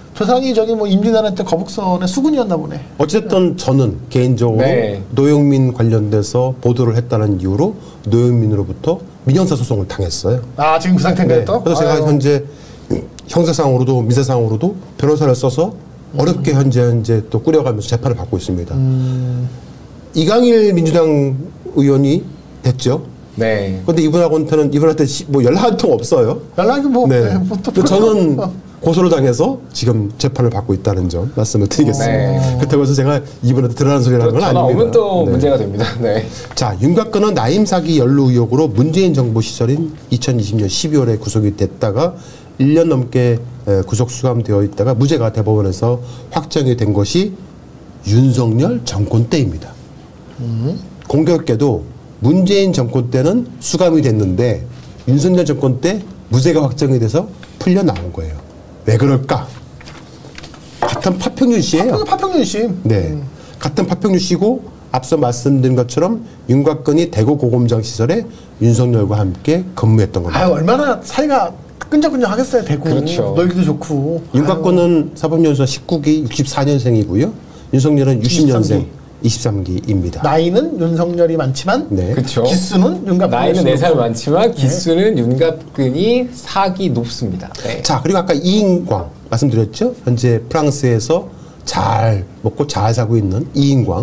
조상이 저기 뭐 임진왜란 때 거북선의 수군이었나 보네. 어쨌든 저는 개인적으로 네. 노영민 관련돼서 보도를 했다는 이유로 노영민으로부터 민형사 소송을 당했어요. 아 지금 그 상태인가요 네. 또? 그래서 제가 아유. 현재 형사상으로도 민사상으로도 변호사를 써서 어렵게 현재 현재 또 꾸려가면서 재판을 받고 있습니다. 음. 이강일 민주당 의원이 됐죠. 네. 그런데 이분하고는 이분한테 시- 뭐 연락 한 통 없어요. 연락이 뭐, 네. 네, 뭐 또 근데 저는 그렇죠. 고소를 당해서 지금 재판을 받고 있다는 점 말씀을 드리겠습니다. 네. 그렇다고 해서 제가 이분한테 드러나는 소리라는 건 전화 아닙니다. 오면 또 네. 문제가 됩니다. 네. 자, 윤곽근은 나임 사기 연루 의혹으로 문재인 정부 시절인 이천이십 년 십이월에 구속이 됐다가 일 년 넘게 에, 구속 수감되어 있다가 무죄가 대법원에서 확정이 된 것이 윤석열 정권 때입니다. 음. 공교롭게도 문재인 정권 때는 수감이 됐는데 윤석열 정권 때 무죄가 확정이 돼서 풀려 나온 거예요. 왜 그럴까? 같은 파평윤 씨예요. 파평윤 씨. 네. 같은 파평윤 씨고 앞서 말씀드린 것처럼 윤곽근이 대구 고검장 시절에 윤석열과 함께 근무했던 겁니다. 아유 얼마나 사이가 끈적끈적하겠어요 대구. 그렇죠. 놀기도 좋고. 윤곽근은 사법연수원 십구 기 육십사 년생이고요. 윤석열은 육십 년생 이십삼 기입니다. 나이는 윤석열이 많지만 네. 그렇죠. 기수는 윤곽근. 나이는 네 살 많지만 기수는 윤곽근이 사기 높습니다. 네. 자, 그리고 아까 이인광 말씀드렸죠? 현재 프랑스에서 잘 먹고 잘 사고 있는 이인광.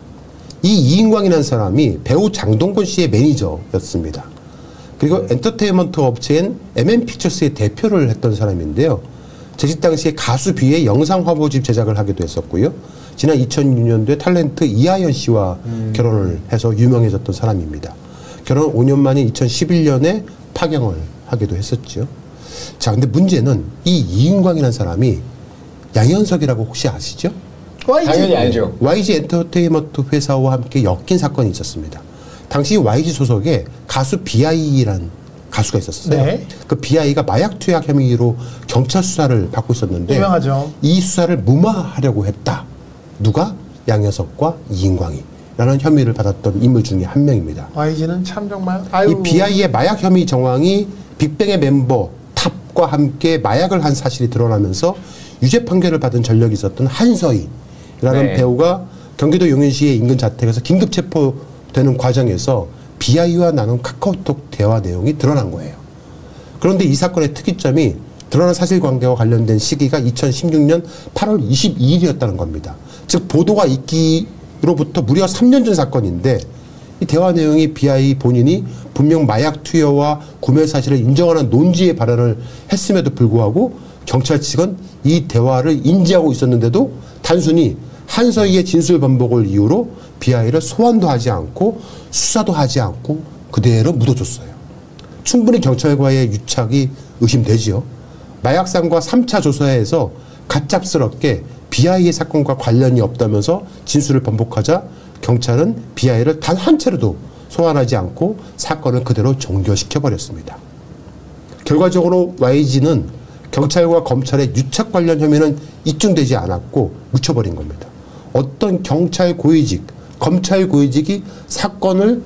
이 이인광이라는 사람이 배우 장동건 씨의 매니저였습니다. 그리고 엔터테인먼트 업체인 엠엠픽처스의 대표를 했던 사람인데요. 재직 당시에 가수 B의 영상 화보집 제작을 하기도 했었고요. 지난 이천육 년도에 탤런트 이하연 씨와 음. 결혼을 해서 유명해졌던 사람입니다. 결혼 오 년 만인 이천십일 년에 파경을 하기도 했었죠. 자, 근데 문제는 이 이인광이라는 사람이 양현석이라고 혹시 아시죠? 와이지. 당연히 알죠. 와이지 엔터테인먼트 회사와 함께 엮인 사건이 있었습니다. 당시 와이지 소속에 가수 비아이라는 가수가 있었어요. 네. 그 비아이가 마약 투약 혐의로 경찰 수사를 받고 있었는데 유명하죠. 이 수사를 무마하려고 했다. 누가? 양현석과 이인광이 라는 혐의를 받았던 인물 중에 한 명입니다. 와이지는 참 정말 아유. 이 비아이의 마약 혐의 정황이 빅뱅의 멤버 탑과 함께 마약을 한 사실이 드러나면서 유죄 판결을 받은 전력이 있었던 한서희라는 네. 배우가 경기도 용인시의 인근 자택에서 긴급 체포되는 과정에서 비아이와 나눈 카카오톡 대화 내용이 드러난 거예요. 그런데 이 사건의 특이점이 드러난 사실관계와 관련된 시기가 이천십육 년 팔월 이십이일이었다는 겁니다. 즉 보도가 있기로부터 무려 삼 년 전 사건인데 이 대화 내용이 비아이 본인이 분명 마약 투여와 구매 사실을 인정하는 논지의 발언을 했음에도 불구하고 경찰 측은 이 대화를 인지하고 있었는데도 단순히 한서희의 진술 반복을 이유로 비아이를 소환도 하지 않고 수사도 하지 않고 그대로 묻어줬어요. 충분히 경찰과의 유착이 의심되지요. 마약상과 삼 차 조사에서 가짭스럽게 비아이의 사건과 관련이 없다면서 진술을 반복하자 경찰은 비아이를 단 한 차례도 소환하지 않고 사건을 그대로 종결시켜버렸습니다. 결과적으로 와이지는 경찰과 검찰의 유착 관련 혐의는 입증되지 않았고 묻혀버린 겁니다. 어떤 경찰 고위직, 검찰 고위직이 사건을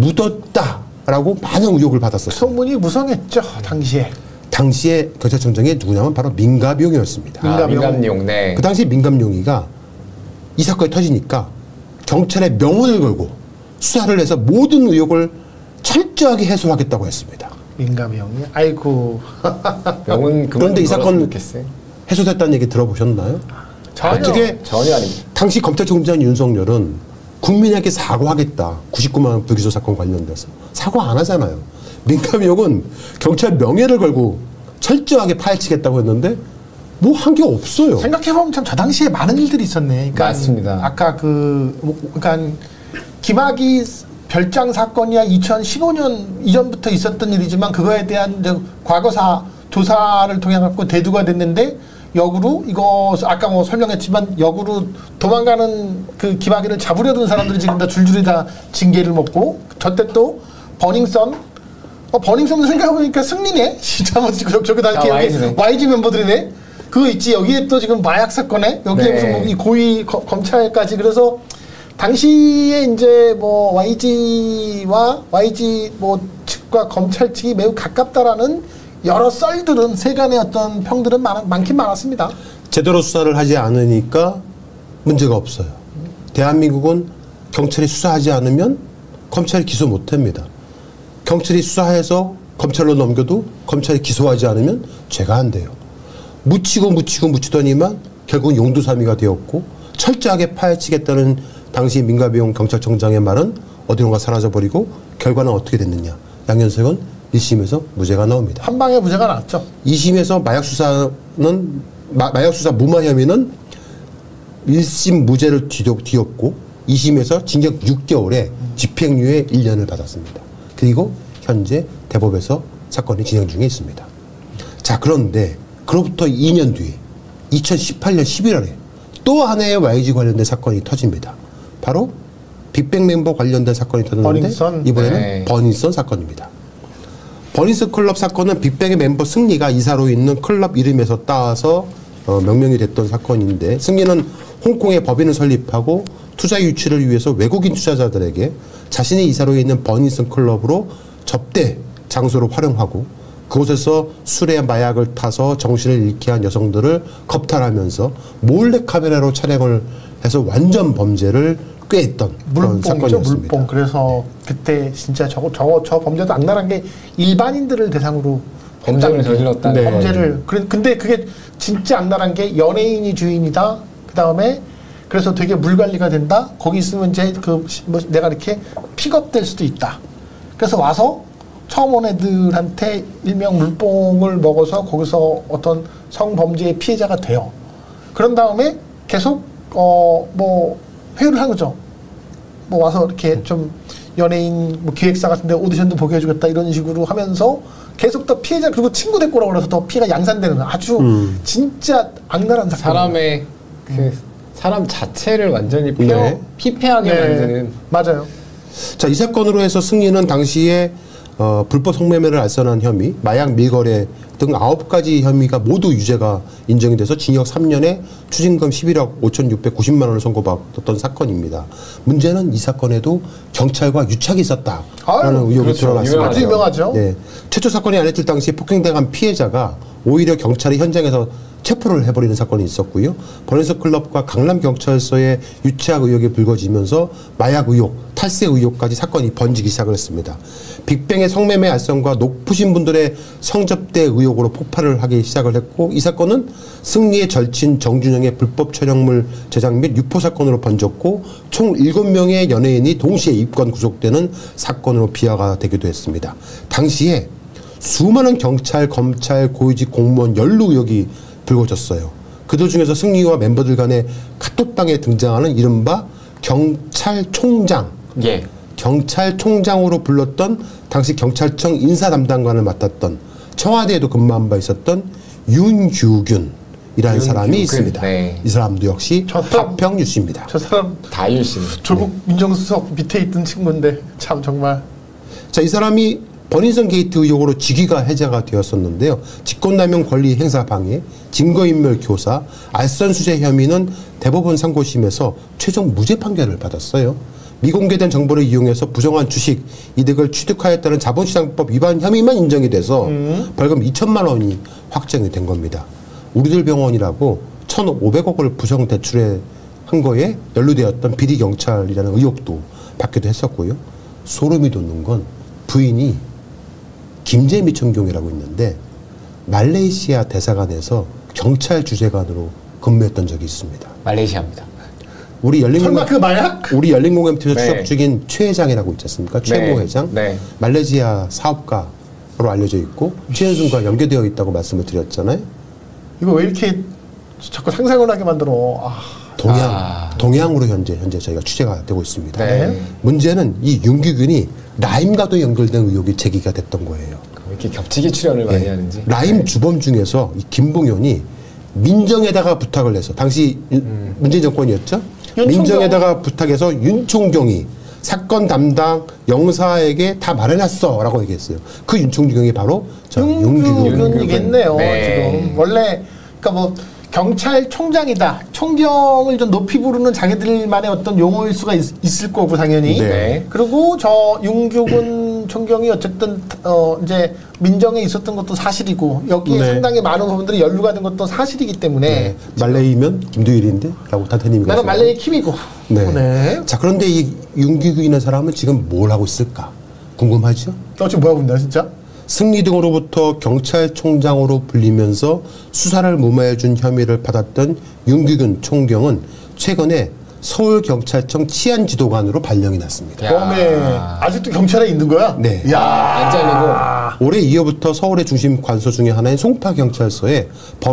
묻었다라고 많은 의혹을 받았었어요. 소문이 무성했죠 당시에. 당시에 경찰청장이 누구냐면 바로 민가병이었습니다. 아, 민감용. 네. 그 당시 민감용이가 이 사건이 터지니까 경찰의 명운을 걸고 수사를 해서 모든 의혹을 철저하게 해소하겠다고 했습니다. 민감이 형이 아이고. 명은 그런데 이 사건 좋겠어요. 해소됐다는 얘기 들어보셨나요? 전혀. 어떻게 전혀 아닙니다. 당시 검찰총장 윤석열은 국민에게 사과하겠다. 구십구만 원 불기소 사건 관련돼서 사과 안 하잖아요. 민감용은 경찰 명예를 걸고 철저하게 파헤치겠다고 했는데 뭐 한 게 없어요. 생각해보면 참 저 당시에 많은 일들이 있었네. 그러니까 맞습니다. 아까 그, 뭐, 그러니까 김학의 별장 사건이야 이천십오 년 이전부터 있었던 일이지만 그거에 대한 저 과거사 조사를 통해 갖고 대두가 됐는데 역으로 이거 아까 뭐 설명했지만 역으로 도망가는 그 김학의를 잡으려던 사람들이 지금 다 줄줄이 다 징계를 먹고 저때 또 버닝썬 어, 버닝썬 생각해보니까 승리네? 진짜 뭐 저기 저기 다 이렇게 아, 와이지네. 와이지 멤버들이네? 그거 있지. 여기에 또 지금 마약 사건에 여기에 네. 무슨 뭐 이 고위 거, 검찰까지 그래서 당시에 이제 뭐 와이지와 와이지 뭐 측과 검찰 측이 매우 가깝다라는 여러 썰들은 세간의 어떤 평들은 많, 많긴 많았습니다. 제대로 수사를 하지 않으니까 문제가 없어요. 대한민국은 경찰이 수사하지 않으면 검찰이 기소 못합니다. 경찰이 수사해서 검찰로 넘겨도 검찰이 기소하지 않으면 죄가 안 돼요. 묻히고 묻히고 묻히더니만 결국은 용두사미가 되었고 철저하게 파헤치겠다는 당시 민가비용 경찰청장의 말은 어디론가 사라져버리고 결과는 어떻게 됐느냐. 양현석은 일 심에서 무죄가 나옵니다. 한 방에 무죄가 났죠. 이 심에서 마약 수사는 마, 마약 수사 무마 혐의는 일 심 무죄를 뒤엎고 이 심에서 징역 육 개월에 집행유예 일 년을 받았습니다. 그리고 현재 대법에서 사건이 진행 중에 있습니다. 자, 그런데 그로부터 이 년 뒤에 이천십팔 년 십일월에 또 하나의 와이지 관련된 사건이 터집니다. 바로 빅뱅 멤버 관련된 사건이 터졌는데 버닝썬. 이번에는 네. 버닝썬 사건입니다. 버닝썬 클럽 사건은 빅뱅의 멤버 승리가 이사로 있는 클럽 이름에서 따서 어, 명명이 됐던 사건인데, 승리는 홍콩에 법인을 설립하고 투자 유치를 위해서 외국인 투자자들에게 자신이 이사로 있는 버닝썬 클럽으로 접대 장소로 활용하고 그곳에서 술에 마약을 타서 정신을 잃게 한 여성들을 겁탈하면서 몰래 카메라로 촬영을 해서 완전 범죄를 꾀했던 그런 물뽕이죠, 사건이었습니다. 물뽕. 그래서 그때 진짜 저거 저거 저 범죄도 악랄한 게 일반인들을 대상으로 범죄를 저질렀다는 네. 범죄를. 그래- 근데 그게 진짜 악랄한 게 연예인이 주인이다. 그 다음에 그래서 되게 물 관리가 된다. 거기 있으면 이제 그 뭐 내가 이렇게 픽업될 수도 있다. 그래서 와서 처음 온 애들한테 일명 물뽕을 먹어서 거기서 어떤 성범죄의 피해자가 돼요. 그런 다음에 계속 어 뭐 회유를 한 거죠. 뭐 와서 이렇게 좀 연예인 뭐 기획사 같은데 오디션도 보게 해주겠다 이런 식으로 하면서 계속 더 피해자 그리고 친구 데리고 오라고 그래서 더 피해가 양산되는 아주 음. 진짜 악랄한 사건. 사람의 그 사람 자체를 완전히 폐, 네. 피폐하게 만드는. 맞아요. 자, 이 사건으로 해서 승리는 당시에 어, 불법 성매매를 알선한 혐의, 마약 밀거래 등 아홉 가지 혐의가 모두 유죄가 인정이 돼서 징역 삼 년에 추징금 십일억 오천육백구십만 원을 선고받았던 사건입니다. 문제는 이 사건에도 경찰과 유착이 있었다라는 아유, 의혹이 그렇죠. 들어갔습니다. 아주 유명하죠. 네. 최초 사건이 알려질 당시 폭행당한 피해자가 오히려 경찰이 현장에서 체포를 해버리는 사건이 있었고요. 버닝썬 클럽과 강남경찰서의 유착 의혹이 불거지면서 마약 의혹, 탈세 의혹까지 사건이 번지기 시작을 했습니다. 빅뱅의 성매매 알선과 높으신 분들의 성접대 의혹으로 폭발을 하기 시작을 했고, 이 사건은 승리의 절친 정준영의 불법 촬영물 제작 및 유포 사건으로 번졌고 총 일곱 명의 연예인이 동시에 입건 구속되는 사건으로 비화가 되기도 했습니다. 당시에 수많은 경찰, 검찰, 고위직 공무원 연루 의혹이 불거졌어요. 그들 중에서 승리와 멤버들 간의 카톡방에 등장하는 이른바 경찰총장, 예. 경찰총장으로 불렀던 당시 경찰청 인사 담당관을 맡았던 청와대에도 근무한 바 있었던 윤규균이라는 윤규균, 사람이 있습니다. 네. 이 사람도 역시 저 사람- 파평 유씨입니다. 저 사람 다일신. 조국 민정수석 밑에 있던 친구인데 참 정말 자, 이 사람이 버닝썬 게이트 의혹으로 직위가 해제가 되었었는데요. 직권남용 권리 행사 방해, 증거인멸 교사, 알선 수재 혐의는 대법원 상고심에서 최종 무죄 판결을 받았어요. 미공개된 정보를 이용해서 부정한 주식 이득을 취득하였다는 자본시장법 위반 혐의만 인정이 돼서 음. 벌금 이천만 원이 확정이 된 겁니다. 우리들 병원이라고 천오백억 원을 부정 대출해 한 거에 연루되었던 비리 경찰이라는 의혹도 받기도 했었고요. 소름이 돋는 건 부인이 김재미 총경이라고 있는데 말레이시아 대사관에서 경찰 주재관으로 근무했던 적이 있습니다. 말레이시아입니다. 우리 설마 열린공감 그 마약? 우리 열린공감팀에서 네. 취업 중인 최 회장이라고 있지 않습니까? 최모 네. 회장. 네. 말레이시아 사업가로 알려져 있고 최현순과 연계되어 있다고 말씀을 드렸잖아요. 이거 왜 이렇게 자꾸 상상을 하게 만들어? 아, 동양 아. 동양으로 현재 현재 저희가 취재가 되고 있습니다. 네. 문제는 이 윤규균이 라임과도 연결된 의혹이 제기가 됐던 거예요. 왜 이렇게 겹치기 출연을 많이 예. 하는지. 라임 주범 중에서 이 김봉현이 민정에다가 부탁을 해서 당시 음. 문재인 정권이었죠. 윤총경. 민정에다가 부탁해서 윤총경이 사건 담당 영사에게 다 말해놨어라고 얘기했어요. 그 윤총경이 바로 저 윤규균. 윤규균이겠네요. 네. 지금 원래 그러니까 뭐 경찰총장이다. 총경을 좀 높이 부르는 자기들만의 어떤 용어일 수가 있, 있을 거고 당연히. 네. 그리고 저 윤규근 총경이 어쨌든 어 이제 민정에 있었던 것도 사실이고 여기에 네. 상당히 많은 부분들이 연루가 된 것도 사실이기 때문에 네. 말레이면 김두일인데? 라고 탄태님이 나는 가세요. 말레이 킴이고. 네. 네. 자, 그런데 이 윤규근이라는 사람은 지금 뭘 하고 있을까? 궁금하죠? 너 지금 뭐 하고 있나 진짜? 승리 등으로부터 경찰총장으로 불리면서 수사를 무마해준 혐의를 받았던 윤규근 총경은 최근에 서울경찰청 치안지도관으로 발령이 났습니다. 야. 다음에 아직도 경찰에 있는 거야? 네. 야, 안 잘리고. 올해 이후부터 서울의 중심 관소 중에 하나인 송파경찰서에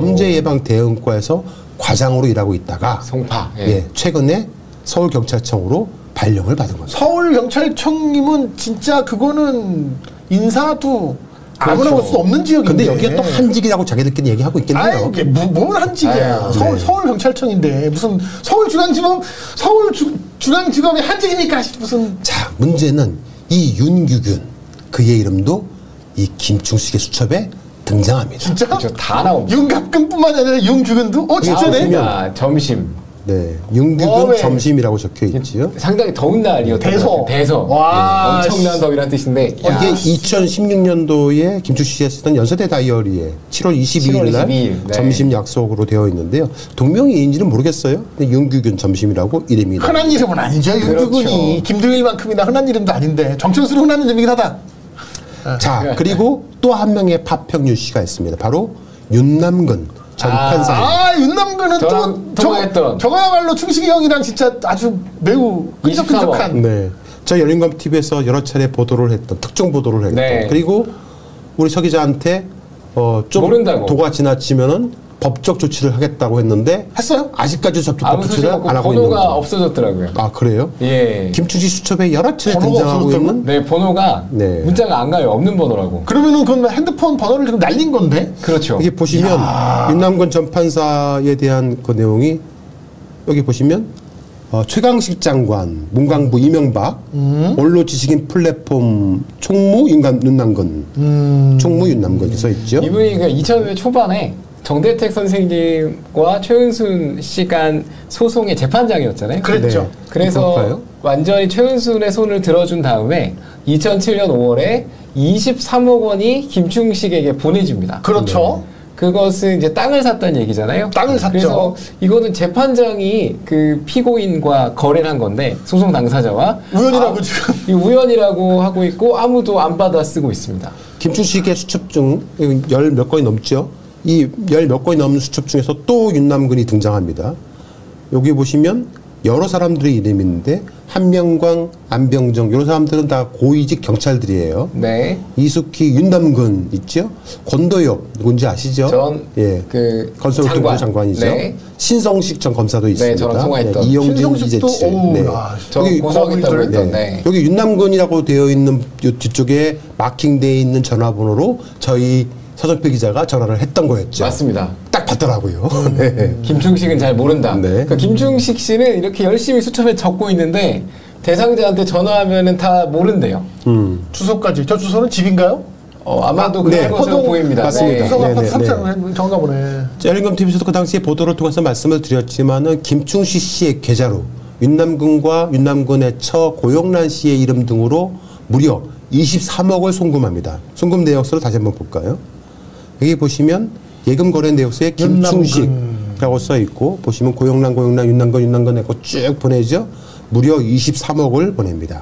범죄예방대응과에서 과장으로 일하고 있다가 송파. 예. 예, 최근에 서울경찰청으로 발령을 받은 겁니다. 서울 경찰청님은 진짜 그거는 인사도 아무나 볼 수 없는 지역인데. 근데 여기에 또 한직이라고 자기들끼리 얘기하고 있긴 아이, 해요. 이게 뭐, 뭔 한직이야. 아유, 서울, 네. 서울 경찰청인데 무슨 서울 중앙지검 서울 주, 중앙지검이 한직입니까? 무슨 자, 문제는 이 윤규균 그의 이름도 이 김충식의 수첩에 등장합니다. 진짜? 그렇죠. 다 나옵니다. 윤갑근뿐만 아니라 윤규근도 어 진짜네. 아, 점심. 네, 윤규균 어메. 점심이라고 적혀 있지요. 상당히 더운 날이었던 대서. 것 같아요. 대서. 와, 예, 엄청난 씨. 더위란 뜻인데. 야, 이게 이천십육 년도에 김충식이 쓰던 연세대 다이어리에 칠월 이십이일 날 칠월 이십이일, 네. 점심 약속으로 되어 있는데요. 동명이인지는 모르겠어요. 근데 윤규균 점심이라고 이름이 나와요. 흔한 이름은 아니죠. 윤규근이 그렇죠. 김두일만큼이나 흔한 이름도 아닌데 정천수로 흔한 이름이긴 하다. 자, 그리고 또 한 명의 파평윤 씨가 있습니다. 바로 윤남근 전 아. 판사. 아 윤남근은 또 저랑 저거, 통화했던. 저거야말로 충식이 형이랑 진짜 아주 매우 끈적끈적한. 네. 저 열린감 티비에서 여러 차례 보도를 했던 특종 보도를 했던 네. 그리고 우리 서 기자한테 어, 좀 모른다고. 도가 지나치면은 법적 조치를 하겠다고 했는데 했어요? 아직까지 접촉 아무 소식 조치를 없고 안 하고 있는 번호가 거죠. 없어졌더라고요. 아 그래요? 예. 김충식 수첩에 여러 차례 번호가 등장하고 없어졌다고? 있는 네, 번호가 네. 문자가 안 가요. 없는 번호라고. 그러면은 그건 핸드폰 번호를 지금 날린 건데. 그렇죠. 이게 보시면 윤남근 전 판사에 대한 그 내용이 여기 보시면 어, 최강식 장관, 문광부 이명박, 원로 지식인 플랫폼 총무 윤감, 윤남근, 음. 총무 윤남근 써 있죠. 이분이 그 이천 년대 초반에 정대택 선생님과 최은순 씨 간 소송의 재판장이었잖아요. 그랬죠. 네. 그래서 그럴까요? 완전히 최은순의 손을 들어준 다음에 이천칠 년 오월에 이십삼억 원이 김충식에게 보내줍니다. 그렇죠. 그것은 이제 땅을 샀다는 얘기잖아요. 땅을 샀죠. 그래서 이거는 재판장이 그 피고인과 거래를 한 건데 소송 당사자와 우연이라고 아, 지금. 이 우연이라고 하고 있고 아무도 안 받아 쓰고 있습니다. 김충식의 수첩 중 열 몇 건이 넘죠. 이 열 몇 건이 넘는 수첩 중에서 또 윤남근이 등장합니다. 여기 보시면 여러 사람들의 이름이 있는데 한명광, 안병정 이런 사람들은 다 고위직 경찰들이에요. 네. 이숙희, 윤남근 있죠. 권도엽 누군지 아시죠? 전 예. 그 건설교통부 장관. 장관이죠. 네. 신성식 전 검사도 있습니다. 저랑 통화했던. 이영진, 신성식도 이재치. 어우, 네. 야, 저 여기 고소하겠다고 거울 했던. 네. 네. 여기 윤남근이라고 되어 있는 요 뒤쪽에 마킹되어 있는 전화번호로 저희 서정필 기자가 전화를 했던 거였죠. 맞습니다. 딱 받더라고요. 네. 김충식은 잘 모른다. 네. 그러니까 김충식 씨는 이렇게 열심히 수첩에 적고 있는데 대상자한테 전화하면은 다 모른대요. 음. 주소까지. 저 주소는 집인가요? 어, 아마도 아, 그런 네. 것으로 포동- 보입니다. 맞습니다. 네. 주소 네, 아파트 네, 삼 층 정가 보네. 열린감 티비에서도 그 당시에 보도를 통해서 말씀을 드렸지만은 김충식 씨의 계좌로 윤남근과 윤남근의 처 고영란 씨의 이름 등으로 무려 이십삼억을 송금합니다. 송금 내역서를 다시 한번 볼까요? 여기 보시면 예금 거래 내역서에 김충식이라고 써 있고 보시면 고영란, 고영란, 윤남근, 윤남근 해고 쭉 보내죠. 무려 이십삼억을 보냅니다.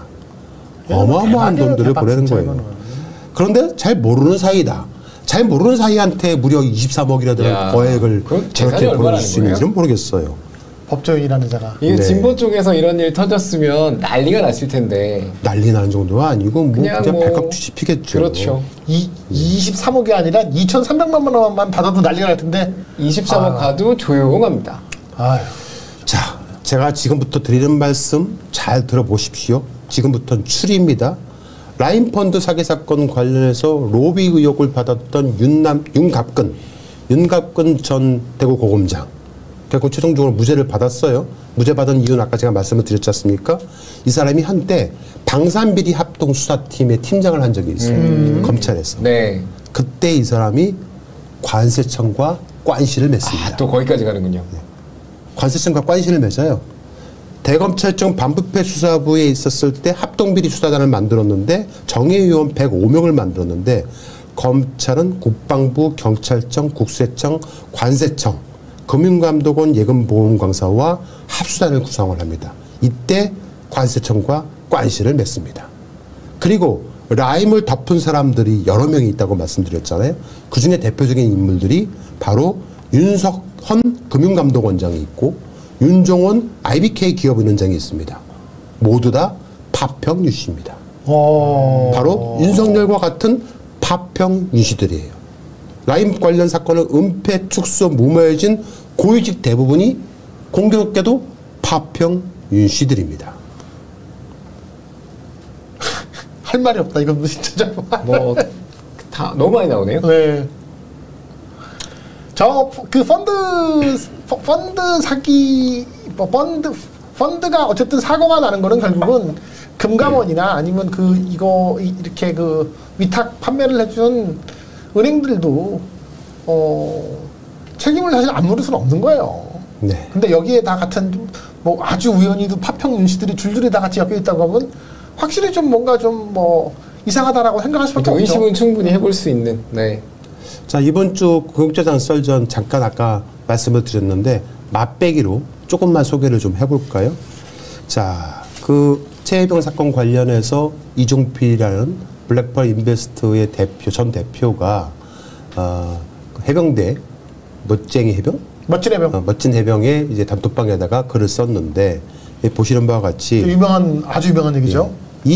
어마어마한 대박이에요, 돈들을 대박, 보내는 진짜 거예요. 이거는. 그런데 잘 모르는 사이다. 잘 모르는 사이한테 무려 이십삼억이라는 야, 거액을 그 저렇게 계산이 얼마나 보내줄 수 하는 있는지는 모르겠어요. 법조인이라는 자가. 이게 네. 진보 쪽에서 이런 일 터졌으면 난리가 났을 텐데. 난리 나는 정도가 아니고 뭐 그냥 그냥 뭐- 발칵 뒤집히겠죠. 그렇죠. 이, 이십삼억이 아니라 이천삼백만 원만 받아도 난리가 날 텐데. 이십삼억 아. 가도 조용합니다. 아휴. 자, 제가 지금부터 드리는 말씀 잘 들어보십시오. 지금부터는 추리입니다. 라인펀드 사기 사건 관련해서 로비 의혹을 받았던 윤남, 윤갑근, 윤갑근 전 대구고검장. 결국 최종적으로 무죄를 받았어요. 무죄 받은 이유는 아까 제가 말씀을 드렸지 않습니까? 이 사람이 한때 방산비리 합동수사팀의 팀장을 한 적이 있어요. 검찰에서. 네. 그때 이 사람이 관세청과 관시를 맺습니다. 아, 또 거기까지 가는군요. 관세청과 관시를 맺어요. 대검찰청 반부패 수사부에 있었을 때 합동비리 수사단을 만들었는데 정예위원 백오 명을 만들었는데 검찰은 국방부, 경찰청, 국세청, 관세청, 금융감독원, 예금보험공사와 합수단을 구성을 합니다. 이때 관세청과 관시를 맺습니다. 그리고 라임을 덮은 사람들이 여러 명이 있다고 말씀드렸잖아요. 그중에 대표적인 인물들이 바로 윤석헌 금융감독원장이 있고 윤종원 아이비케이 기업은행장이 있습니다. 모두 다 파평 유씨입니다. 어... 바로 윤석열과 같은 파평 유씨들이에요. 라임 관련 사건을 은폐, 축소, 무모해진 고위직 대부분이 공교롭게도 파평 유씨들입니다. 할 말이 없다. 이건 무슨 진짜 뭐 다 너무 많이 나오네요. 네. 저 그 펀드 펀드 사기 뭐 펀드 펀드가 어쨌든 사고가 나는 거는 결국은 금감원이나 아니면 그 이거 이렇게 그 위탁 판매를 해준 은행들도 어 책임을 사실 안 물을 수는 없는 거예요. 네. 근데 여기에 다 같은 뭐 아주 우연히도 파평 윤씨들이 줄줄이 다 같이 엮여 있다고 하면 확실히 좀 뭔가 좀 뭐 이상하다라고 생각할 수밖에 없죠. 의심은 충분히 해볼 수 있는. 네. 자, 이번 주 국정장 썰전 잠깐 아까 말씀을 드렸는데 맛배기로 조금만 소개를 좀 해볼까요? 자, 그 최혜병 사건 관련해서 이종필이라는 블랙펄 인베스트의 대표 전 대표가 어, 해병대 멋쟁이 해병? 멋진 해병. 어, 멋진 해병의 이제 단톡방에다가 글을 썼는데 보시는 바와 같이 유명한 아주 유명한 얘기죠. 예,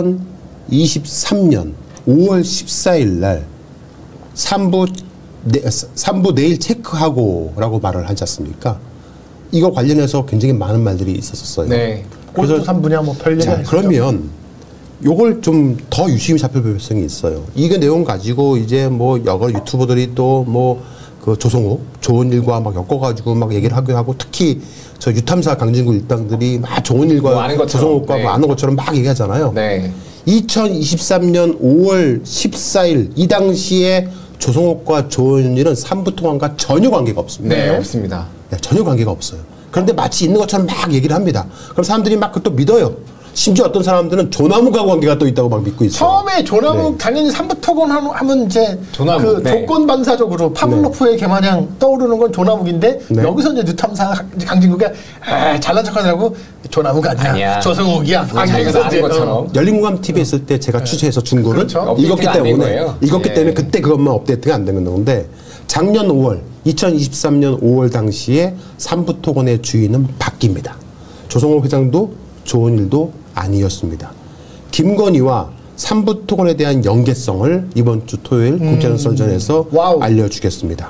이천이십삼 년 오월 십사일 날 삼부 네, 삼부 내일 체크하고라고 말을 하지 않습니까? 이거 관련해서 굉장히 많은 말들이 있었어요. 네. 골프 삼 부냐 뭐 별 얘기 자, 그러면 요걸 좀 더 유심히 살펴볼 필요성이 있어요. 이게 내용 가지고 이제 뭐 여러 유튜버들이 또 뭐 그 조성호 좋은 일과 막 엮어가지고 막 얘기를 하기도 하고 특히 저 유탐사 강진구 일당들이 막 좋은 일과 뭐 아는 것처럼, 조성호과 네. 뭐 아는 것처럼 막 얘기하잖아요. 네. 이천이십삼 년 오월 십사일 이 당시에 조성호과 조은일은 삼부통합과 전혀 관계가 없습니다. 네, 없습니다. 네, 전혀 관계가 없어요. 그런데 마치 있는 것처럼 막 얘기를 합니다. 그럼 사람들이 막 그것도 믿어요. 심지어 어떤 사람들은 조나무가 관계가 또 있다고 막 믿고 있어요. 처음에 조나무 네. 당연히 삼부토건 하면 이제 조나무, 그 네. 조건 반사적으로 파블로프의 개마냥 떠오르는 건 조나무인데 네. 여기서 이제 뉴탐사 강진구가 아, 잘난 척하느라고 조나무가 아니야, 아니야. 조성욱이야. 자기가 아는 것처럼. 열린공감 티비에 있을 때 제가 취재해서 준 거를 그렇죠. 읽었기 업데이트가 안된 때문에 거예요. 읽었기 예. 때문에 그때 그것만 업데이트가 안 된 건데 작년 오월 이천이십삼 년 오월 당시에 삼부토건의 주인은 바뀝니다. 조성호 회장도 좋은 일도 아니었습니다. 김건희와 삼부토건에 대한 연계성을 이번 주 토요일 음. 국제전 썰전에서 와우. 알려주겠습니다.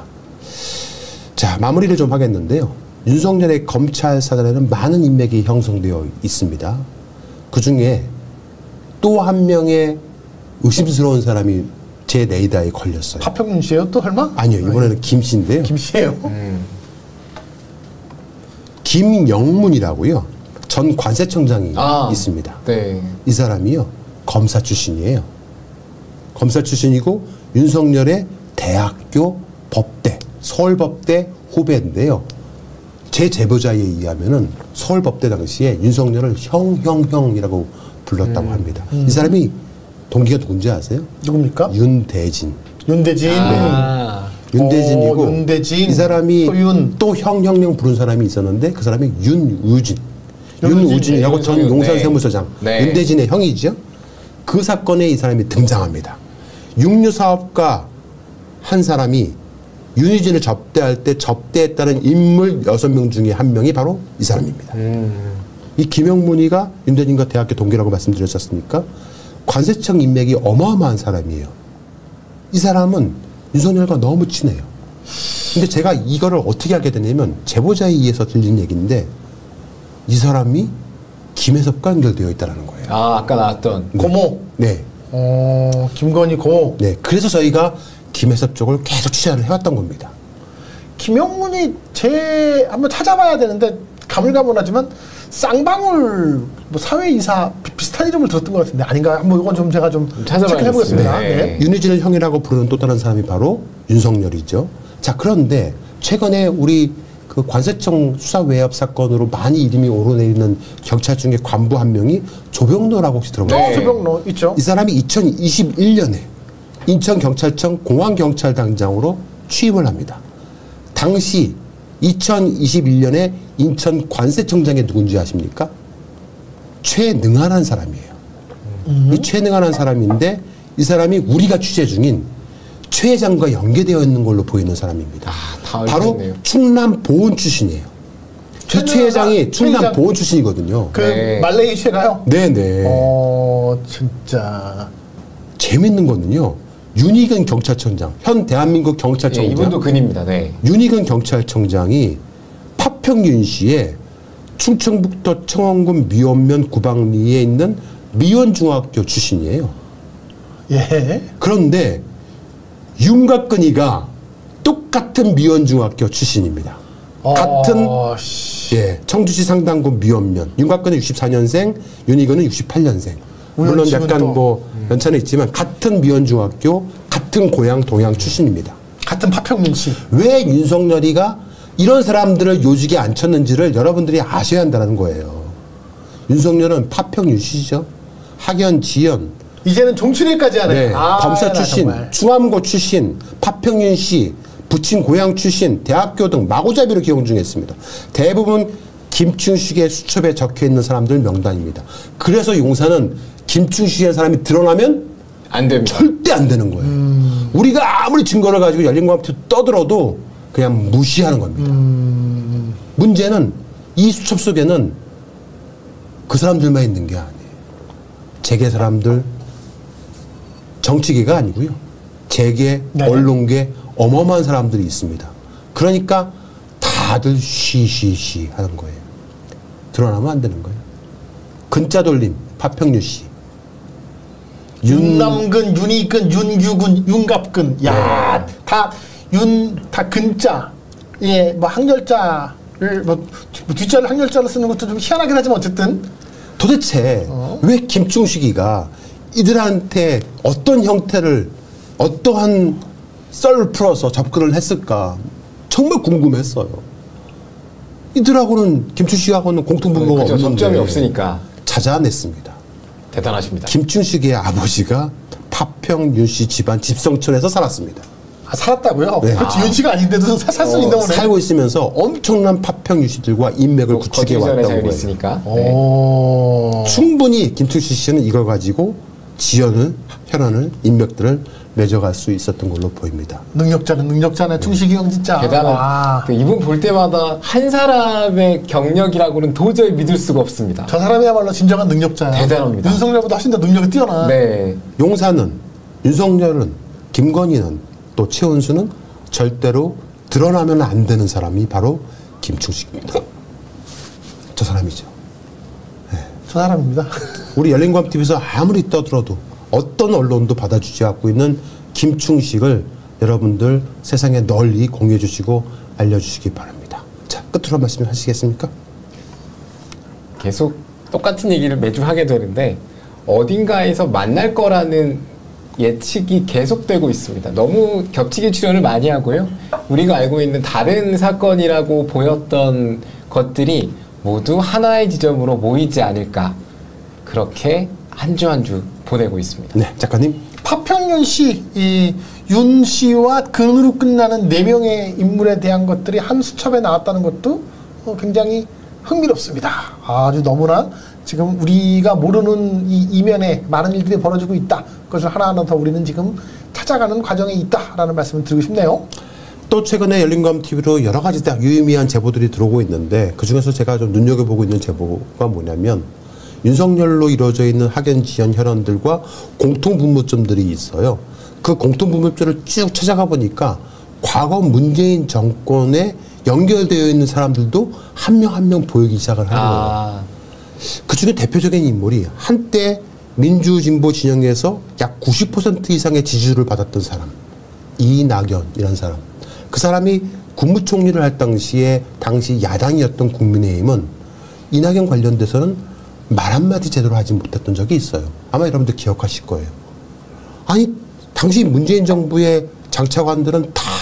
자, 마무리를 좀 하겠는데요. 윤석열의 검찰 사단에는 많은 인맥이 형성되어 있습니다. 그 중에 또 한 명의 의심스러운 사람이 제 레이더에 걸렸어요. 파평윤 씨예요 또 설마? 아니요, 이번에는 김 씨인데요. 김 씨예요. 김영문이라고요. 전 관세청장이 아. 있습니다. 네. 이 사람이요, 검사 출신이에요. 검사 출신이고 윤석열의 대학교 법대, 서울법대 후배인데요. 제 제보자에 의하면은 서울법대 당시에 윤석열을 형, 형, 형이라고 불렀다고 음. 합니다. 이 사람이 동기가 누군지 아세요? 누굽니까? 윤대진. 윤대진. 아. 윤대진이고 오, 윤대진. 이 사람이 소윤. 또 형, 형, 형 부른 사람이 있었는데 그 사람이 윤우진. 윤우진. 윤우진이라고 전 윤우진. 용산세무서장. 네. 윤대진의 형이죠. 그 사건에 이 사람이 등장합니다. 육류 사업가 한 사람이 윤우진을 접대할 때 접대했다는 인물 여섯 명 중에 한 명이 바로 이 사람입니다. 음. 이 김영문이가 윤대진과 대학교 동기라고 말씀드렸었습니까? 관세청 인맥이 어마어마한 사람이에요. 이 사람은 윤석열과 너무 친해요. 근데 제가 이거를 어떻게 알게 됐냐면 제보자에 의해서 들린 얘기인데 이 사람이 김혜섭과 연결되어 있다는 거예요. 아, 아까 나왔던. 고모. 네. 어, 김건희 고모. 네. 그래서 저희가 김혜섭 쪽을 계속 취재를 해왔던 겁니다. 김영문이 제 한번 찾아봐야 되는데 가물가물하지만 쌍방울 뭐 사회이사 비, 비슷한 이름을 들었던 것 같은데 아닌가? 한번 이건 좀 제가 좀 체크해 보겠습니다. 네. 네. 윤우진을 형이라고 부르는 또 다른 사람이 바로 윤석열이죠. 자, 그런데 최근에 우리 그 관세청 수사 외압 사건으로 많이 이름이 오르내리는 경찰 중에 관부 한 명이 조병로라고 혹시 들어보셨어요? 네. 조병로 있죠. 이 사람이 이천이십일 년에 인천경찰청 공안경찰당장으로 취임을 합니다. 당시 이천이십일 년에 인천 관세청장이 누군지 아십니까? 최능한한 사람이에요. 음. 이 최능한한 사람인데 이 사람이 우리가 취재 중인 최 회장과 연계되어 있는 걸로 보이는 사람입니다. 아, 바로 알겠네요. 충남 보훈 출신이에요. 최, 최 회장이 충남 회장. 보훈 출신이거든요. 그 네. 말레이시아가요? 네네. 어 진짜 재밌는 거는요. 윤희근 경찰청장, 현 대한민국 경찰청장. 예, 이분도 근입니다. 네. 윤희근 경찰청장이 파평윤 씨의 충청북도 청원군 미원면 구방리에 있는 미원중학교 출신이에요. 예. 그런데 윤곽근이가 똑같은 미원중학교 출신입니다. 어, 같은 씨. 예 청주시 상당군 미원면. 윤곽근은 육십사 년생, 윤희근은 육십팔 년생. 물론 약간 또. 뭐 연차는 있지만 같은 미원중학교, 같은 고향 동양 출신입니다. 같은 파평민 씨. 왜 윤석열이가 이런 사람들을 요직에 앉혔는지를 여러분들이 아셔야 한다는 거예요. 윤석열은 파평윤 씨죠. 학연, 지연. 이제는 종춘회까지 하네. 네, 아, 검사 출신, 정말. 중암고 출신, 파평윤 씨, 부친 고향 출신, 대학교 등 마구잡이로 기용 중했습니다. 대부분 김충식의 수첩에 적혀있는 사람들 명단입니다. 그래서 용사는 김충식의 사람이 드러나면 안 됩니다. 절대 안 되는 거예요. 음. 우리가 아무리 증거를 가지고 열린공감투 떠들어도 그냥 무시하는 겁니다. 음. 문제는 이 수첩 속에는 그 사람들만 있는 게 아니에요. 재계 사람들, 정치계가 아니고요. 재계, 네. 언론계 어마어마한 사람들이 있습니다. 그러니까 다들 쉬쉬쉬 하는 거예요. 드러나면 안 되는 거예요. 근자 돌림, 파평윤 씨. 윤남근, 윤희근, 윤규근, 윤갑근. 야, 네. 다 윤, 다 근자. 예, 뭐 학렬자를 뭐 뒷자를 학렬자로 쓰는 것도 좀 희한하긴 하지만 어쨌든 도대체 어? 왜 김충식이가 이들한테 어떤 형태를 어떠한 썰을 풀어서 접근을 했을까 정말 궁금했어요. 이들하고는 김충식하고는 공통분모가 그죠, 없는데 접점이 없으니까 찾아냈습니다. 대단하십니다. 김충식의 아버지가 파평윤 씨 집안 집성촌에서 살았습니다. 아, 살았다고요? 네. 그렇지, 윤 씨가 아닌데도 살 수 어, 있는 거네. 살고 있으면서 엄청난 파평윤 씨들과 인맥을 구축해 왔다고 자연이 해요. 있으니까. 네. 오. 충분히 김충식 씨는 이걸 가지고 지연을, 혈안을, 인맥들을 맺어갈 수 있었던 걸로 보입니다. 능력자는 능력자네. 충식이 형 진짜. 대단한. 와. 그 이분 볼 때마다 한 사람의 경력이라고는 도저히 믿을 수가 없습니다. 저 사람이야말로 진정한 능력자야. 대단합니다. 윤석열보다 훨씬 더 능력이 뛰어나. 네. 용사는, 윤석열은, 김건희는, 또 최은수는 절대로 드러나면 안 되는 사람이 바로 김충식입니다. 저 사람이죠. 저 사람입니다. 우리 열린광티비에서 아무리 떠들어도 어떤 언론도 받아주지 않고 있는 김충식을 여러분들 세상에 널리 공유해 주시고 알려주시기 바랍니다. 자, 끝으로 한 말씀 하시겠습니까? 계속 똑같은 얘기를 매주 하게 되는데 어딘가에서 만날 거라는 예측이 계속되고 있습니다. 너무 겹치기 출연을 많이 하고요. 우리가 알고 있는 다른 사건이라고 보였던 것들이 모두 하나의 지점으로 모이지 않을까. 그렇게 한 주 한 주 보내고 있습니다. 네, 작가님. 파평윤 씨, 이 윤 씨와 근으로 끝나는 네 명의 인물에 대한 것들이 한 수첩에 나왔다는 것도 어, 굉장히 흥미롭습니다. 아주 너무나 지금 우리가 모르는 이 이면에 많은 일들이 벌어지고 있다. 그것을 하나하나 더 우리는 지금 찾아가는 과정에 있다라는 말씀을 드리고 싶네요. 또 최근에 열린검티비로 여러 가지 유의미한 제보들이 들어오고 있는데 그중에서 제가 좀 눈여겨보고 있는 제보가 뭐냐면 윤석열로 이루어져 있는 학연, 지연, 혈연들과 공통분모점들이 있어요. 그 공통분모점을 쭉 찾아가 보니까 과거 문재인 정권에 연결되어 있는 사람들도 한 명 한 명 보이기 시작을 하는 거예요. 아, 그 중에 대표적인 인물이 한때 민주진보 진영에서 약 구십 퍼센트 이상의 지지율을 받았던 사람. 이낙연이라는 사람. 그 사람이 국무총리를 할 당시에 당시 야당이었던 국민의힘은 이낙연 관련돼서는 말 한마디 제대로 하지 못했던 적이 있어요. 아마 여러분들 기억하실 거예요. 아니 당시 문재인 정부의 장차관들은 다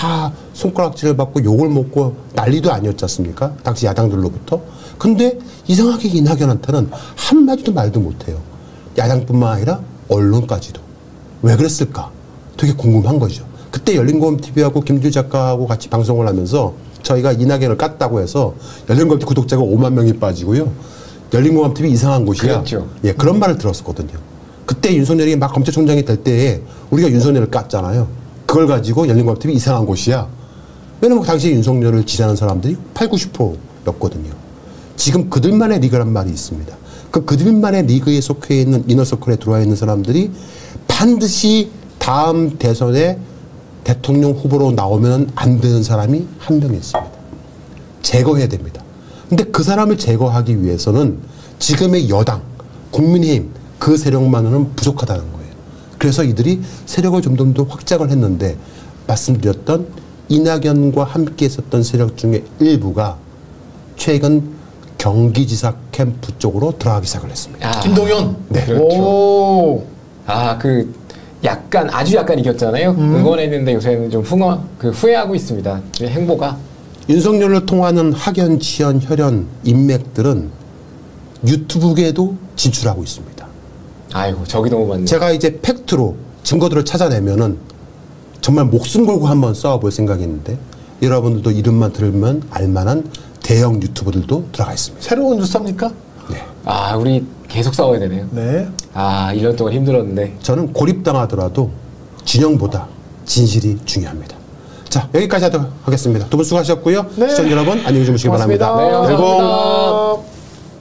다 손가락질을 받고 욕을 먹고 난리도 아니었지 않습니까? 당시 야당들로부터. 근데 이상하게 이낙연한테는 한마디도 말도 못해요. 야당뿐만 아니라 언론까지도. 왜 그랬을까? 되게 궁금한 거죠. 그때 열린공감티비하고 김규 작가하고 같이 방송을 하면서 저희가 이낙연을 깠다고 해서 열린공감티비 구독자가 오만 명이 빠지고요. 열린공감티비 이상한 곳이야. 그렇죠. 예, 그런 말을 들었었거든요. 그때 윤석열이 막 검찰총장이 될 때에 우리가 윤석열을 깠잖아요. 그걸 가지고 열린공감티비 이상한 곳이야. 왜냐면 당시에 윤석열을 지지하는 사람들이 팔, 구십 퍼센트였거든요. 지금 그들만의 리그란 말이 있습니다. 그 그들만의 리그에 속해 있는 이너서클에 들어와 있는 사람들이 반드시 다음 대선에 대통령 후보로 나오면 안 되는 사람이 한 명 있습니다. 제거해야 됩니다. 근데 그 사람을 제거하기 위해서는 지금의 여당, 국민의힘 그 세력만으로는 부족하다는 거예요. 그래서 이들이 세력을 점점 더 확장을 했는데 말씀드렸던 이낙연과 함께 있었던 세력 중에 일부가 최근 경기지사 캠프 쪽으로 들어가기 시작을 했습니다. 아, 김동연. 네. 그렇죠. 오. 아, 그 약간 아주 약간 이겼잖아요. 음. 응원했는데 요새는 좀 후원, 그 후회하고 있습니다. 그 행보가. 윤석열을 통하는 학연, 지연, 혈연, 인맥들은 유튜브계에도 진출하고 있습니다. 아이고, 저기 너무 많네. 제가 이제 팩트로 증거들을 찾아내면은 정말 목숨 걸고 한번 싸워볼 생각이 있는데 여러분들도 이름만 들으면 알만한 대형 유튜버들도 들어가 있습니다. 새로운 뉴스입니까? 네. 아, 우리 계속 싸워야 되네요. 네. 아, 일 년 동안 힘들었는데. 저는 고립당하더라도 진영보다 진실이 중요합니다. 자, 여기까지 하도록 하겠습니다. 두 분 수고하셨고요. 네. 시청자 여러분 안녕히 주무시기 고맙습니다. 바랍니다. 네, 그리고 감사합니다.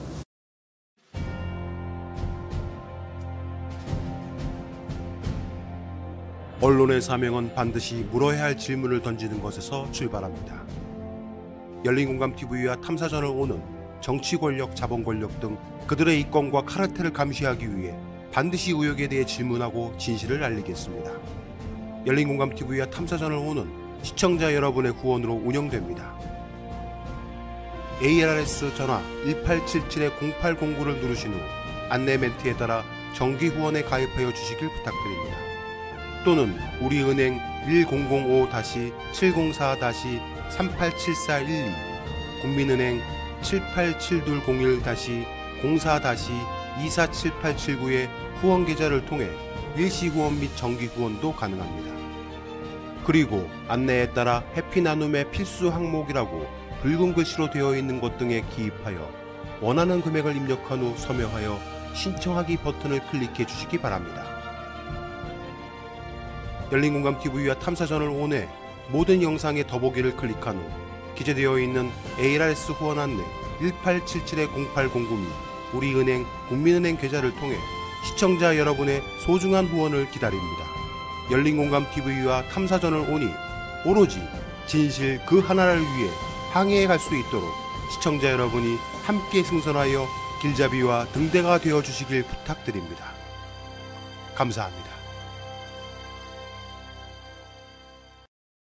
언론의 사명은 반드시 물어야 할 질문을 던지는 것에서 출발합니다. 열린공감티비와 탐사전을 오는 정치 권력, 자본 권력 등 그들의 이권과 카르텔을 감시하기 위해 반드시 의혹에 대해 질문하고 진실을 알리겠습니다. 열린공감티비와 탐사전을 오는 시청자 여러분의 후원으로 운영됩니다. 에이알알에스 전화 일팔칠칠 공팔공구를 누르신 후 안내 멘트에 따라 정기 후원에 가입하여 주시길 부탁드립니다. 또는 우리은행 일공공오 칠공사 삼팔칠사일이, 국민은행 칠팔칠이공일 공사 이사칠팔칠구의 후원 계좌를 통해 일시 후원 및 정기 후원도 가능합니다. 그리고 안내에 따라 해피나눔의 필수 항목이라고 붉은 글씨로 되어 있는 것 등에 기입하여 원하는 금액을 입력한 후 서명하여 신청하기 버튼을 클릭해 주시기 바랍니다. 열린공감티비와 탐사전을 온해 모든 영상의 더보기를 클릭한 후 기재되어 있는 에이알알에스 후원 안내 일팔칠칠 공팔공구 및 우리은행 국민은행 계좌를 통해 시청자 여러분의 소중한 후원을 기다립니다. 열린공감티비와 탐사전을 오니 오로지 진실 그 하나를 위해 항해해 갈 수 있도록 시청자 여러분이 함께 승선하여 길잡이와 등대가 되어 주시길 부탁드립니다. 감사합니다.